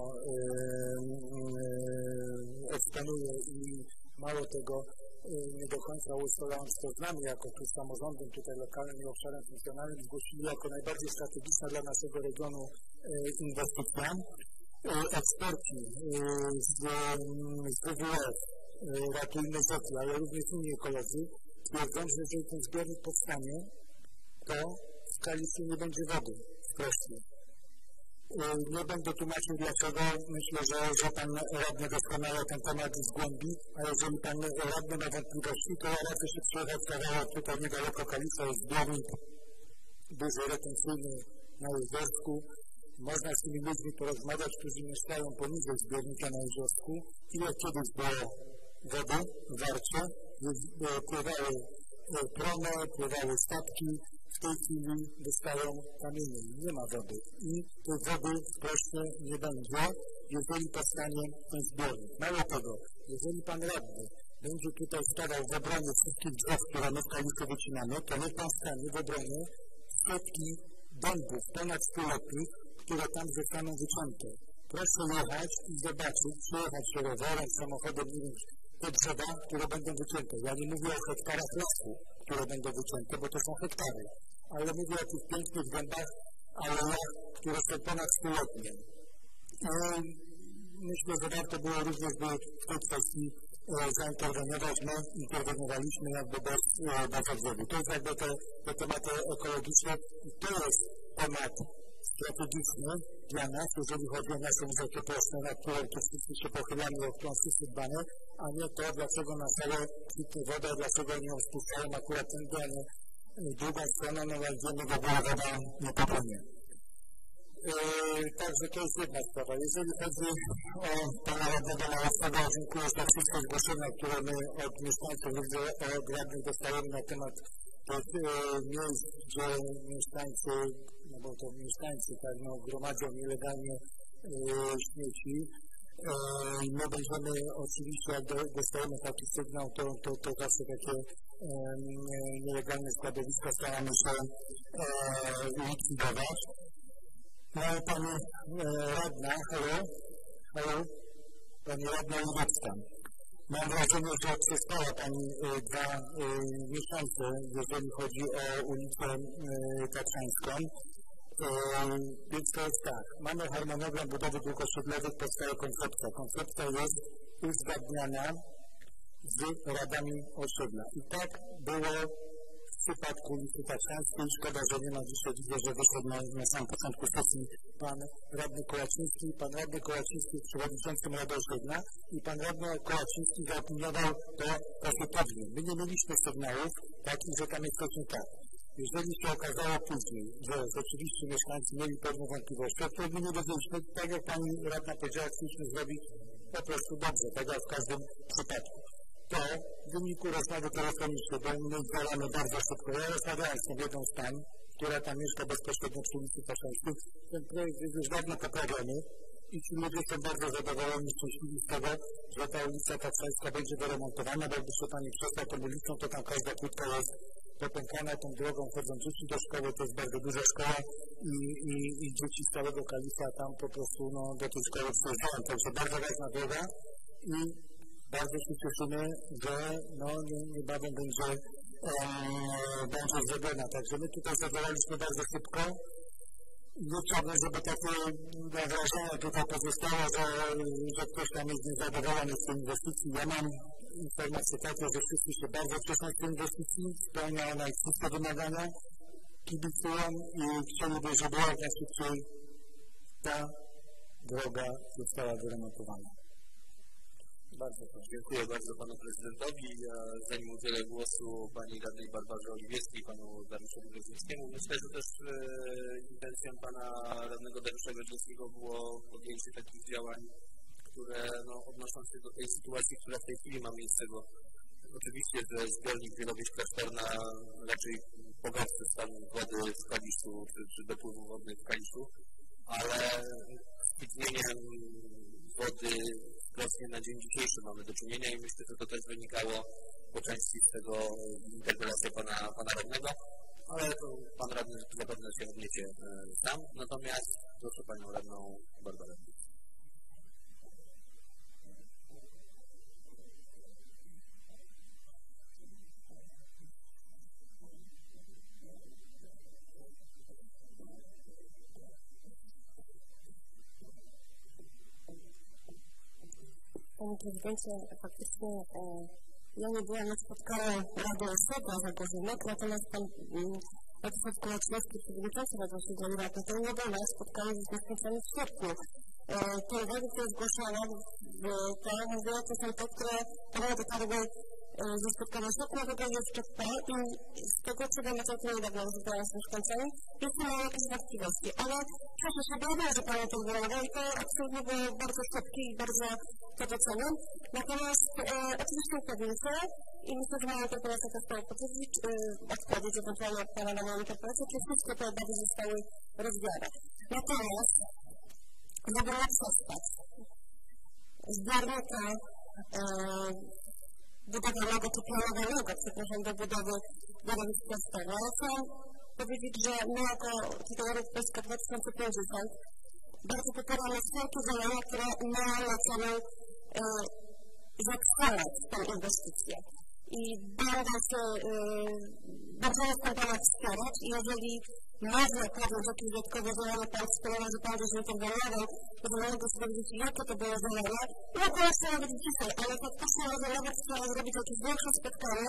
eksponuje i mało tego, nie do końca ustalając to z nami, jako tu samorządem tutaj lokalnym i obszarem funkcjonalnym, zgłosili jako najbardziej strategiczna dla naszego regionu inwestycja. Eksperci z, z W W F, Ratujmy Rzeki, ale również inni ekolodzy twierdzą, że jeżeli ten zbiornik powstanie, to w Kaliszu nie będzie wody w Krośnie. Nie będę tłumaczył dlaczego, myślę, że, że Pan Radny doskonale ten temat zgłębi, a jeżeli Pan Radny ma wątpliwości, to ja radzę się przyjechać kawałek tutaj niedaleko Kalisza, jest zbiornik duży, retencyjny na Jeziorsku. Można z tymi ludźmi porozmawiać, którzy mieszkają poniżej zbiornika na Jeziorsku. Ile kiedyś było wody w Warcie, pływały promy, pływały statki, w tej chwili wystają kamienie, nie ma wody i tej wody w Krośnie nie będzie, jeżeli powstanie ten zbiornik. Mało tego, jeżeli Pan Radny będzie tutaj stawał w obronie wszystkich drzew, które my w Kaliszu wycinamy, to niech Pan stanie w obronie setki dębów ponad stuletnich, które tam zostaną wycięte. Proszę jechać i zobaczyć, przyjechać się rowerem, samochodem, nie wiem, te drzewa, które będą wycięte. Ja nie mówię o hektarach lasu, które będą wycięte, bo to są hektary, ale mówię o tych pięknych dębach, alejach, które są ponad stuletnie. Myślę, że warto było również by w tej kwestii e, zainterweniować. My interweniowaliśmy jakby bez, e, bez odwodu. To jest jakby te, te tematy ekologiczne i to jest temat strategiczny dla nas, jeżeli chodzi o naszą rzekę Prosnę, na którą tu wszyscy się pochylamy, o którą wszyscy dbamy, a nie to, dlaczego na salę kwitnie woda, dlaczego nie ją spuszczają akurat ten dany drugą stroną, no jak wiemy, w ogóle woda nie popłynie. Yy, także to jest jedna sprawa. Jeżeli chodzi o Pana Radnego Małeckiego, dziękuję za wszystkie zgłoszenia, które my od mieszkańców od radnych dostajemy na temat tych yy, miejsc, gdzie mieszkańcy, no bo to mieszkańcy tak, no, gromadzą nielegalnie yy, śmieci. Yy, my będziemy oczywiście, jak do, dostajemy taki sygnał, to, to, to zawsze takie yy, nielegalne składowiska staramy się yy, likwidować. No, Pani e, Radna, halo, halo, Pani Radna Iwacka. Mam wrażenie, że przespała Pani e, dwa e, miesiące, jeżeli chodzi o ulicę e, Tatrzańską. E, więc to jest tak, mamy harmonogram budowy dróg osiedlowych, powstaje koncepcja. Koncepcja jest uzgadniana z radami osiedla. I tak było przypadku listy tatrzańskiej. Szkoda, że nie ma dzisiaj, widzę, że wyszedł na, na samym początku sesji pan radny Kołaczyński. Pan radny Kołaczyński jest przewodniczącym Rady Osiedla i pan radny Kołaczyński zaopiniował to pozytywnie. My nie mieliśmy sygnałów takich, że tam jest coś nie tak. Jeżeli się okazało później, że rzeczywiście mieszkańcy mieli pewne wątpliwości, to my nie wiedzieliśmy, tak jak pani radna powiedziała, chcieliśmy zrobić po prostu dobrze, tak jak w każdym przypadku. To w wyniku rozmowy telefonicznej, bo my działamy bardzo szybko. Ja rozmawiałem z tą jedną z pań, która tam mieszka bezpośrednio przy ulicy Taszańskiej. Ten projekt jest już dawno poprawiony i ci ludzie są bardzo zadowoleni, szczęśliwi z tego, że ta ulica Taszańska będzie wyremontowana, bo jakby się pani przestał tą ulicą, to tam każda kłódka jest popękana tą drogą, chodzą dzieci do szkoły, to jest bardzo duża szkoła i, i, i dzieci z całego Kalifa tam po prostu no, do tej szkoły przyjeżdżają. Także bardzo ważna droga i bardzo się cieszymy, że no, niebawem będzie, e, będzie zrobiona. Także my tutaj zadziałaliśmy bardzo szybko. Nie chciałbym, żeby takie wrażenie tutaj pozostało, że, że ktoś tam jest niezadowolony z tej inwestycji. Ja mam informację taką, że wszyscy się bardzo cieszą z tej inwestycji, spełnia ona ich wszystkie wymagania, kibicują i chcieliby, żeby jak najszybciej ta droga została wyremontowana. Bardzo proszę. Dziękuję bardzo panu prezydentowi. Ja, zanim udzielę głosu pani radnej Barbarze Oliwieckiej, panu Dariuszowi Grodzińskiemu, myślę, że też e, intencją pana radnego Dariusza Grodzińskiego było podjęcie takich działań, które no, odnoszą się do tej sytuacji, która w tej chwili ma miejsce, bo oczywiście, że zbiornik Wielowieś Klasztorna raczej pogarsza stan wody w Kaliszu, czy, czy dopływu wodnych w Kaliszu, ale kwitnieniem wody wprost na dzień dzisiejszy mamy do czynienia i myślę, że to też wynikało po części z tego interpelacji pana, pana radnego, ale to pan radny zapewne się odniecie sam. Natomiast proszę panią radną Barbarę. Panie prezydencie, faktycznie e, ja nie byłam na spotkaniu Rady Osiedla Zagorzynek, natomiast pan Władysław Kołaczynski, przewodniczący Rady Osiedla i Radny, to nie był na spotkaniu z mieszkańcami w sierpniu. E, te uwagi, które zgłaszane, to mówię, to są te, które prawie dotarły ze spotkania w sierpniu, tego jeszcze trwa i z tego, co wiem, całkiem niedawno rozmawiałam z mieszkańcami, jest to jakieś wątpliwości, ale cieszę się bardzo, że Pani to wygląda i to absolutnie było bardzo szybkie i bardzo to doceniam. Natomiast e, oczywiście upewnię się i myślę, że moja interpelacja też Pani potwierdzić, e, odpowiedzieć ewentualnie od Pana na moją interpelację, czy wszystkie te uwagi zostały rozwiane. Natomiast, żeby nie przestać, zbiornika e, budowanego czy planowanego, przepraszam, do budowy Wielowieś Klasztorna. Chcę powiedzieć, że my jako tutaj Ruch Polska dwa tysiące pięćdziesiąt bardzo popieramy wszelkie działania, które mają na celu e, zatrzymać tę inwestycję. I będę się, e, bardzo jestem Pana wspierać i jeżeli można podjąć jakieś dodatkowe działania, Pan wspomniał, że Pan też interweniował, to mogę sobie powiedzieć, jakie to było działania. No to jeszcze nawet dzisiaj, ale faktycznie może nawet trzeba zrobić jakieś większe spotkanie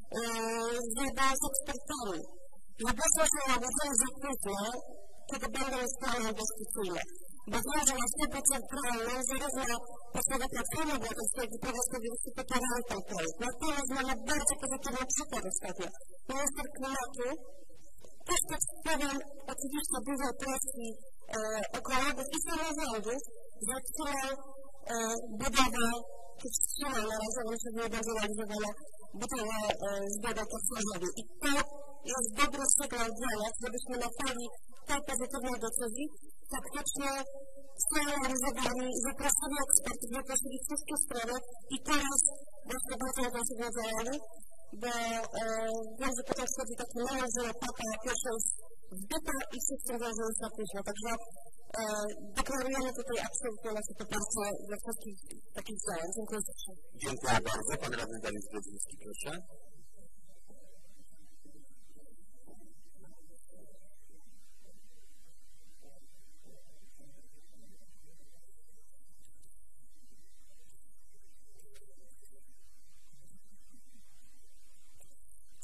yy, z ekspertami. Zobaczmy się na wydział zakupne, kiedy będą ustawy inwestycyjne. Bo wiem, że na sto procent kraju, zarówno posłowie Platformy Obywatelskiej, jak i Prawa i Sprawiedliwości popierają ten projekt. Natomiast mamy bardzo pozytywny przykład ostatnio. Minister klimatu też przedstawiam oczywiście dużej presji e, ekologów i samorządów, zatrzymał e, budowę, czy wstrzymał na razie, myślę, że nie będzie realizowana budowę e, zbioru Kaszmarzowi. I to jest dobry sygnał dla nas, żebyśmy na fali tej pozytywnej decyzji faktycznie stali realizowani, zaprosili ekspertów, zaprosili wszystkie strony i teraz właśnie bardzo intensywnie działali, bo e, wiem, że potem wchodzi taki mały żelopaka, pierwsza jest wbita i wszystkim zależy już na późno. Także e, deklarujemy tutaj absolutnie nasze poparcie dla wszystkich takich działań. Dziękuję bardzo. Dziękuję bardzo. Pan radny Dariusz Grodziński, proszę.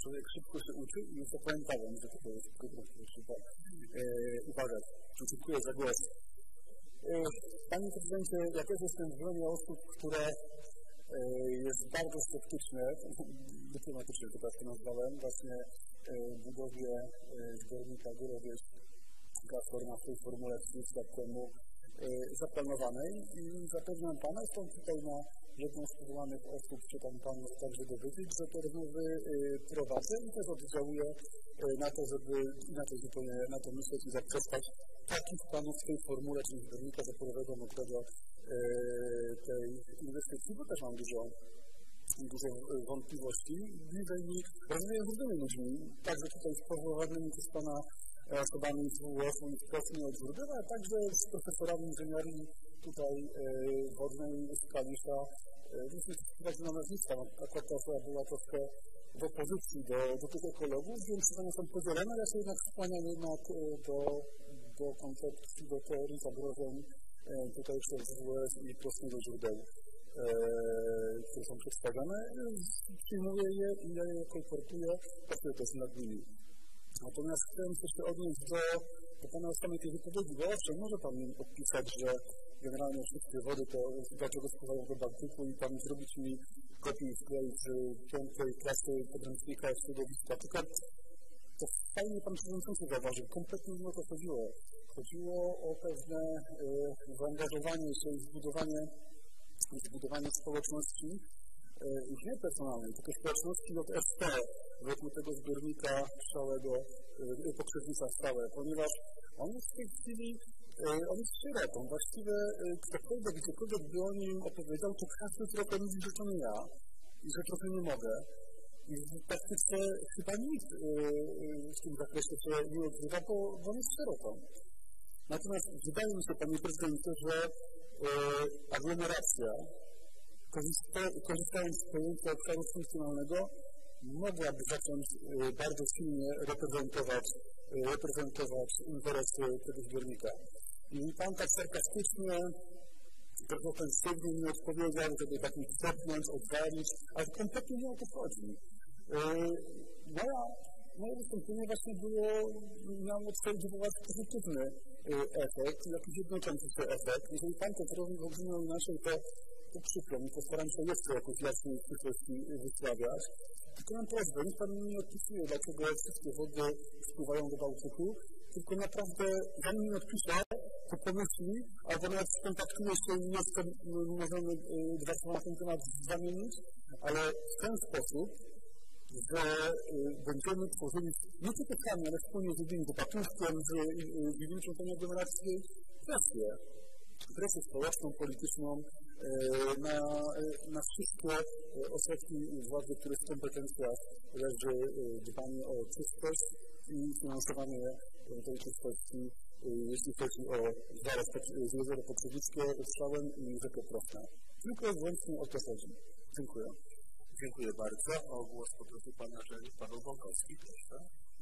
człowiek szybko się uczy i już zapamiętałem, że to jest szybko, trzeba uważać. Dziękuję za głos. Panie Prezydencie, ja też jestem w gronie osób, które jest bardzo sceptyczne, dyplomatycznie to tak nazwałem, właśnie budowie zbiornika Górowiec Gazforma w tej formule trzydzieści lat temu zaplanowanej i zapewniam Pana, stąd tutaj na jedną z powołanych osób się Pan Pan może także dowiedzieć, że te rozmowy prowadzę i też oddziałuję na to, żeby inaczej zupełnie na to myśleć i zaprzestać takich planów w tej formule, czyli zbiornika zaporowego mokrego tej inwestycji, bo też mam dużo dużo wątpliwości. Bliżej mi rozumiem z różnymi ludźmi, także tutaj z powołanymi przez Pana osobami z W U S-u i wprost od źródeł, a także z profesorami inżynierii tutaj e, wodnej z Kalisza. Myśmy sprawdzili na nazwiska, akurat ta osoba była troszkę w opozycji do, do tych ekologów, więc one są podzielone, ale ja się jednak skłaniam jednak do, do koncepcji, do teorii zagrożeń e, tutaj jeszcze z W U S i prostego źródeł, e, które są przedstawione. Przyjmuję je i ja je kolportuję, pracuję też nad nimi. Natomiast chcę też się odnieść do, do Pana samej tej wypowiedzi, bo owszem, może Pan mi odpisać, że generalnie wszystkie wody to dlaczego spływają do Bałtyku i Pan zrobić mi kopię i skleić z piątej klasy podręcznika środowiska. Tylko to fajnie Pan Przewodniczący zauważył, kompletnie nie o to chodziło. Chodziło o pewne y, zaangażowanie się i zbudowanie, zbudowanie społeczności, już nie personalnej, tylko społeczności J S T wokół tego zbiornika stałego, pokrzywnica stałe, ponieważ on jest w tej chwili, on jest sierotą. Właściwie ktokolwiek, gdziekolwiek by o nim opowiedział, to każdy trochę mówi, że to nie ja i że trochę nie mogę. I w praktyce chyba nikt w tym zakresie się nie odzywa, bo on jest sierotą. Natomiast wydaje mi się, Panie Prezydencie, że aglomeracja, korzystając z pojęcia obszaru funkcjonalnego, mogłaby zacząć bardzo silnie reprezentować, reprezentować interesy tego zbiornika. I Pan tak sarkastycznie, trochę ofensywnie mi odpowiedział, żeby tak mi przepnąć, odwalić, ale kompletnie nie o to chodzi. Moja, moje wystąpienie właśnie było, miało wywołać pozytywny efekt, jakiś jednoczący się efekt. Jeżeli Pan to zrobi w ogóle inaczej, to to przykro mi, postaram się jeszcze jakoś jasniej w przyszłości wysławiać. Tylko mam prośbę, niech Pan mi nie odpisuje, dlaczego wszystkie wody spływają do Bałtyku, tylko naprawdę, zanim mi odpisze, to pomyśli, albo nawet skontaktuje się i jeszcze możemy dwa słowa na ten temat zamienić, ale w ten sposób, że będziemy tworzyli nie tylko sami, ale wspólnie z Wielkim Batówkiem, z Wielką Aglomeracją, presję. presję społeczną, polityczną na, na wszystkie ośrodki władzy, które w kompetencjach leży dbanie o czystość i finansowanie tej czystości, jeśli chodzi o jezioro Pokrzywickie, Strzałem i rzekę Prosnę. Tylko i wyłącznie o to chodzi. Dziękuję. Dziękuję bardzo. O głos poprosił Pan Naczelnik Paweł Bąkowski, proszę.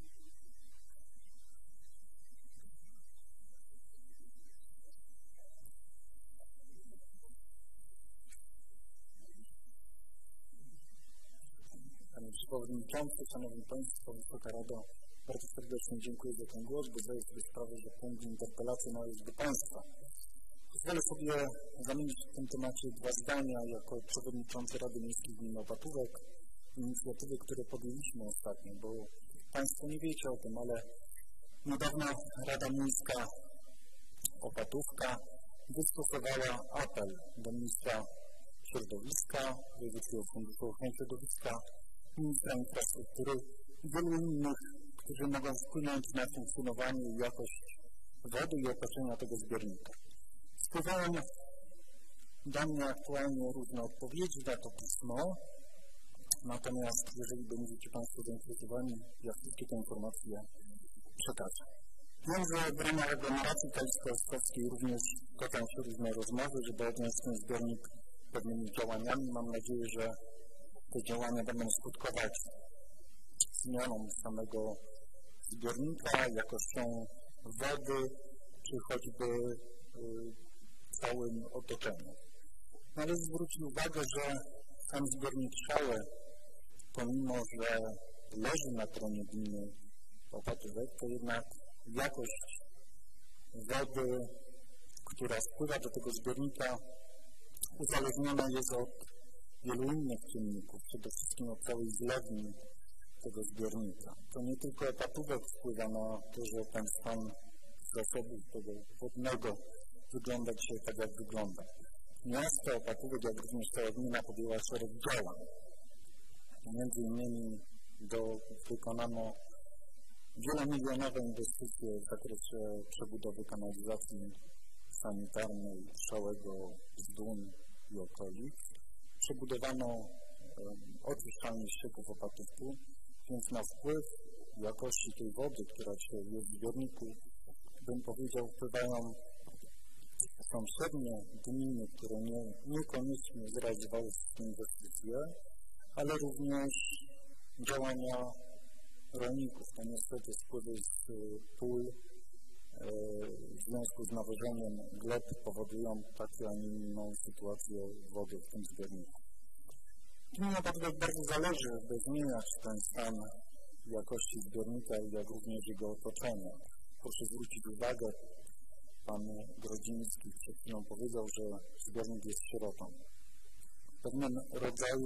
Panie Przewodniczący, Szanowni Państwo, Wysoka Rado, bardzo serdecznie dziękuję za ten głos, bo zdaję sobie sprawę, że punkt interpelacji należy do Państwa. Pozwolę sobie zamienić w tym temacie dwa zdania jako Przewodniczący Rady Miejskiej Gminy Opatówek, inicjatywy, które podjęliśmy ostatnio, bo Państwo nie wiecie o tym, ale niedawno Rada Miejska Opatówka wystosowała apel do ministra środowiska, Wojewódzkiego Funduszu Ochrony Środowiska, ministra infrastruktury i wielu innych, którzy mogą wpłynąć na funkcjonowanie i jakość wody i otoczenia tego zbiornika. Spływają do mnie aktualnie różne odpowiedzi na to pismo, natomiast jeżeli będziecie Państwo zainteresowani, ja wszystkie te informacje przekażę. Wiem, że w ramach aglomeracji kalisko-ostrowskiej również toczą się różne rozmowy, żeby odnieść ten zbiornik pewnymi działaniami. Mam nadzieję, że te działania będą skutkować zmianą samego zbiornika, jakością wody, czy choćby y, całym otoczeniu. Należy zwrócić uwagę, że sam zbiornik Szałe, pomimo że leży na terenie gminy Opatówek, to jednak jakość wody, która spływa do tego zbiornika, uzależniona jest od wielu innych czynników, przede wszystkim od całej zlewni tego zbiornika. To nie tylko Opatówek wpływa na to, że ten stan zasobów tego wodnego wygląda dzisiaj tak, jak wygląda. Miasto Opatówek, jak również cała gmina podjęła szereg działań. Między innymi do, wykonano wielomilionowe inwestycje w zakresie przebudowy kanalizacji sanitarnej Szałego, Zdun i okolic. Przebudowano um, oczyszczalnię ścieków Opatówku, więc na wpływ jakości tej wody, która dzisiaj jest w zbiorniku, bym powiedział, wpływają sąsiednie gminy, które nie, niekoniecznie zrealizowały inwestycje, ale również działania rolników. To niestety spływy z pól w związku z nawożeniem gleb powodują taką, a nie inną sytuację wody w tym zbiorniku. Gminie Opatówek bardzo zależy, by zmieniać ten stan jakości zbiornika, jak również jego otoczenia. Proszę zwrócić uwagę, pan Grodziński przed chwilą powiedział, że zbiornik jest sierotą. W pewnym rodzaju,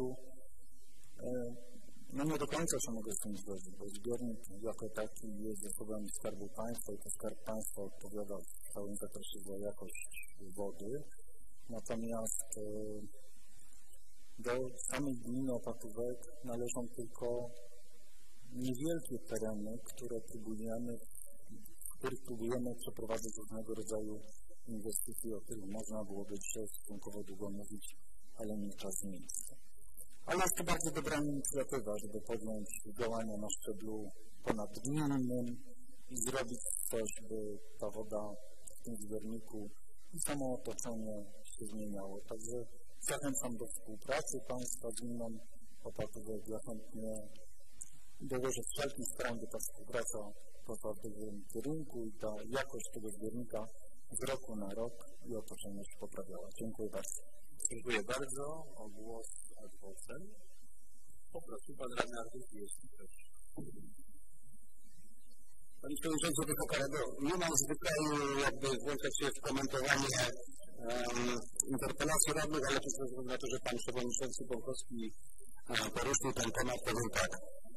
no nie do końca się mogę z tym zgodzić, bo zbiornik jako taki jest zasobem Skarbu Państwa i to Skarb Państwa odpowiada w całym zakresie za jakość wody. Natomiast do samej gminy Opatówek należą tylko niewielkie tereny, które próbujemy w których próbujemy przeprowadzić różnego rodzaju inwestycje, o których można byłoby dzisiaj stosunkowo długo mówić, ale nie czas i miejsce. Ale jest to bardzo dobra inicjatywa, żeby podjąć działania na szczeblu ponadgminnym i zrobić coś, by ta woda w tym zbiorniku i samo otoczenie się zmieniało. Także zachęcam do współpracy Państwa z gminą Opatówek. Ja chętnie dołożę wszelkich stron, by ta współpraca poszła w dobrym kierunku i ta jakość tego zbiornika z roku na rok i otoczenie się poprawiała. Dziękuję bardzo. Dziękuję bardzo. O głos adwocem poprosił pan radny Artur Kijewski. Panie Przewodniczący, Wysoka Rado, nie mam zwyczaju jakby włączać się w komentowanie um, interpelacji radnych, ale to ze względu na to, że pan Przewodniczący Bąkowski um, poruszył ten temat, powiem tak.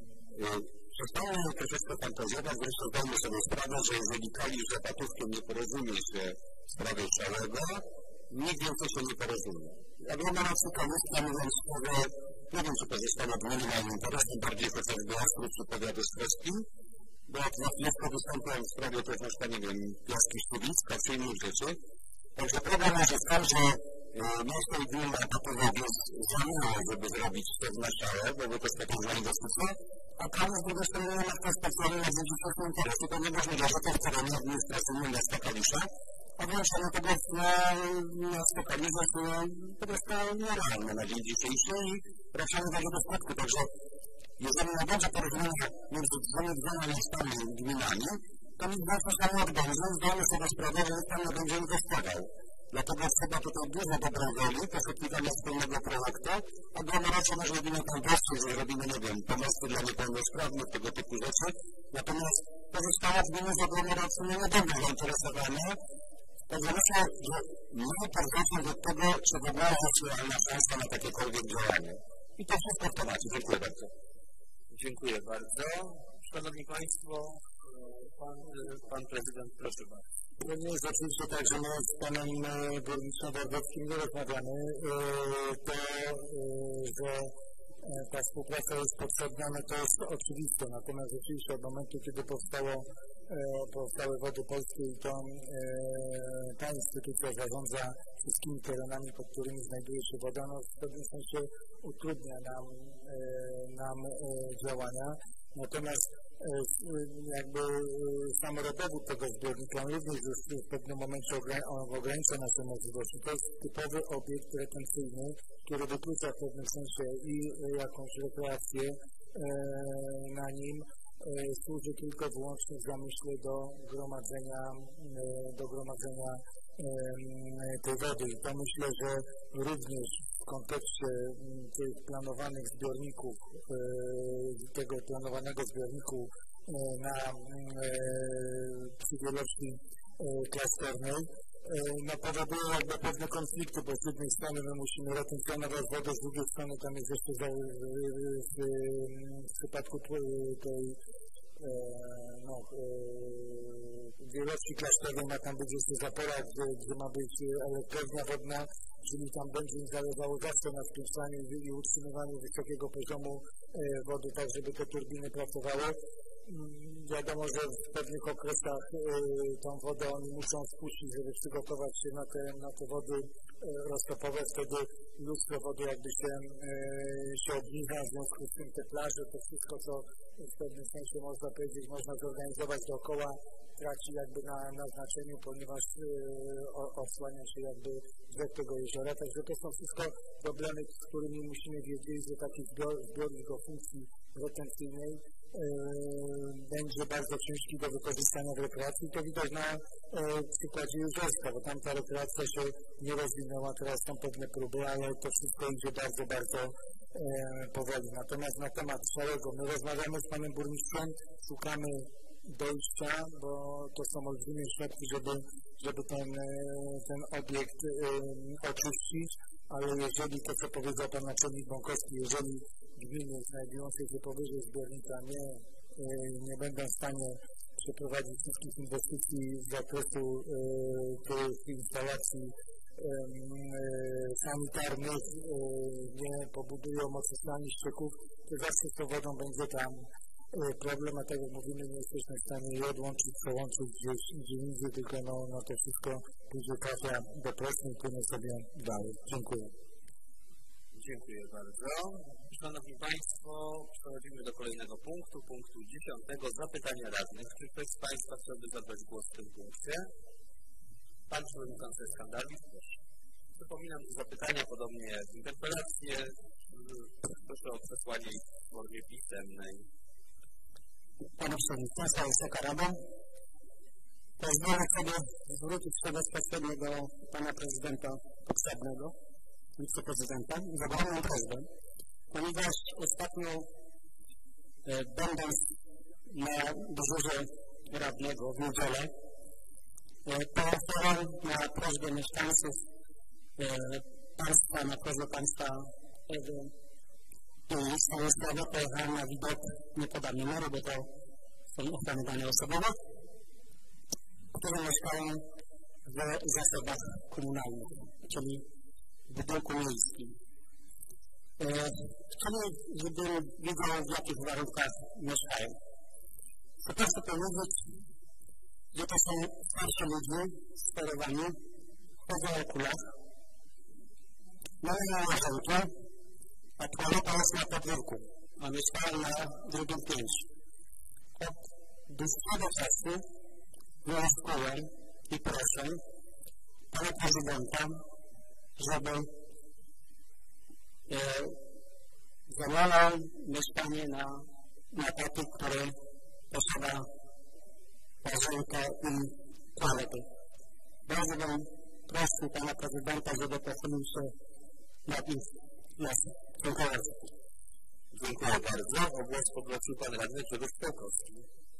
Przestańmy troszeczkę fantazjować, zresztą zdajmy sobie sprawę, że jeżeli Kalisz z Opatówkiem nie porozumie się w sprawie Szałego, nikt więcej się nie porozumie. Aglomeracja Kaliska, mówiąc słowo, nie wiem, czy pozostałe gminy mają interes, tym bardziej chociażby Ostrów czy powiatu streskim, bo jak na chwilę wystąpiłem w sprawie też na przykład, nie wiem, Piaski Sztywicka czy innych rzeczy. Także problem jest tam, że miasto i gmina Opatówek jest za mało, żeby zrobić to na Szałę, bo to jest taka zła inwestycja, a tam z drugiej strony nie ma kto specjalnie na dziedzictwo interesu, to nie możliwe, że to w terenie administracyjnym miasta Kalisza, a włączenie tego na miasto Kalisz jest po prostu nierealne na dzień dzisiejszy i raczej nie będzie do skutku. Także jeżeli nie będzie porozumienia między tymi dwoma miastami i gminami, to nic więcej się nie odbędzie, zdajemy sobie sprawę, że nikt tam nie będzie inwestował. Dlatego trzeba tutaj dużo dobrej woli, poszukiwania wspólnego projektu, aglomeracja może jedynie tam gości, że robimy, nie wiem, pomosty dla niepełnosprawnych, tego typu rzeczy. Natomiast pozostałe gminy z aglomeracji nie będą zainteresowane. Także myślę, że nie podchodzą do tego, czy w ogóle jest realna szansa na takiekolwiek działanie. I to wszystko w temacie. Dziękuję bardzo. Dziękuję bardzo. Szanowni Państwo, pan, pan prezydent, proszę bardzo. To nie jest oczywiście tak, że my z panem burmistrzem Wardowskim nie rozmawiamy, to, że ta współpraca jest potrzebna, no to jest oczywiste. Natomiast rzeczywiście od momentu, kiedy powstało, powstały Wody Polskie i to ta instytucja zarządza wszystkimi terenami, pod którymi znajduje się woda, no w pewnym sensie utrudnia nam, nam działania. Natomiast jakby sam rodowód tego zbiornika również w pewnym momencie ogranicza nasze możliwości. To jest typowy obiekt retencyjny, który wyklucza w pewnym sensie i jakąś rekreację na nim. Służy tylko wyłącznie w zamyśle do gromadzenia, do gromadzenia tej wody. I to myślę, że również w kontekście tych planowanych zbiorników to tego planowanego zbiorniku na przy wielości klasternej no, powoduje jakby pewne konflikty, bo z jednej strony my musimy retencjonować wodę, z drugiej strony tam jest jeszcze w, w, w przypadku tej no, wielości klasztornej ma tam być jeszcze zapora, gdzie, gdzie ma być elektrownia wodna, czyli tam będzie im zależało zawsze na spięczaniu i utrzymywaniu wysokiego poziomu wody, tak żeby te turbiny pracowały. Wiadomo, że w pewnych okresach y, tą wodę oni muszą spuścić, żeby przygotować się na te, na te wody y, roztopowe. Wtedy lustro wody jakby się, y, się obniża, w związku z tym te plaże, to wszystko, co w pewnym sensie można powiedzieć, można zorganizować dookoła, traci jakby na, na znaczeniu, ponieważ y, o, odsłania się jakby brzeg tego jeziora. Także to są wszystko problemy, z którymi musimy wiedzieć, że taki zbior, zbiornik o funkcji retencyjnej Yy, będzie bardzo ciężki do wykorzystania w rekreacji. To widać na yy, przykładzie Jeziorska, bo tam ta rekreacja się nie rozwinęła, teraz są pewne próby, ale to wszystko idzie bardzo, bardzo yy, powoli. Natomiast na temat szarego, my rozmawiamy z panem burmistrzem, szukamy dojścia, bo to są olbrzymie środki, żeby, żeby ten, ten obiekt yy, oczyścić, ale jeżeli to, co powiedział pan naczelnik Bąkowski, jeżeli gminy znajdujące się powyżej zbiornika nie, nie będą w stanie przeprowadzić wszystkich inwestycji z zakresu e, tych instalacji e, sanitarnych, e, nie pobudują oczyszczalni ścieków, to zawsze z tą wodą będzie tam problem, a tak jak mówimy, nie jesteśmy w stanie je odłączyć, przełączyć gdzieś gdzie indziej, tylko no, no to wszystko później trafia do Presny i płynie sobie dalej. Dziękuję. Dziękuję bardzo. Szanowni Państwo, przechodzimy do kolejnego punktu, punktu dziesiątego, zapytania radnych. Czy ktoś z Państwa chciałby zabrać głos w tym punkcie? Pan Przewodniczący Skandalic, proszę. Przypominam, że zapytania, podobnie jak interpelacje, proszę o przesłanie ich w formie pisemnej. Panie Przewodniczący, Wysoka Rado, pozwolę sobie zwrócić się bezpośrednio do Pana Prezydenta Poprzedniego, wiceprezydenta, za Panią prośbę, ponieważ ostatnio e, będąc na dyżurze radnego w niedzielę, e, pojechałem na prośbę mieszkańców e, państwa, na prośbę państwa Ewy i Stanisława, pojechałem na widok, nie podam numeru, bo to są ochrony dane osobowe, które mieszkają w zasobach komunalnych, czyli w budynku miejskim. E, chciałbym, żebym wiedział, w jakich warunkach mieszkają. Po prostu powiedzieć, że to są starsi ludzie, sterowani, chodzą o okulach, mają łazienkę, a toaleta jest na podwórku, a mieszkają na drugim piętrze. Od dłuższego czasu wnioskuję i proszę Pana Prezydenta, żeby e, zamieniał mieszkanie na, na taki, który posiada łazienkę i toaletę. Bardzo bym prosił Pana Prezydenta, żeby pochylił się nad ich losem. Dziękuję bardzo. Dziękuję bardzo. O głos poprosił Pan Radny Grzegorz Pałkowski.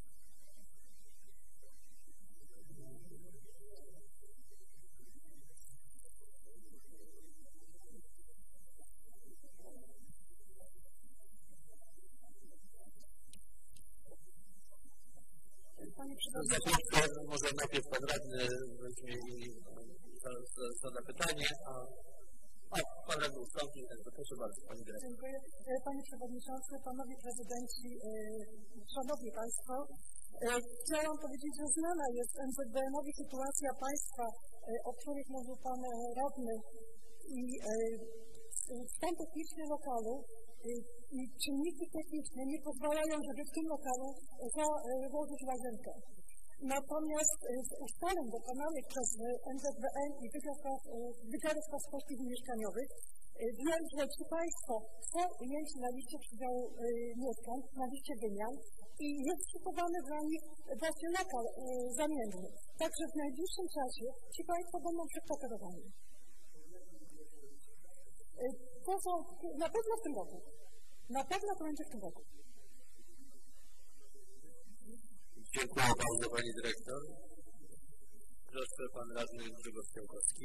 Panie Przewodniczący, może najpierw Pan Radny weźmie i zada pytanie, a, a Pan Radny ustąpi, także proszę bardzo, Pani Dyrektor. Dziękuję. Panie Przewodniczący, Panowie Prezydenci, Szanowni Państwo, chciałam powiedzieć, że znana jest M Z B M-owi sytuacja państwa, o których mówił Pan Radny i stan techniczny lokalu i czynniki techniczne nie pozwalają, żeby w tym lokalu założyć łazienkę. Natomiast z ustaleń dokonanych przez M Z B M i Wydział Spraw Społecznych i Mieszkaniowych wiem, że ci Państwo są ujęci na liście przydziału y, mieszkań, na liście wymian i jest szykowany dla nich właśnie lokal y, zamienny. Także w najbliższym czasie ci Państwo będą przekwaterowani. Y, to są, na pewno w tym roku. Na pewno to będzie w tym roku. Dziękuję bardzo pani dyrektor. Proszę pan radny Grzegorz Fiałkowski.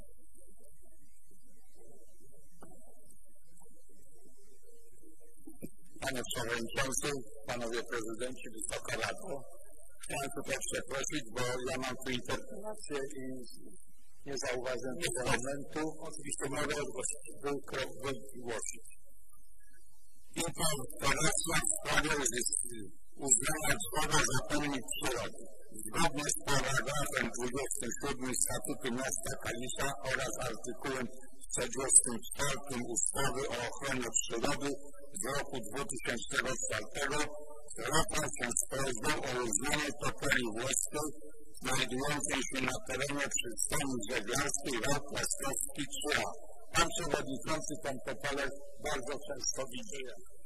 Panie Przewodniczący, Panowie Prezydenci, Wysoka Rado. Chciałem tutaj przeprosić, bo ja mam tu interpelację i nie zauważyłem tego elementu. Oczywiście mogę był krok wygłosić. Interpelacja w sprawie uznania drzewa za pomnik przyrody. Zgodnie z paragrafem dwudziestym siódmym Statutu Miasta Kalisza oraz artykułem czterdziestym czwartym ustawy o ochronie przyrody z roku dwutysięcznego czwartego zwracam się z prośbą o uznanie Topoli Włoskiej znajdującej się na terenie przystani żeglarskiej Rok Łaskowski trzy A. Pan Przewodniczący ten Topolę bardzo często widzi.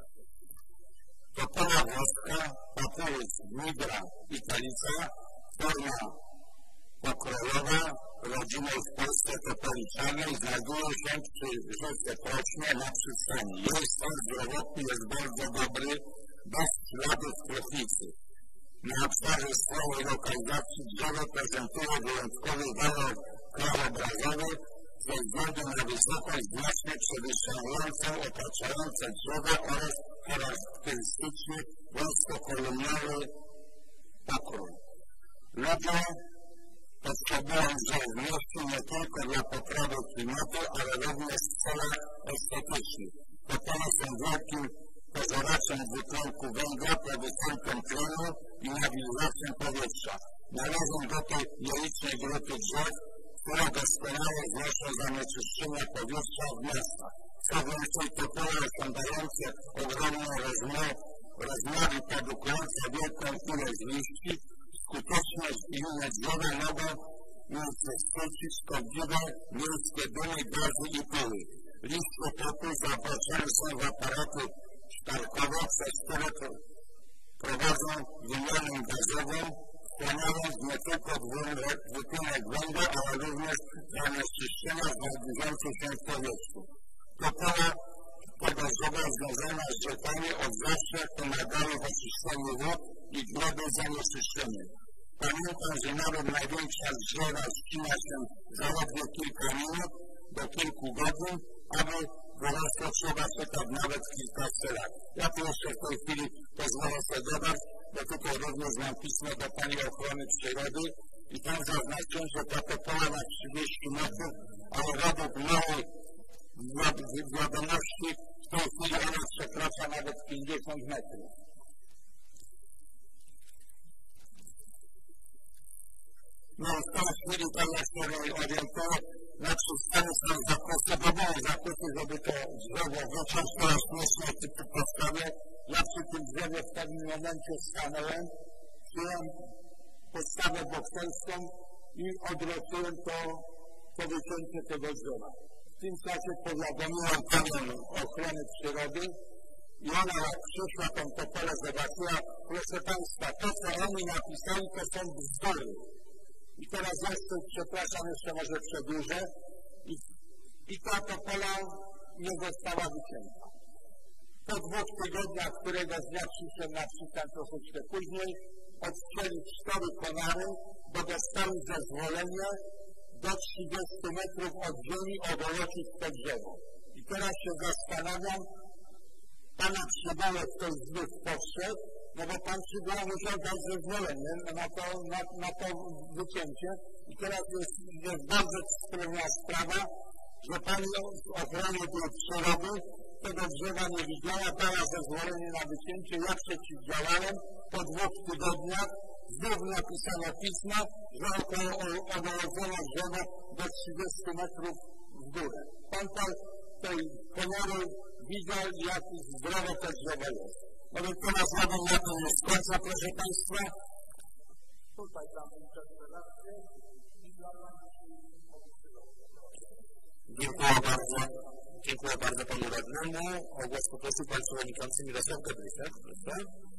Topola włoska, Papulus nigra italica, forma pokrojowa, rodziną w Polsce topoliczanej, znajduje się przy rzece Prośnie na przystani. Jej stan zdrowotny jest bardzo dobry, bez śladów truchnicy. Na obszarze swojej lokalizacji drzewo prezentuje wyjątkowy walor krajobrazowy ze względu na wysokość znacznie przewyższającą otaczające drzewa oraz charakterystyczny wąskokolumnowy pokrój. Ludzie potrzebują drzew w mieście nie tylko dla poprawy klimatu, ale również w celach estetycznych. Topoły są wielkim pożeraczem dwutlenku węgla, producentem tlenu i nawilżaczem powietrza. Należą do tej nielicznej grupy drzew, które doskonale znoszą zanieczyszczenia powietrza w miastach. Co więcej, topoły osiągające ogromne rozmiary, produkujące wielką ilość liści, skutecznie inne drzewa mogą unicestwić szkodliwe miejskie dymy, gazy i pyły. Liście topu zaopatrzone są w aparaty sztarkowe, przez które prowadzą wymianę gazową, wchłaniając nie tylko dwutlenek węgla, ale również zanieczyszczenia znajdujące się w powietrzu. Topola tego drzewa związana z rzekami od zawsze pomagały w oczyszczeniu wód i gleby zanieczyszczeniem. Pamiętam, że nawet największa drzewa ścina się zaledwie kilka minut do kilku godzin, aby wyrosło trzeba czekać nawet kilkaset lat. Ja tu jeszcze w tej chwili pozwolę sobie dodać, bo tutaj również mam pismo do Pani Ochrony Przyrody i tam zaznaczyłem, że ta topola ma trzydzieści metrów, ale według mojej wiadomości w tej chwili ona przekracza nawet pięćdziesiąt metrów. No w tej chwili, tak jak się orientuję, na przystani są zakresy, bo były zakresy, żeby to drzewo wyciąć, teraz śmiesznie typu postawię. Ja przy tym drzewie w pewnym momencie stanąłem, przyjąłem podstawę bokserską i odroczyłem to, to wycięcie tego drzewa. W tym czasie powiadomiłem Panią Ochrony Przyrody i ona jak przyszła tą topolę zobaczyła, proszę Państwa, to co oni napisali, to są bzdury. I teraz jeszcze, przepraszam, jeszcze może przedłużę. I, i ta topola nie została wycięta. Po dwóch tygodniach, któregoś dnia przyszedłem na przystań troszeczkę później, odcięli cztery konary, bo dostali zezwolenie do trzydziestu metrów od ziemi odolecić to drzewo. I teraz się zastanawiam, Pana Przybałek ktoś znów podszedł, no bo Pan Przybałek musiał dać zezwolenie na to, na, na to wycięcie. I teraz jest, jest bardzo sprawna sprawa, że Pani Ochrony Przyrody tego drzewa nie widziała, dała zezwolenie na wycięcie. Ja przeciwdziałałem. Po dwóch tygodniach znów napisano pismo, że około odołożono drzewo do trzydziestu metrów w górę. Pan tam tej komory widział, jak zdrowe to drzewo jest. No więc teraz ja bym na tym nie skończę, proszę Państwa. Tutaj tam interpelację i dla Pani. Dziękuję bardzo. Dziękuję bardzo Panu Radnemu. O głos poprosił Pan Przewodniczący Mirosław Gabrysek. Proszę.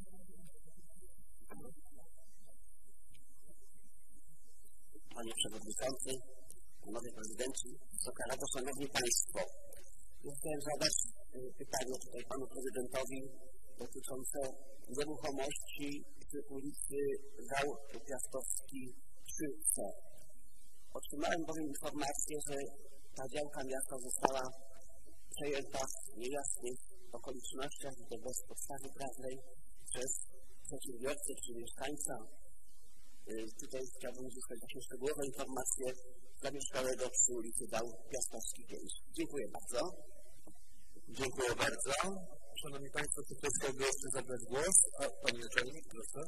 Panie Przewodniczący, Panowie Prezydenci, Wysoka Rado, Szanowni Państwo. Ja chciałem zadać pytanie tutaj Panu Prezydentowi dotyczące nieruchomości przy ulicy Wał Piastowski trzy C. Otrzymałem bowiem informację, że ta działka miasta została przejęta w niejasnych okolicznościach i to bez podstawy prawnej przez przedsiębiorcę czy mieszkańca. Tutaj chciałbym uzyskać właśnie szczegółowe informacje zamieszkałego przy ulicy Wał Piastowski pięć. Dziękuję bardzo. Dziękuję bardzo. Szanowni Państwo, czy ktoś chciałby jeszcze zabrać głos? A, Pani Naczelnik, proszę.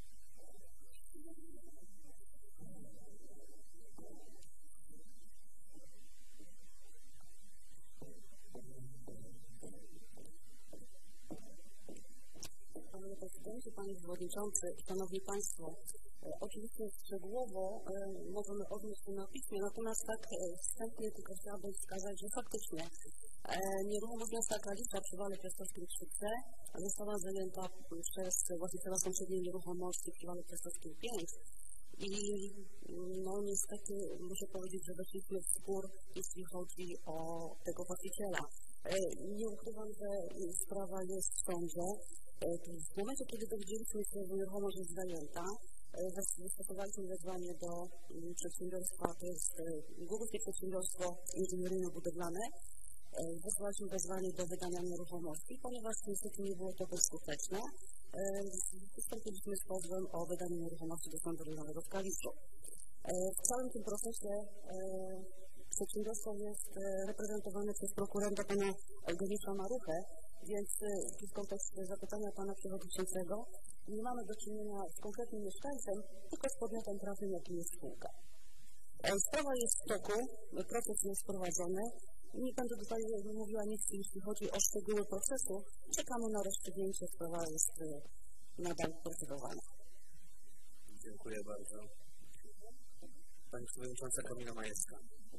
Panie Prezydencie, Panie Przewodniczący, Szanowni Państwo, oczywiście szczegółowo e, możemy odnieść się na piśmie, natomiast tak e, wstępnie tylko chciałabym wskazać, że faktycznie e, nieruchomość miasta Kalisza przy Wale Piastowskim trzy C została zajęta przez właściciela sąsiedniej nieruchomości przy Wale Piastowskim pięć i no niestety muszę powiedzieć, że weszliśmy w spór, jeśli chodzi o tego właściciela. E, nie ukrywam, że sprawa jest w sądzie. W momencie, kiedy dowiedzieliśmy się, że nieruchomość jest zajęta, wystosowaliśmy wezwanie do przedsiębiorstwa, to jest Górskie Przedsiębiorstwo Inżynieryjno-Budowlane, wysłaliśmy wezwanie do wydania nieruchomości, ponieważ niestety nie było to bezskuteczne. Wystąpiliśmy z pozwem o wydanie nieruchomości do Sądu Rejonowego w Kaliszu. W całym tym procesie przedsiębiorstwo jest reprezentowane przez prokurenta pana Eugeniusza Maruchę, więc w kontekście zapytania pana przewodniczącego nie mamy do czynienia z konkretnym mieszkańcem, tylko z podmiotem prawnym, jakim jest spółka. Sprawa jest w toku, proces jest prowadzony. Nie będę tutaj mówiła nic, jeśli chodzi o szczegóły procesu. Czekamy na rozstrzygnięcie, sprawa jest nadal procedowana. Dziękuję bardzo. Pani Przewodnicząca Kamila Majewska.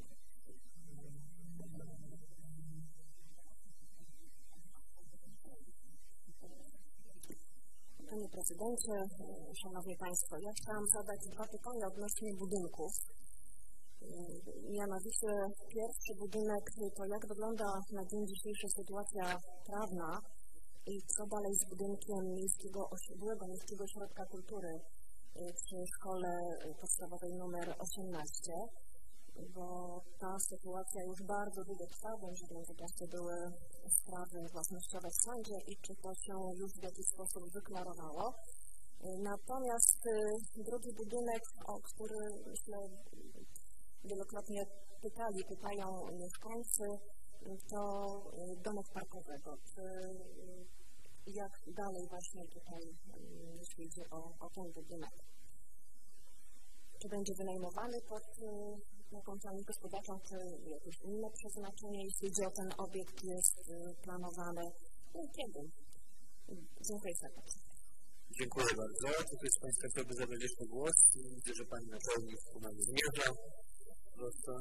Panie Prezydencie, Szanowni Państwo, ja chciałam zadać dwa pytania odnośnie budynków. Mianowicie pierwszy budynek to jak wygląda na dzień dzisiejszy sytuacja prawna i co dalej z budynkiem miejskiego, byłego Miejskiego Ośrodka Kultury przy szkole podstawowej numer osiemnaście, bo ta sytuacja już bardzo długo trwa, bądź w międzyczasie były sprawy własnościowe w sądzie i czy to się już w jakiś sposób wyklarowało. Natomiast drugi budynek, o który myślę wielokrotnie pytali, pytają mieszkańcy, to domek parkowego. Czy, jak dalej właśnie tutaj, jeśli idzie o, o ten budynek? Czy będzie wynajmowany pod jakąś działalność gospodarczą, czy jakieś inne przeznaczenie, jeśli idzie o ten obiekt, jest planowane? No i kiedy? Dziękuję serdecznie. Dziękuję bardzo. Czy ktoś z Państwa chciałby zabrać jeszcze głos? Widzę, że Pani Naczelnik tu nam zmierza. Proszę.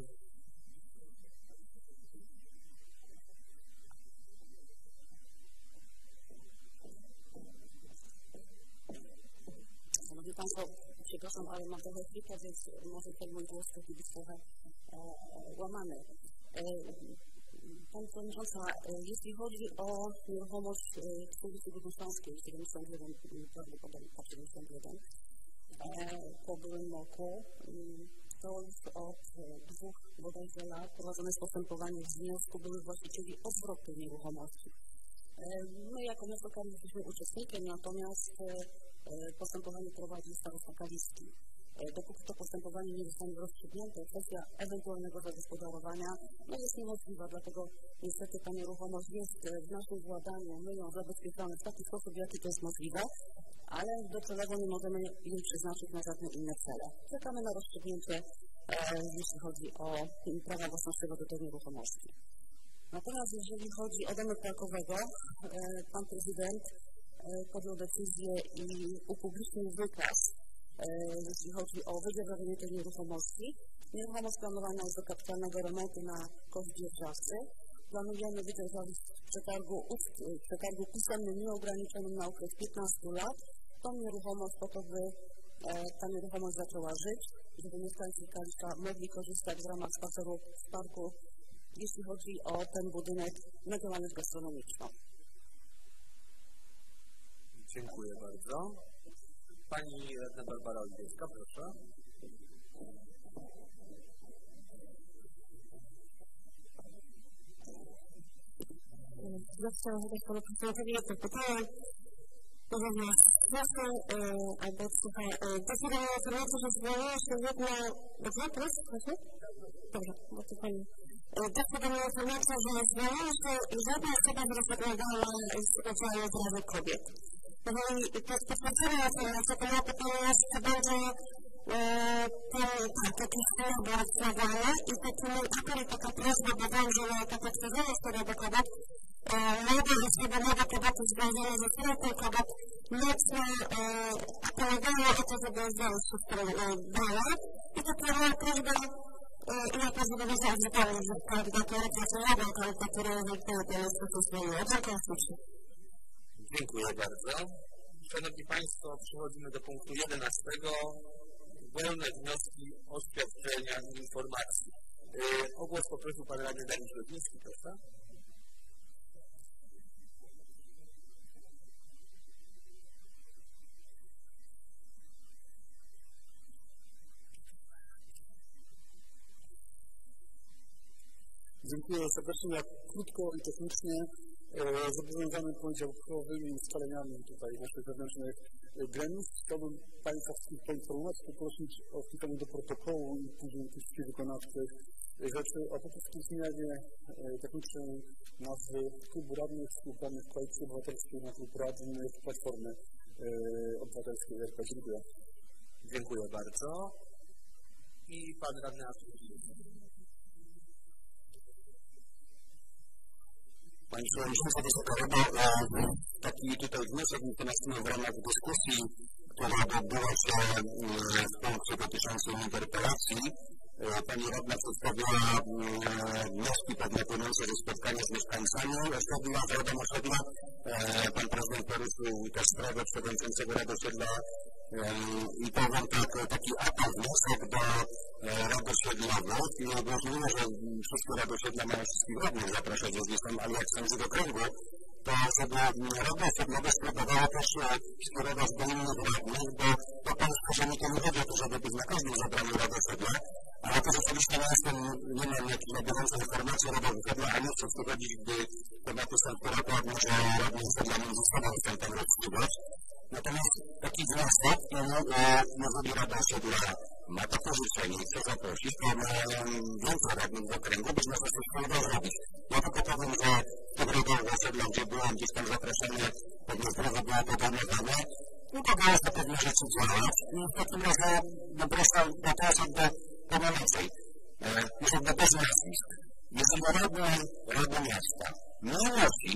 Szanowni Państwo, przepraszam, ale mam trochę chwilę, więc może ten mój głos taki być trochę e, łamany. E, Pani Przewodnicząca, jeśli chodzi o nieruchomość przy ulicy Górnośląskiej siedemdziesiąt jeden, prawdopodobnie siedemdziesiąt jeden, e, po byłym roku, to już od dwóch bodajże lat prowadzone jest postępowanie w związku byłych właścicieli o zwrot tej nieruchomości. My jako miasto Kalisz jesteśmy uczestnikiem, natomiast postępowanie prowadzi starosta kaliski. Dopóki to postępowanie nie zostanie rozstrzygnięte, kwestia ewentualnego zagospodarowania no jest niemożliwa, dlatego niestety ta nieruchomość jest w naszym władaniu, my ją zabezpieczamy w taki sposób, w jaki to jest możliwe, ale docelowo nie możemy jej przeznaczyć na żadne inne cele. Czekamy na rozstrzygnięcie, e, jeśli chodzi o prawa własnościowe do tej nieruchomości. Natomiast jeżeli chodzi o domek parkowego, e, pan prezydent e, podjął decyzję i upublicznił wykaz, e, jeśli chodzi o wydzierżawienie tej nieruchomości. Nieruchomość planowana jest do kapitalnego remontu na koszt dzierżawcy. Planujemy wydzierżawić w przetargu, w przetargu pisemnym nieograniczonym na okres piętnastu lat. Tą nieruchomość po to, by e, ta nieruchomość zaczęła żyć, żeby mieszkańcy Kalisza mogli korzystać w ramach spaceru w parku, jeśli chodzi o ten budynek na działalność gastronomiczną. Dziękuję bardzo. Pani radna Barbara Oliwiecka, proszę. Ja chciałam zadać panu prezydentowi jedno pytanie. Podobno jasno, albo słuchaj, dostałem informację, że zwolniła się jedna... Dobrze, teraz? Proszę? Dobrze, bo to pani... Dostałem informację, że zwolniła się żadna osoba zarejestrowała z udziału zrazu kobiet. Jeżeli to jest potwierdzona informacja, to moje pytanie jest, czy będzie ten taki labor wprowadzany i taki apel i taka prośba, bo wiem, że to potwierdzone wtedy do kobiet, młode osoby, młode kobiety związane ze sprawą kobiet mocno apelowały o to, żeby znaleźć się w tym dole. I to moja prośba i na pewno zobowiązała się tam, że kandydatury pracowałam, kandydatury rezultaty to jest to zmieniło. Dziękuję ślicznie. Dziękuję bardzo. Szanowni Państwo, przechodzimy do punktu jedenastego. Wolne wnioski, oświadczenia i informacji. Yy, o głos poprosił Pan Radny Dariusz Rodziński, proszę. Dziękuję serdecznie. Ja krótko i technicznie e, zobowiązany poniedziałkowymi ustaleniami tutaj naszych wewnętrznych gremiów chciałbym Państwa wszystkich poinformować, poprosić o wpisanie do protokołu i później tych wszystkich wykonawczych rzeczy o po prostu zmianie e, technicznej nazwy Klubu Radnych, Klub Radnych Koalicji Obywatelskiej na Klub Radnych Platformy e, Obywatelskiej R P. Dziękuję. Dziękuję bardzo. I Pan Radny Artur. Pani Przewodnicząca, Wysoka Rado, taki tutaj wniosek, natomiast w ramach dyskusji, która odbyła się w punkcie dotyczącym interpelacji, Pani Radna przedstawiła wnioski pewne płynące ze spotkania z mieszkańcami osiedla, z Radą Osiedla. Pan prezydent poruszył też sprawę przewodniczącego Rady Osiedla i powiem tak, taki apel, wniosek do Rad Osiedlowych i rozumiem, że wszystkie Rady Osiedla mają wszystkich radnych zapraszać, jeżeli są aliancją do kręgu, to żeby Rada Osiedlowa spróbowała też skierować do innych radnych, bo to Państwo, że mi to nie chodzi o to, żeby być na każdym zabraniu Rady Osiedla, ale to rzeczywiście nie jestem, nie mam jakiejś na bieżąco informacji o Radzie Osiedla, a nie chcę wchodzić, gdy tematy są które pewne, że radni Osiedla między sobą chcą tam rozstrzygać. Natomiast taki wniosek, jeżeli Rada Osiedla ma takie życzenie i chce zaprosić, to ma więcej radnych w okręgu, być może coś trzeba zrobić. Ja tylko powiem, że w tym Radzie Osiedla, gdzie byłem gdzieś tam zaproszony, pewnie zdrowie było podejmowane, no to było to pewne rzeczy działać. I w takim razie zapraszam do tego, do tego więcej. Już jakby bez nazwisk. Jeżeli radny Rady Miasta nie nosi,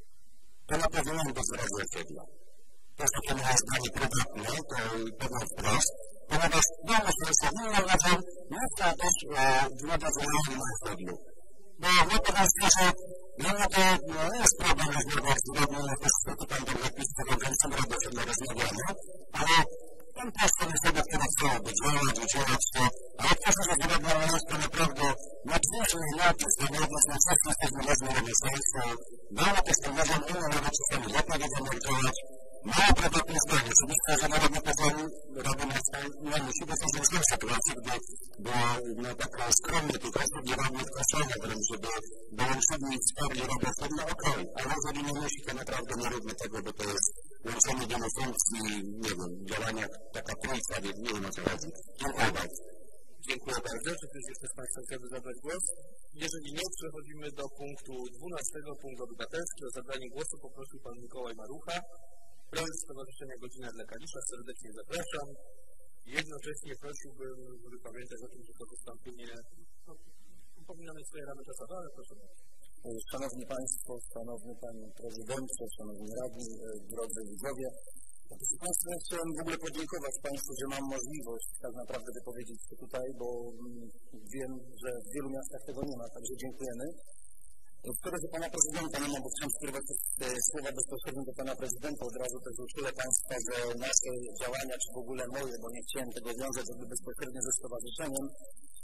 to na pewno nie bez Rady Osiedla. To jest takie moje zdanie prywatne, to powiem wprost, ponieważ wiemy, że jest inną radą, można też władza działania na osiedlu. Bo ja powiem szczerze, dla mnie to nie jest problem rozmawiać z radnym, jak jest tutaj do napisów zarządzającym Rady Osiedla rozmawiamy, ale ten postęp jest osoba, która chciałaby działać, udzielać się, a jak to, że z radnym miasta naprawdę na dwudziestym latach stanowić na coś, jesteśmy ważnym rodzeństwo, mamy też ten ważny inny nawet czasami lepiej wiedzą jak działać. Mało prywatne zdanie. Oczywiście, że nawet nie powiem, Rada Miasta nie musi, bo to jest już sytuacja, gdy była no, taka skromna tych osób, nie radnych koszenia, wręcz, żeby dołączyli wsparli Radę Osiedla, okej, ale jeżeli nie musi, to naprawdę nie róbmy tego, bo to jest łączenie wielu funkcji, nie wiem, działania, taka trójca, nie, nie wiem o co chodzi. Dziękuję bardzo. Dziękuję bardzo. Czy ktoś jeszcze z Państwa chciałby zabrać głos? Jeżeli nie, przechodzimy do punktu dwunastego, punkt obywatelski. O zabranie głosu poprosił Pan Mikołaj Marucha. Prezes Stowarzyszenia Godzina dla Kalisza, serdecznie zapraszam. Jednocześnie prosiłbym, żeby pamiętać o tym, że to wystąpienie no, powinno mieć swoje ramy czasowe, ale proszę bardzo. Szanowni Państwo, Szanowny Panie Prezydencie, Szanowni Radni, drodzy widzowie. Proszę Państwa, ja chciałem w ogóle podziękować Państwu, że mam możliwość tak naprawdę wypowiedzieć się tutaj, bo wiem, że w wielu miastach tego nie ma, także dziękujemy. Wczoraj do Pana Prezydenta nie mam, bo chciałem skierować słowa bezpośrednio do Pana Prezydenta. Od razu też uczulę Państwa, że nasze działania, czy w ogóle moje, bo nie chciałem tego wiązać jakby bezpośrednio ze stowarzyszeniem,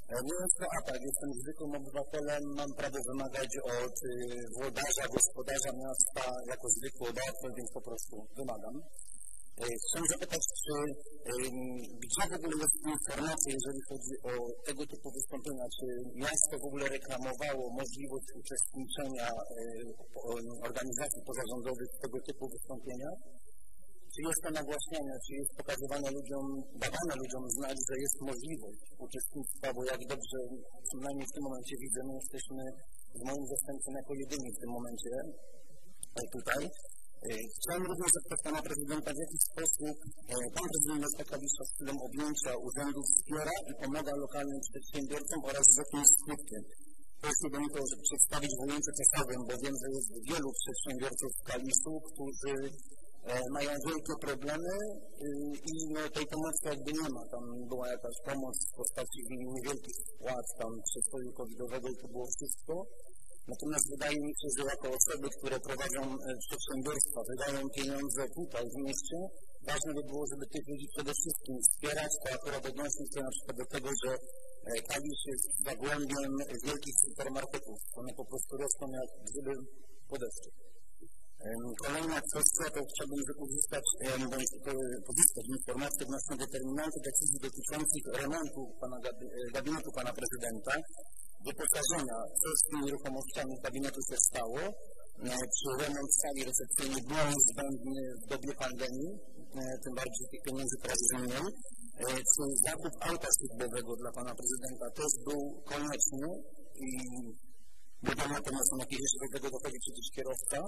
Nie jest to atak, jestem zwykłym obywatelem, mam prawo wymagać od włodarza, gospodarza miasta jako zwykły obywatel, więc po prostu wymagam. Chciałem zapytać, czy gdzie w ogóle jest informacja, jeżeli chodzi o tego typu wystąpienia, czy miasto w ogóle reklamowało możliwość uczestniczenia organizacji pozarządowych w tego typu wystąpieniach? Czy jest to nagłaśniane, czy jest pokazywane ludziom, dawane ludziom znać, że jest możliwość uczestnictwa, bo jak dobrze, przynajmniej w tym momencie widzę, my jesteśmy z moim zastępcą jako jedyni w tym momencie tutaj. Chciałem również zapytać pana prezydenta, w jaki sposób pan prezydent miasta Kalisza z chwilą objęcia urzędu wspiera i pomaga lokalnym przedsiębiorcom oraz z jakim skutkiem. Proszę do niego, żeby przedstawić w ujęciu czasowym, bo wiem, że jest wielu przedsiębiorców w Kaliszu, którzy mają wielkie problemy i no, tej pomocy jakby nie ma. Tam była jakaś pomoc w postaci niewielkich spłat tam przestoju covidowego i to było wszystko. Natomiast wydaje mi się, że jako osoby, które prowadzą przedsiębiorstwa, wydają pieniądze tutaj w mieście, ważne by było, żeby tych ludzi przede wszystkim wspierać, to akurat odnosi się na przykład do tego, że Kalisz jest zagłębiem wielkich supermarketów. One po prostu rosną jak grzyby po deszczu. Kolejna kwestia, to chciałbym wykorzystać, bądź pozyskać informacje odnośnie determinanty decyzji dotyczących remontu pana, gabinetu pana prezydenta, wyposażenia, co z tymi nieruchomościami gabinetu się stało, czy remont sali recepcyjnej był niezbędny w dobie pandemii, tym bardziej tych pieniędzy teraz jest mniej, czy zakup auta służbowego dla pana prezydenta też był konieczny i wiadomo, natomiast są jakieś jeszcze do tego dochodzi przecież kierowca.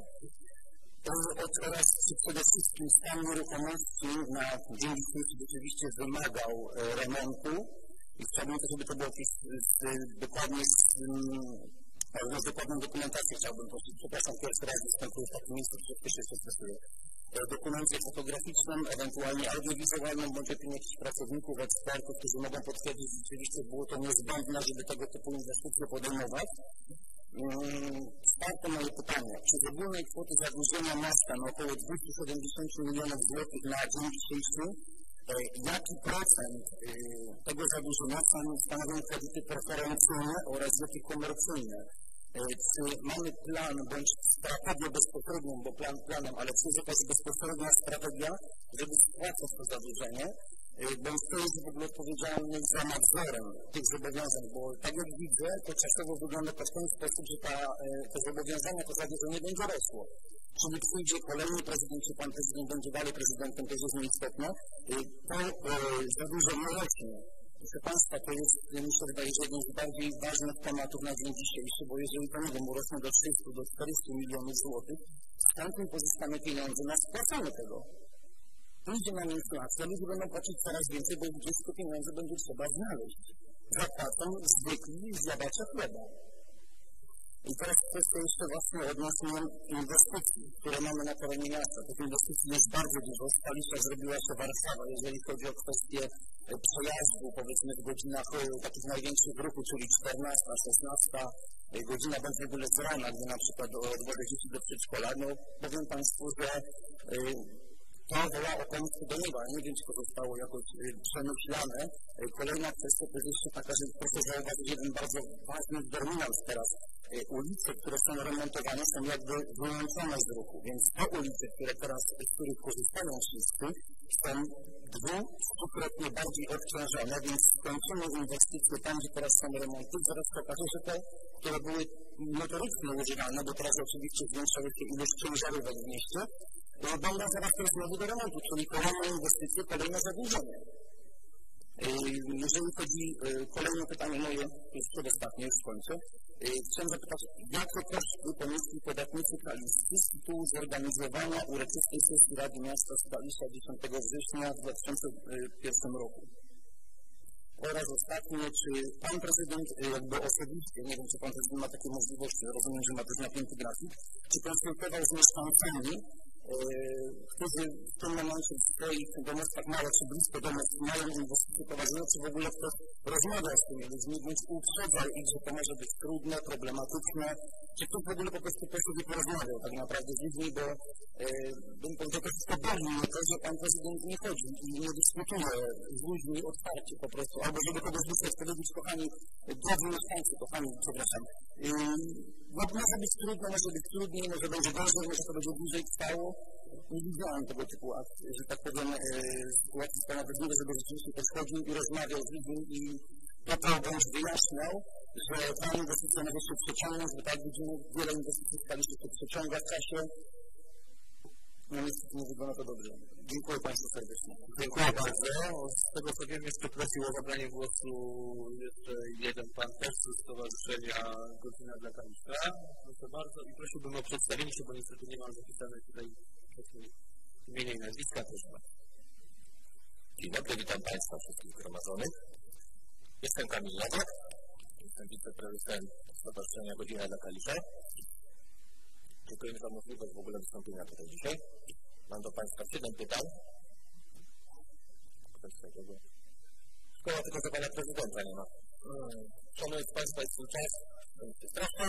Oraz czy przede wszystkim stan nieruchomości na dzień dzisiejszy rzeczywiście wymagał remontu i chciałbym też, żeby to było jakieś dokładnie z, z dokładną dokumentacją chciałbym prosić. Przepraszam, pierwszy raz występuję w takim miejscu, że pierwszy się stresuję. Dokumencję fotograficzną, ewentualnie audiowizualną, bądź opinię jakichś pracowników, ekspertów, którzy mogą potwierdzić, że rzeczywiście było to niezbędne, żeby tego typu inwestycje podejmować. Czwarte moje pytanie. Czy z ogólnej kwoty zadłużenia miasta na około dwieście siedemdziesiąt milionów złotych na dzień dzisiejszy, jaki procent tego zadłużenia stanowią kredyty preferencyjne oraz jakie komercyjne? Czy mamy plan bądź strategię bezpośrednią, bo plan planem, ale czy jest jakaś bezpośrednia strategia, żeby spłacać to zadłużenie? Bądź kto jest w ogóle odpowiedzialny za nadzorem tych zobowiązań, bo tak jak widzę, to czasowo wygląda to w ten sposób, że ta, te zobowiązania, to zadłużenie będzie rosło. Czyli przyjdzie kolejny prezydent, czy pan prezydent będzie dalej prezydentem, to jest nieistotne, to zadłużenie rośnie. Proszę państwa, to jest, mi się wydaje, że jeden z bardziej ważnych tematów na dzień dzisiejszy, bo jeżeli to nie wiem, urosnie do trzystu do czterystu milionów złotych, skąd my pozyskamy pieniądze na spłacanie tego? Pójdzie nam inflacja, ludzie będą płacić coraz więcej, bo gdzieś te pieniądze będzie trzeba znaleźć. Zapłacą zwykli zjadacze chleba. I teraz kwestia jeszcze właśnie odnośnie inwestycji, które mamy na terenie miasta. Tych inwestycji jest bardzo dużo. W Kaliszu zrobiła się Warszawa, jeżeli chodzi o kwestię przejazdu, powiedzmy w godzinach takich największych ruchu, czyli czternasta, szesnasta godzina, bądź w ogóle z rana, gdy na przykład odwożę dzieci do przedszkola. No powiem państwu, że to woła o końcu do nieba. Nie wiem, czy to zostało jakoś przemyślane. Kolejna kwestia to jest jeszcze taka, że proszę zauważyć jeden bardzo ważny dominant teraz. Ulice, które są remontowane, są jakby wyłączone z ruchu, więc te ulice, które teraz, z których korzystają wszyscy, są dwukrotnie bardziej obciążone, więc skończymy inwestycje tam, gdzie teraz są remonty. Zaraz pokażę, że te, które były notorycznie używane, bo teraz oczywiście zwiększały się ilość ciężarówek w mieście, będą zaraz też znowu do remontu, czyli kolejne inwestycje, kolejne zadłużenie. Jeżeli chodzi o kolejne pytanie moje, to jest przedostatnie, już kończę. Chciałem zapytać, jakie koszty ponieśli podatnicy kaliscy z tytułu zorganizowania uroczystej sesji Rady Miasta z Kalisza dziesiątego września w dwa tysiące pierwszym roku? Oraz ostatnie, czy pan prezydent jakby osobiście, nie wiem, czy pan prezydent ma takie możliwości, rozumiem, że ma też napięty grafik, czy konsultował z mieszkańcami którzy w tym momencie w swoich domostwach małych czy blisko domostw mają inwestycje poważne, czy w ogóle ktoś rozmawia z tymi ludźmi, więc uprzedzał ich, że to może być trudne, problematyczne, czy ktoś w ogóle po prostu poszedł i porozmawiał tak naprawdę z ludźmi, bo bym powiedział, że to boli mnie to, że pan prezydent nie chodzi i nie dyskutuje z ludźmi otwarcie po prostu, albo żeby kogoś wysłać, powiedzieć, kochani, drodzy mieszkańcy, kochani, przepraszam, no, może być trudno, może być trudniej, może będzie gorzej, może to będzie dłużej trwało. Nie widziałem tego typu, że tak powiem, sytuacji z pana prezydenta, żeby rzeczywiście podchodził i rozmawiał z ludźmi i to bądź wyjaśniał, że ta inwestycja może się przeciągnąć, bo tak widzimy, wiele inwestycji w Kaliszu się przeciąga w czasie. No niestety nie wygląda to dobrze. Dziękuję Państwu serdecznie. Dziękuję bardzo. Z tego co wiem, jeszcze prosił o zabranie głosu jeszcze jeden pan też ze Stowarzyszenia Godzina dla Kalisza. Proszę bardzo i prosiłbym o przedstawienie się, bo niestety nie mam zapisanej tutaj imienia i nazwiska. Proszę bardzo. Dzień dobry, witam Państwa wszystkich zgromadzonych. Jestem Kamil Nowak, jestem wiceprezesem Stowarzyszenia Godzina dla Kalisza. Dziękuję za możliwość w ogóle wystąpienia tutaj dzisiaj. Mam do Państwa siedem pytań. Ktoś takiego? Szkoda tylko, że Pana Prezydenta nie ma. Szanując Państwa i swój czas, to mi się strasznie.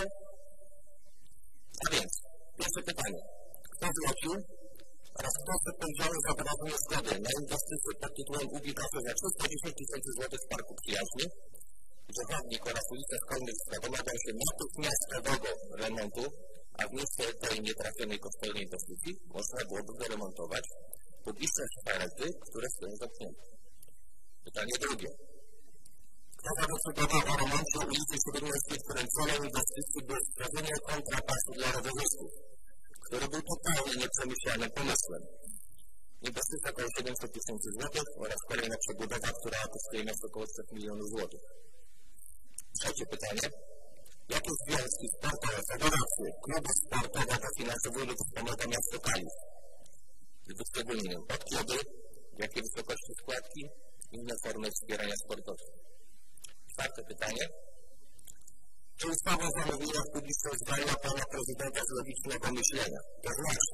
A więc, pierwsze pytanie. Kto zlecił oraz kto odpowiedzialny za wyrażenie zgody na inwestycję pod tytułem ubikacja za trzysta dziesięć tysięcy złotych w Parku Przyjaźni, gdzie chodnik oraz ulica Skolnictwa domagają się natychmiastowego remontu, a w miejsce tej nietrafionej kosztownej inwestycji można byłoby wyremontować publiczne szparety, które stoją zamknięte. Pytanie drugie. Kto zadecydował o remoncie ulicy Siedemnastej, w którym celem inwestycji było stworzenie kontrapasu dla rowerzystów, który był totalnie nieprzemyślanym pomysłem? Inwestycja około siedemset tysięcy złotych oraz kolejna przebudowa, która kosztuje nas około trzech milionów złotych. Trzecie pytanie. Jakie związki sportowe, federacje, kluby sportowe dofinansowały lub wspomaga miasto Kalisz? Z wyszczególnieniem od kiedy, w jakiej wysokości składki, inne formy wspierania sportowców. Czwarte pytanie. Czy ustawa o zamówieniach publicznych zwalnia pana prezydenta z logicznego myślenia? To znaczy,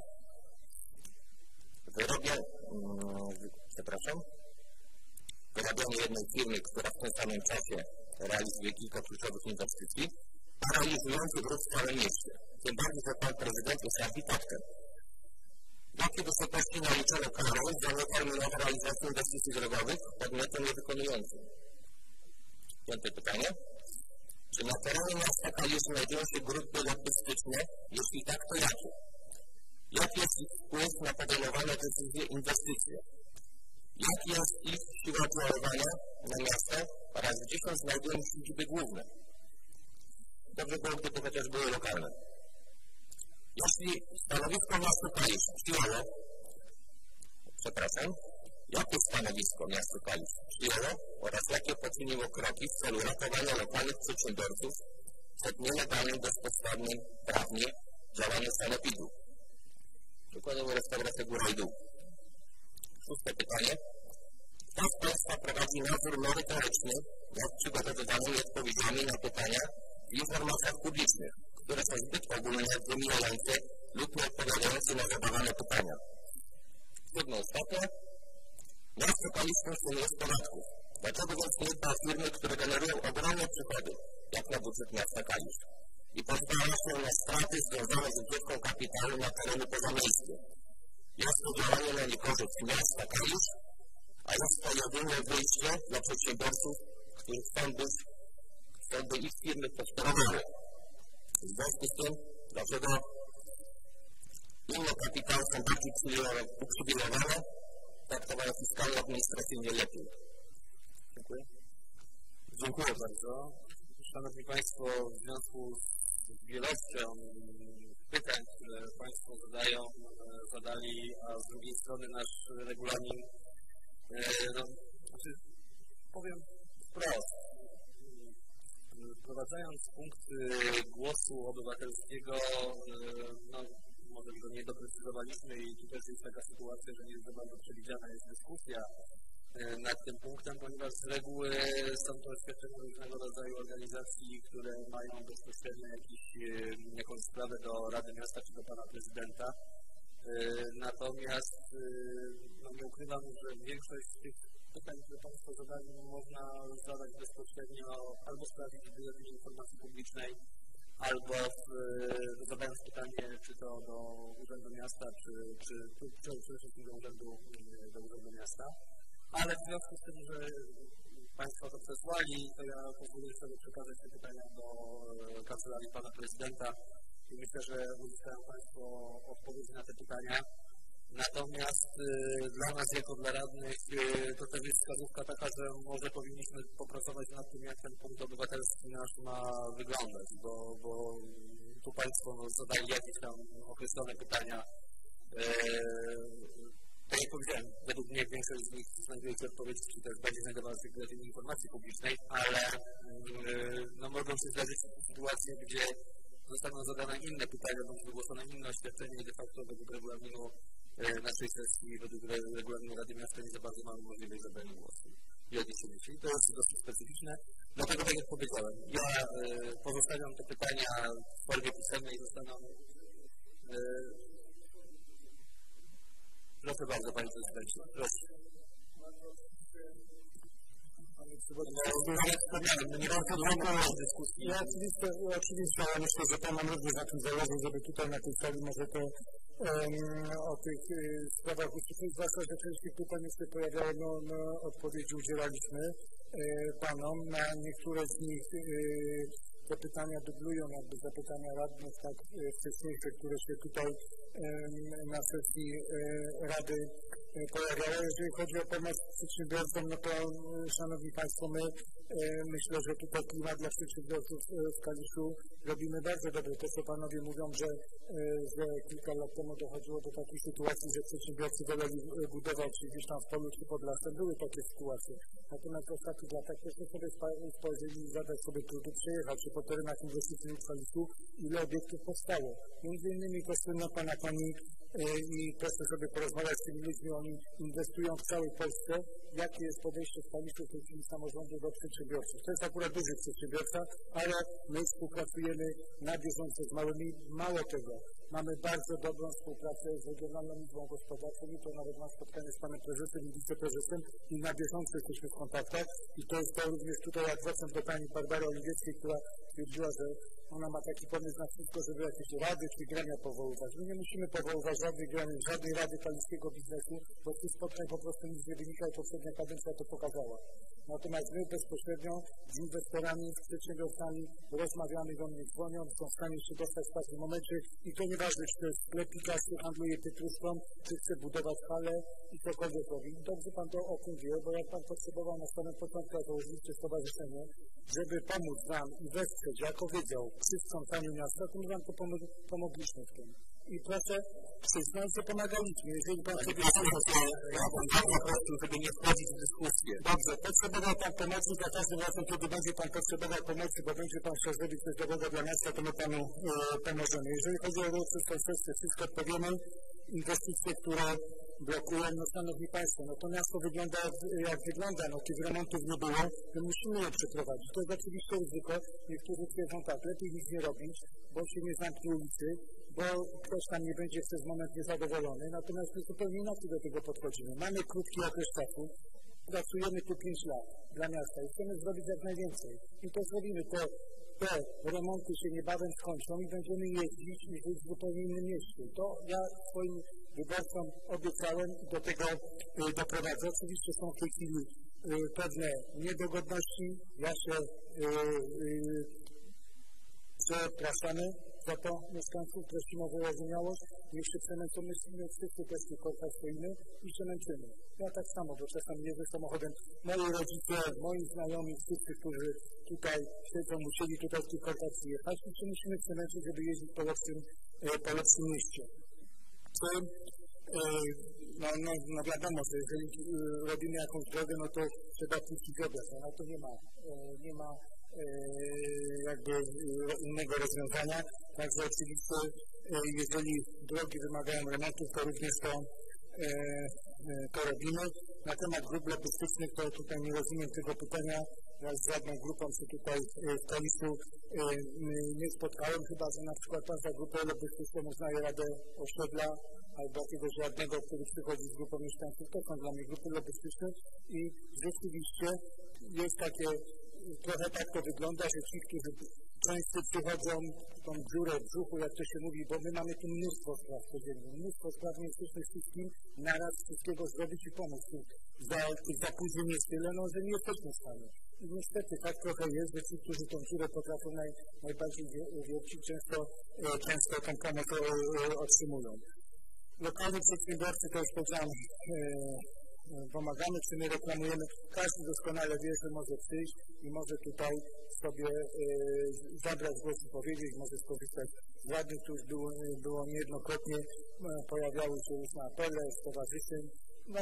wyrobię, mm, przepraszam, wyrabianie jednej firmy, która w tym samym czasie realizuje kilka kluczowych inwestycji, paraliżujących ruch w całym mieście. Tym bardziej, że pan prezydent jest architektem. Jakie wysokości naliczono karę za nieterminową realizację inwestycji drogowych podmiotem niewykonującym? Piąte pytanie. Czy na terenie miasta Kalisz znajdują się grupy lobbystyczne? Jeśli tak, to jakie? Jaki jest ich wpływ na podejmowane decyzje inwestycje? Jaki jest ich siła oddziaływania na miasto oraz gdzie się znajdują siedziby główne? Dobrze było, gdyby chociaż były lokalne. Jeśli stanowisko miasta Kalisz przyjęło, przepraszam, jakie stanowisko miasto Kalisz przyjęło oraz jakie poczyniło kroki w celu ratowania lokalnych przedsiębiorców przed nielegalnym, bezpodstawnym, prawnie działaniem sanepidu? Przykładowo restauracja Góra i Dół. Szóste pytanie. Kto z Państwa prowadzi nadzór merytoryczny nad przygotowywanymi odpowiedziami na pytania w informacjach publicznych, które są zbyt ogólne, wymijające lub nieodpowiadające na zadawane pytania? Siódme ostatnie. Miasto Kalisz funkcjonuje z podatków. Dlaczego więc nie dba o firmy, które generują ogromne przychody, jak na budżet miasta Kalisz, i pozwala się na straty związane z użytką kapitału na tereny pozamiejskie? Jest to działanie na niekorzyść miasta Kalisz, a jest to jedyne wyjście dla przedsiębiorców, których chcą być, chcą by ich firmy prosperowały. W związku z tym, dlaczego inne kapitały są bardziej uprzywilejowane, traktowane fiskalnie, administracyjnie lepiej? Dziękuję. Dziękuję bardzo. Szanowni Państwo, w związku z wielością pytań, które Państwo zadają, zadali, a z drugiej strony nasz regulamin, no, znaczy, powiem wprost, wprowadzając punkt głosu obywatelskiego, no, może go nie doprecyzowaliśmy i tu też jest taka sytuacja, że nie jest za bardzo przewidziana jest dyskusja nad tym punktem, ponieważ z reguły są to oświadczenia różnego rodzaju organizacji, które mają bezpośrednio jakiś, jakąś sprawę do Rady Miasta czy do Pana Prezydenta. Natomiast no nie ukrywam, że większość z tych pytań, które Państwo zadali, można zadać bezpośrednio albo sprawdzić w Biuletynie Informacji Publicznej, albo w, zadając pytanie, czy to do Urzędu Miasta, czy, czy, czy przede wszystkim do Urzędu, do Urzędu Miasta. Ale w związku z tym, że Państwo to przesłali, to ja pozwolę sobie przekazać te pytania do Kancelarii Pana Prezydenta i myślę, że uzyskają Państwo odpowiedzi na te pytania. Natomiast y, dla nas, jako dla radnych, y, to też jest wskazówka taka, że może powinniśmy popracować nad tym, jak ten punkt obywatelski nasz ma wyglądać, bo, bo tu Państwo no, zadali jakieś tam określone pytania. Y, Tak jak powiedziałem, według mnie większość z nich znajduje się odpowiedź, czy też będzie znajdowana w Biuletynie Informacji Publicznej, ale yy, no, mogą się zdarzyć sytuacje, gdzie zostaną zadane inne pytania, bądź wygłoszone inne oświadczenie i de facto według regulaminu yy, naszej sesji, według regulaminu Rady Miasta nie za bardzo mamy możliwość zabrania głosu i odniesienia się. I to jest dosyć specyficzne. Dlatego, tak jak powiedziałem, ja yy, pozostawiam te pytania w formie pisemnej i zostaną yy, Proszę bardzo, Panie Prezydencie. Proszę. No nie mam problemu z dyskusji. Ja oczywiście, oczywiście, ale myślę, że Pan nam również na tym zależy, żeby tutaj na tej sali może to um, o tych y, sprawach usłyszeć, zwłaszcza, że część tych pytań już się pojawiało, no, no odpowiedzi udzielaliśmy y, Panom. Na niektóre z nich y, te pytania dublują jakby zapytania radnych, tak y, wcześniejsze, które się tutaj y, na sesji y, Rady y, pojawiały. Jeżeli chodzi o pomoc przedsiębiorcom, no to y, Szanowni Państwo, my y, myślę, że tutaj klimat dla przedsiębiorców y, w Kaliszu robimy bardzo dobry. To, co Panowie mówią, że, y, że kilka lat temu dochodziło do takiej sytuacji, że przedsiębiorcy woleli budować gdzieś tam w polu czy pod lasem. Były takie sytuacje. Natomiast w ostatnich latach proszę sobie spojrzeć i zadać sobie trudu przyjechać po terenach inwestycyjnych w Kaliszu, ile obiektów powstało. Między innymi to słynna Pana Pani yy, i proszę sobie porozmawiać z tymi ludźmi, oni inwestują w całej Polsce. Jakie jest podejście w Kaliszu w tej chwili samorządu do przedsiębiorców? To jest akurat duży przedsiębiorca, ale my współpracujemy na bieżąco z małymi. Mało tego, mamy bardzo dobrą współpracę z Regionalną Izbą Gospodarczą i to nawet mam spotkanie z Panem Prezesem i Wiceprezesem i na bieżąco jesteśmy w kontaktach i to jest to również tutaj jak wracam do Pani Barbary Oliwieckiej, która stwierdziła, że ona ma taki pomysł na wszystko, żeby jakieś rady czy grania powoływać. My nie musimy powoływać żadnej grania, żadnej rady kaliskiego biznesu, bo z tych spotkań po prostu nic nie wynika i poprzednia kadencja to pokazała. Natomiast my bezpośrednio z inwestorami, z przedsiębiorcami rozmawiamy, do mnie dzwonią, są w stanie się dostać w każdym momencie i to nieważne, czy to jest sklepikarz, czy handluje pietruszką, czy chce budować halę i cokolwiek robi. Dobrze Pan to o tym wie, bo jak Pan potrzebował na samym początku, jak założyliście stowarzyszenie, żeby pomóc Wam i wesprzeć, jak powiedział, przy sprzątaniu miasta, to my Wam to pomog- pomogliśmy w tym. I proszę przyznać, że pomagaliśmy. Jeżeli Pan sobie po prostu, żeby nie wchodzić w dyskusję. Dobrze, potrzebował Pan pomocy, za każdym razem, kiedy będzie Pan potrzebował pomocy, bo będzie Pan chciał zrobić coś dobrego dla miasta, to my Panu e, pomożemy. Jeżeli chodzi o uroczystą sesję, wszystko odpowiemy. Inwestycje, które blokują, no Szanowni Państwo, no to miasto wygląda jak wygląda, no tych remontów nie było, my musimy je przeprowadzić. To jest oczywiście ryzyko. Niektórzy twierdzą tak, lepiej nic nie robić, bo się nie zamknie ulicy, bo ktoś tam nie będzie przez moment niezadowolony, natomiast my zupełnie inaczej do tego podchodzimy. Mamy krótki okres czasu, pracujemy tu pięć lat dla miasta i chcemy zrobić jak najwięcej. I to zrobimy. To, te remonty się niebawem skończą i będziemy jeździć i żyć w zupełnie innym mieście. To ja swoim wyborcom obiecałem i do tego y, doprowadzę. Oczywiście są w tej chwili y, pewne niedogodności. Ja się y, y, przepraszamy za to mieszkańców, prosimy o wyrozumiałość, niech się przemęczą, my wszyscy też w tych korkach stoimy i się męczymy. Ja tak samo, bo czasami jeżdżę samochodem, moi rodzice, moi znajomi, wszyscy, którzy tutaj siedzą, musieli tutaj w tych korkach przyjechać i się musimy przemęczyć, żeby jeździć po lepszym, po lepszym mieście. Czy, no, no, no wiadomo, że jeżeli robimy jakąś drogę, no to trzeba puścić obiad, a to nie ma, nie ma jakby innego rozwiązania. Także oczywiście, jeżeli drogi wymagają remontów, to również to, to robimy. Na temat grup lobbystycznych to tutaj nie rozumiem tego pytania. Ja z żadną grupą się tutaj w Kaliszu nie spotkałem, chyba że na przykład pan za grupę lobbystyczną uznaje Radę Osiedla albo jakiegoś radnego, który przychodzi z grupą mieszkańców. To są dla mnie grupy lobbystyczne i rzeczywiście jest takie, trochę tak to wygląda, że ci, którzy często przychodzą tą dziurę w brzuchu, jak to się mówi, bo my mamy tu mnóstwo spraw codziennie, mnóstwo spraw, nie jesteśmy wszystkim naraz wszystkiego zrobić i pomóc. Za, tych zapóźnień jest tyle, no, że nie jesteśmy w stanie. I niestety tak trochę jest, że ci, którzy tą dziurę potrafią naj, najbardziej wiercić, często, e, często tą pomoc e, e, otrzymują. Lokalni przedsiębiorcy, to już powiedziałem, e, pomagamy, czy my reklamujemy. Każdy doskonale wie, że może przyjść i może tutaj sobie e, zabrać głos i powiedzieć, może skorzystać z radnych, tu już było, było niejednokrotnie, e, pojawiały się różne apele, stowarzyszeń. No,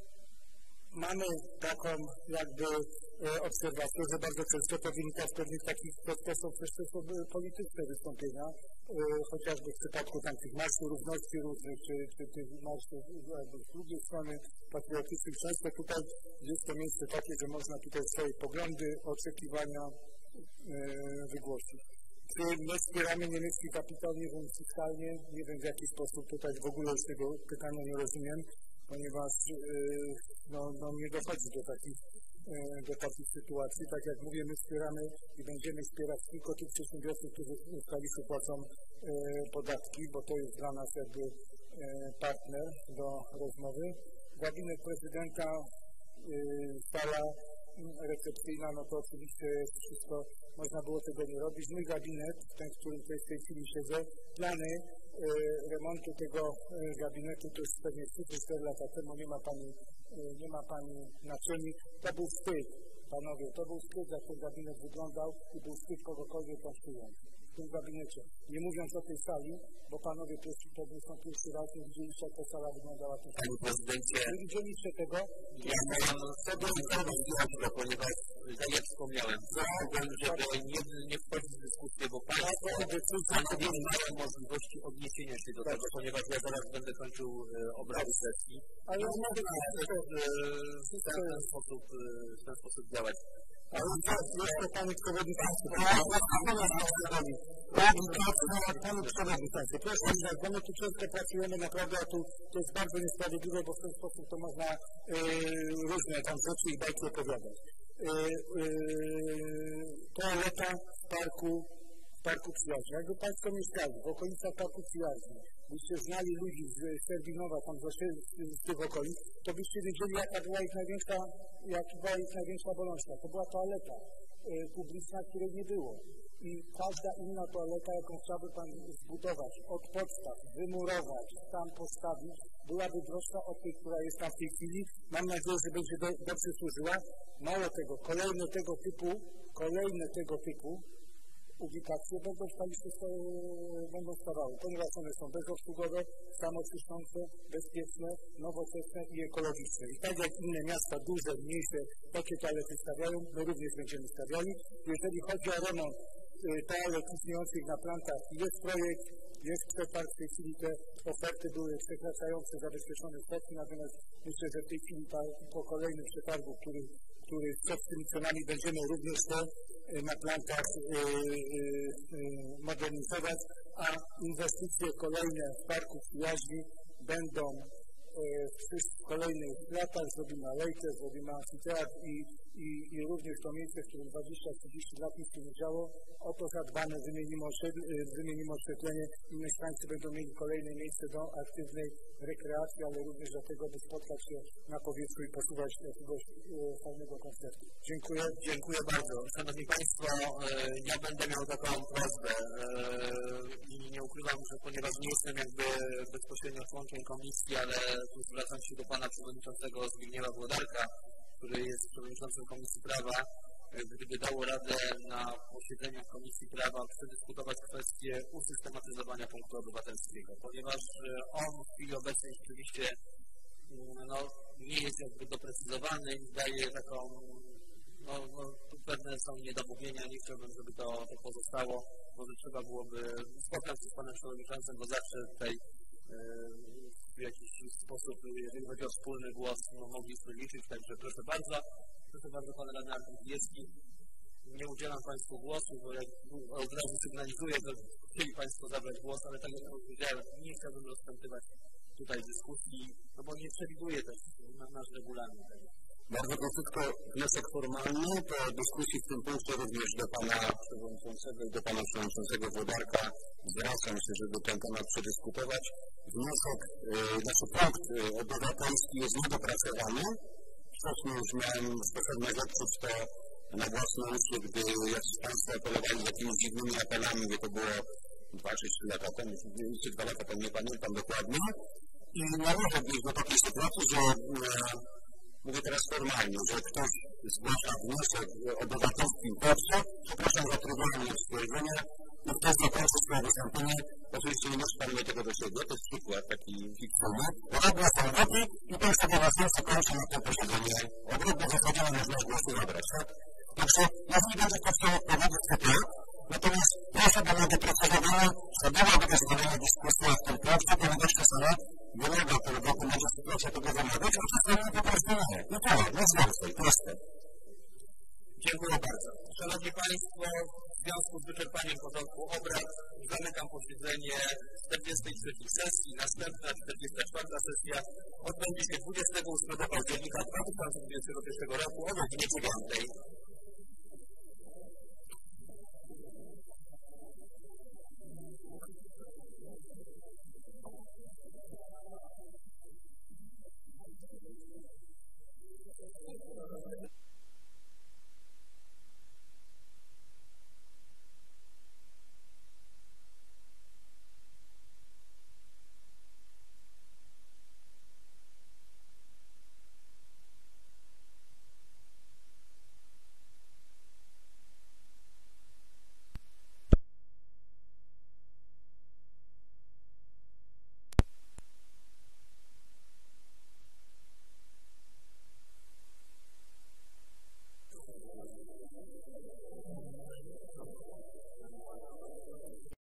mamy taką jakby e, obserwację, że bardzo często to wynika z pewnych takich, to, to są też to są polityczne wystąpienia, e, chociażby w przypadku tamtych marszów równości różnych, czy, czy tych marszów z drugiej strony patriotycznych. Często tutaj jest to miejsce takie, że można tutaj swoje poglądy, oczekiwania e, wygłosić. Czy my wspieramy niemiecki kapitał, nie wiem, fiskalnie, nie wiem w jaki sposób, tutaj w ogóle już tego pytania nie rozumiem, ponieważ yy, no, no nie dochodzi do takich, yy, do takich sytuacji. Tak jak mówię, my wspieramy i będziemy wspierać tylko tych przedsiębiorców, którzy w Kaliszu płacą yy, podatki, bo to jest dla nas jakby yy, partner do rozmowy. Gabinet prezydenta, yy, sala recepcyjna, no to oczywiście jest wszystko, można było tego nie robić. Mój gabinet, ten, w którym w tej chwili siedzę, plany e, remontu tego e, gabinetu, to już pewnie trzy cztery lata temu, nie ma pani, e, nie ma pani naczelnik, to był wstyd, panowie, to był wstyd, jak ten gabinet wyglądał i był wstyd kogokolwiek tam przyjąć w tym gabinecie. Nie mówiąc o tej sali, bo panowie pierwszy, to był pierwszy raz, nie widzieliście, jak ta sala wyglądała. Panie prezydencie, nie widzieliście tego? Ja mam sobie zrobić, ponieważ, tak jak wspomniałem, chciałbym, żeby nie, nie wchodzić w dyskusję, bo państwo nie mają możliwości odniesienia się do tego, ponieważ ja zaraz będę kończył e, obrady sesji. Ale ja mogę w ten sposób, w ten sposób działać. Ale to jeszcze Panie Przewodniczący, Panie Przewodniczący, proszę mi dać, bo my tu często pracujemy naprawdę, a tu to jest bardzo niesprawiedliwe, bo w ten sposób to można yy, różne tam rzeczy i bajki opowiadać. Yy, yy, toaleta w parku, w parku Przyjaźni. Jakby Państwo mieszkali w okolicach parku Przyjaźni, byście znali ludzi z Serbinowa, tam z, z tych okolic, to byście wiedzieli, jaka była ich największa, jaka była ich największa bolączka. To była toaleta y, publiczna, której nie było. I każda inna toaleta, jaką chciałby Pan zbudować, od podstaw, wymurować, tam postawić, byłaby droższa od tej, która jest tam w tej chwili. Mam nadzieję, że będzie do, dobrze służyła. Mało tego, kolejne tego typu, kolejne tego typu ubikacje będą w Kaliszu będą stawały, ponieważ one są bezobsługowe, samoczyszczące, bezpieczne, nowoczesne i ekologiczne. I tak jak inne miasta, duże, mniejsze, takie toalety stawiają, my również będziemy stawiali. Jeżeli chodzi o remont y, toalet istniejących na plantach, jest projekt, jest przetarg, w tej chwili te oferty były przekraczające zabezpieczone stawki, natomiast myślę, że w tej chwili ta, po kolejnym przetargu, który, który przed tymi cenami będziemy również to na plantach y, y, y, modernizować, a inwestycje kolejne w parku Przyjaźni będą w kolejnych latach. Zrobimy alejkę, zrobimy amfiteatr i, i, i również to miejsce, w którym dwadzieścia trzydzieści lat nic się nie działo, o to zadbamy, wymienimy, wymienimy oświetlenie i mieszkańcy będą mieli kolejne miejsce do aktywnej rekreacji, ale również do tego, by spotkać się na powietrzu i posłuchać jakiegoś e, fajnego koncertu. Dziękuję. Dziękuję bardzo. Szanowni Państwo, e, ja będę miał taką prośbę e, i nie ukrywam, że ponieważ nie jestem jakby bezpośrednio członkiem komisji, ale tu zwracam się do Pana Przewodniczącego Zbigniewa Włodarka, który jest Przewodniczącym Komisji Prawa, gdyby dało radę na posiedzeniach Komisji Prawa przedyskutować kwestię usystematyzowania punktu obywatelskiego, ponieważ on w chwili obecnej rzeczywiście no, nie jest jakby doprecyzowany i daje taką, no, no pewne są niedomówienia, nie chciałbym, żeby to, to pozostało, może trzeba byłoby spotkać się z Panem Przewodniczącym, bo zawsze tutaj w w jakiś sposób, jeżeli chodzi o wspólny głos, no, mogliśmy liczyć. Także proszę bardzo, proszę bardzo, pan radny Artur Kijewski. Nie udzielam Państwu głosu, bo ja od razu sygnalizuję, że chcieli Państwo zabrać głos, ale tak jak powiedziałem, nie chciałbym rozpętywać tutaj dyskusji, no bo nie przewiduje też na nasz regulamin. Bardzo krótko wniosek formalny po dyskusji w tym punkcie również do Pana Przewodniczącego i do Pana Przewodniczącego Włodarka. Zwracam się, żeby ten temat przedyskutować. Wniosek, yy, znaczy punkt yy, obywatelski jest niedopracowany. Wcześniej już miałem sposobność odczuć to na własne uszy, gdy jacyś Państwo apelowali z jakimiś dziwnymi apelami, gdzie to było dwa czy trzy lata temu, czy dwa lata temu, nie pamiętam dokładnie. I należy być do takiej sytuacji, że yy, mówię teraz formalnie, że ktoś zgłasza wniosek obywatelski w Polsce, przepraszam za trywialne stwierdzenie, i ktoś zakończy swoje wystąpienie, oczywiście nie masz Pan tego do siebie, to jest przykład taki fikcyjny, robię są wody i ten sobie następca kończy na to posiedzenie obrót, bo w zasadzie nie można głosu zabrać, tak? Także ja nie będę to chciał odpowiedzieć tak, natomiast proszę do mnie doprecyzowania, że byłaby też zgodna dyskusja w tym punkcie, ponieważ czasami wymaga tego dokumentu, sytuacja tego wymagać, a czasami po prostu nie. I tyle, nic więcej, proste. Dziękuję bardzo. Szanowni Państwo, w związku z wyczerpaniem porządku obrad zamykam posiedzenie czterdziestej trzeciej sesji. Następna czterdziesta czwarta sesja odbędzie się dwudziestego ósmego października dwa tysiące dwudziestego pierwszego roku o godzinie dziewiątej.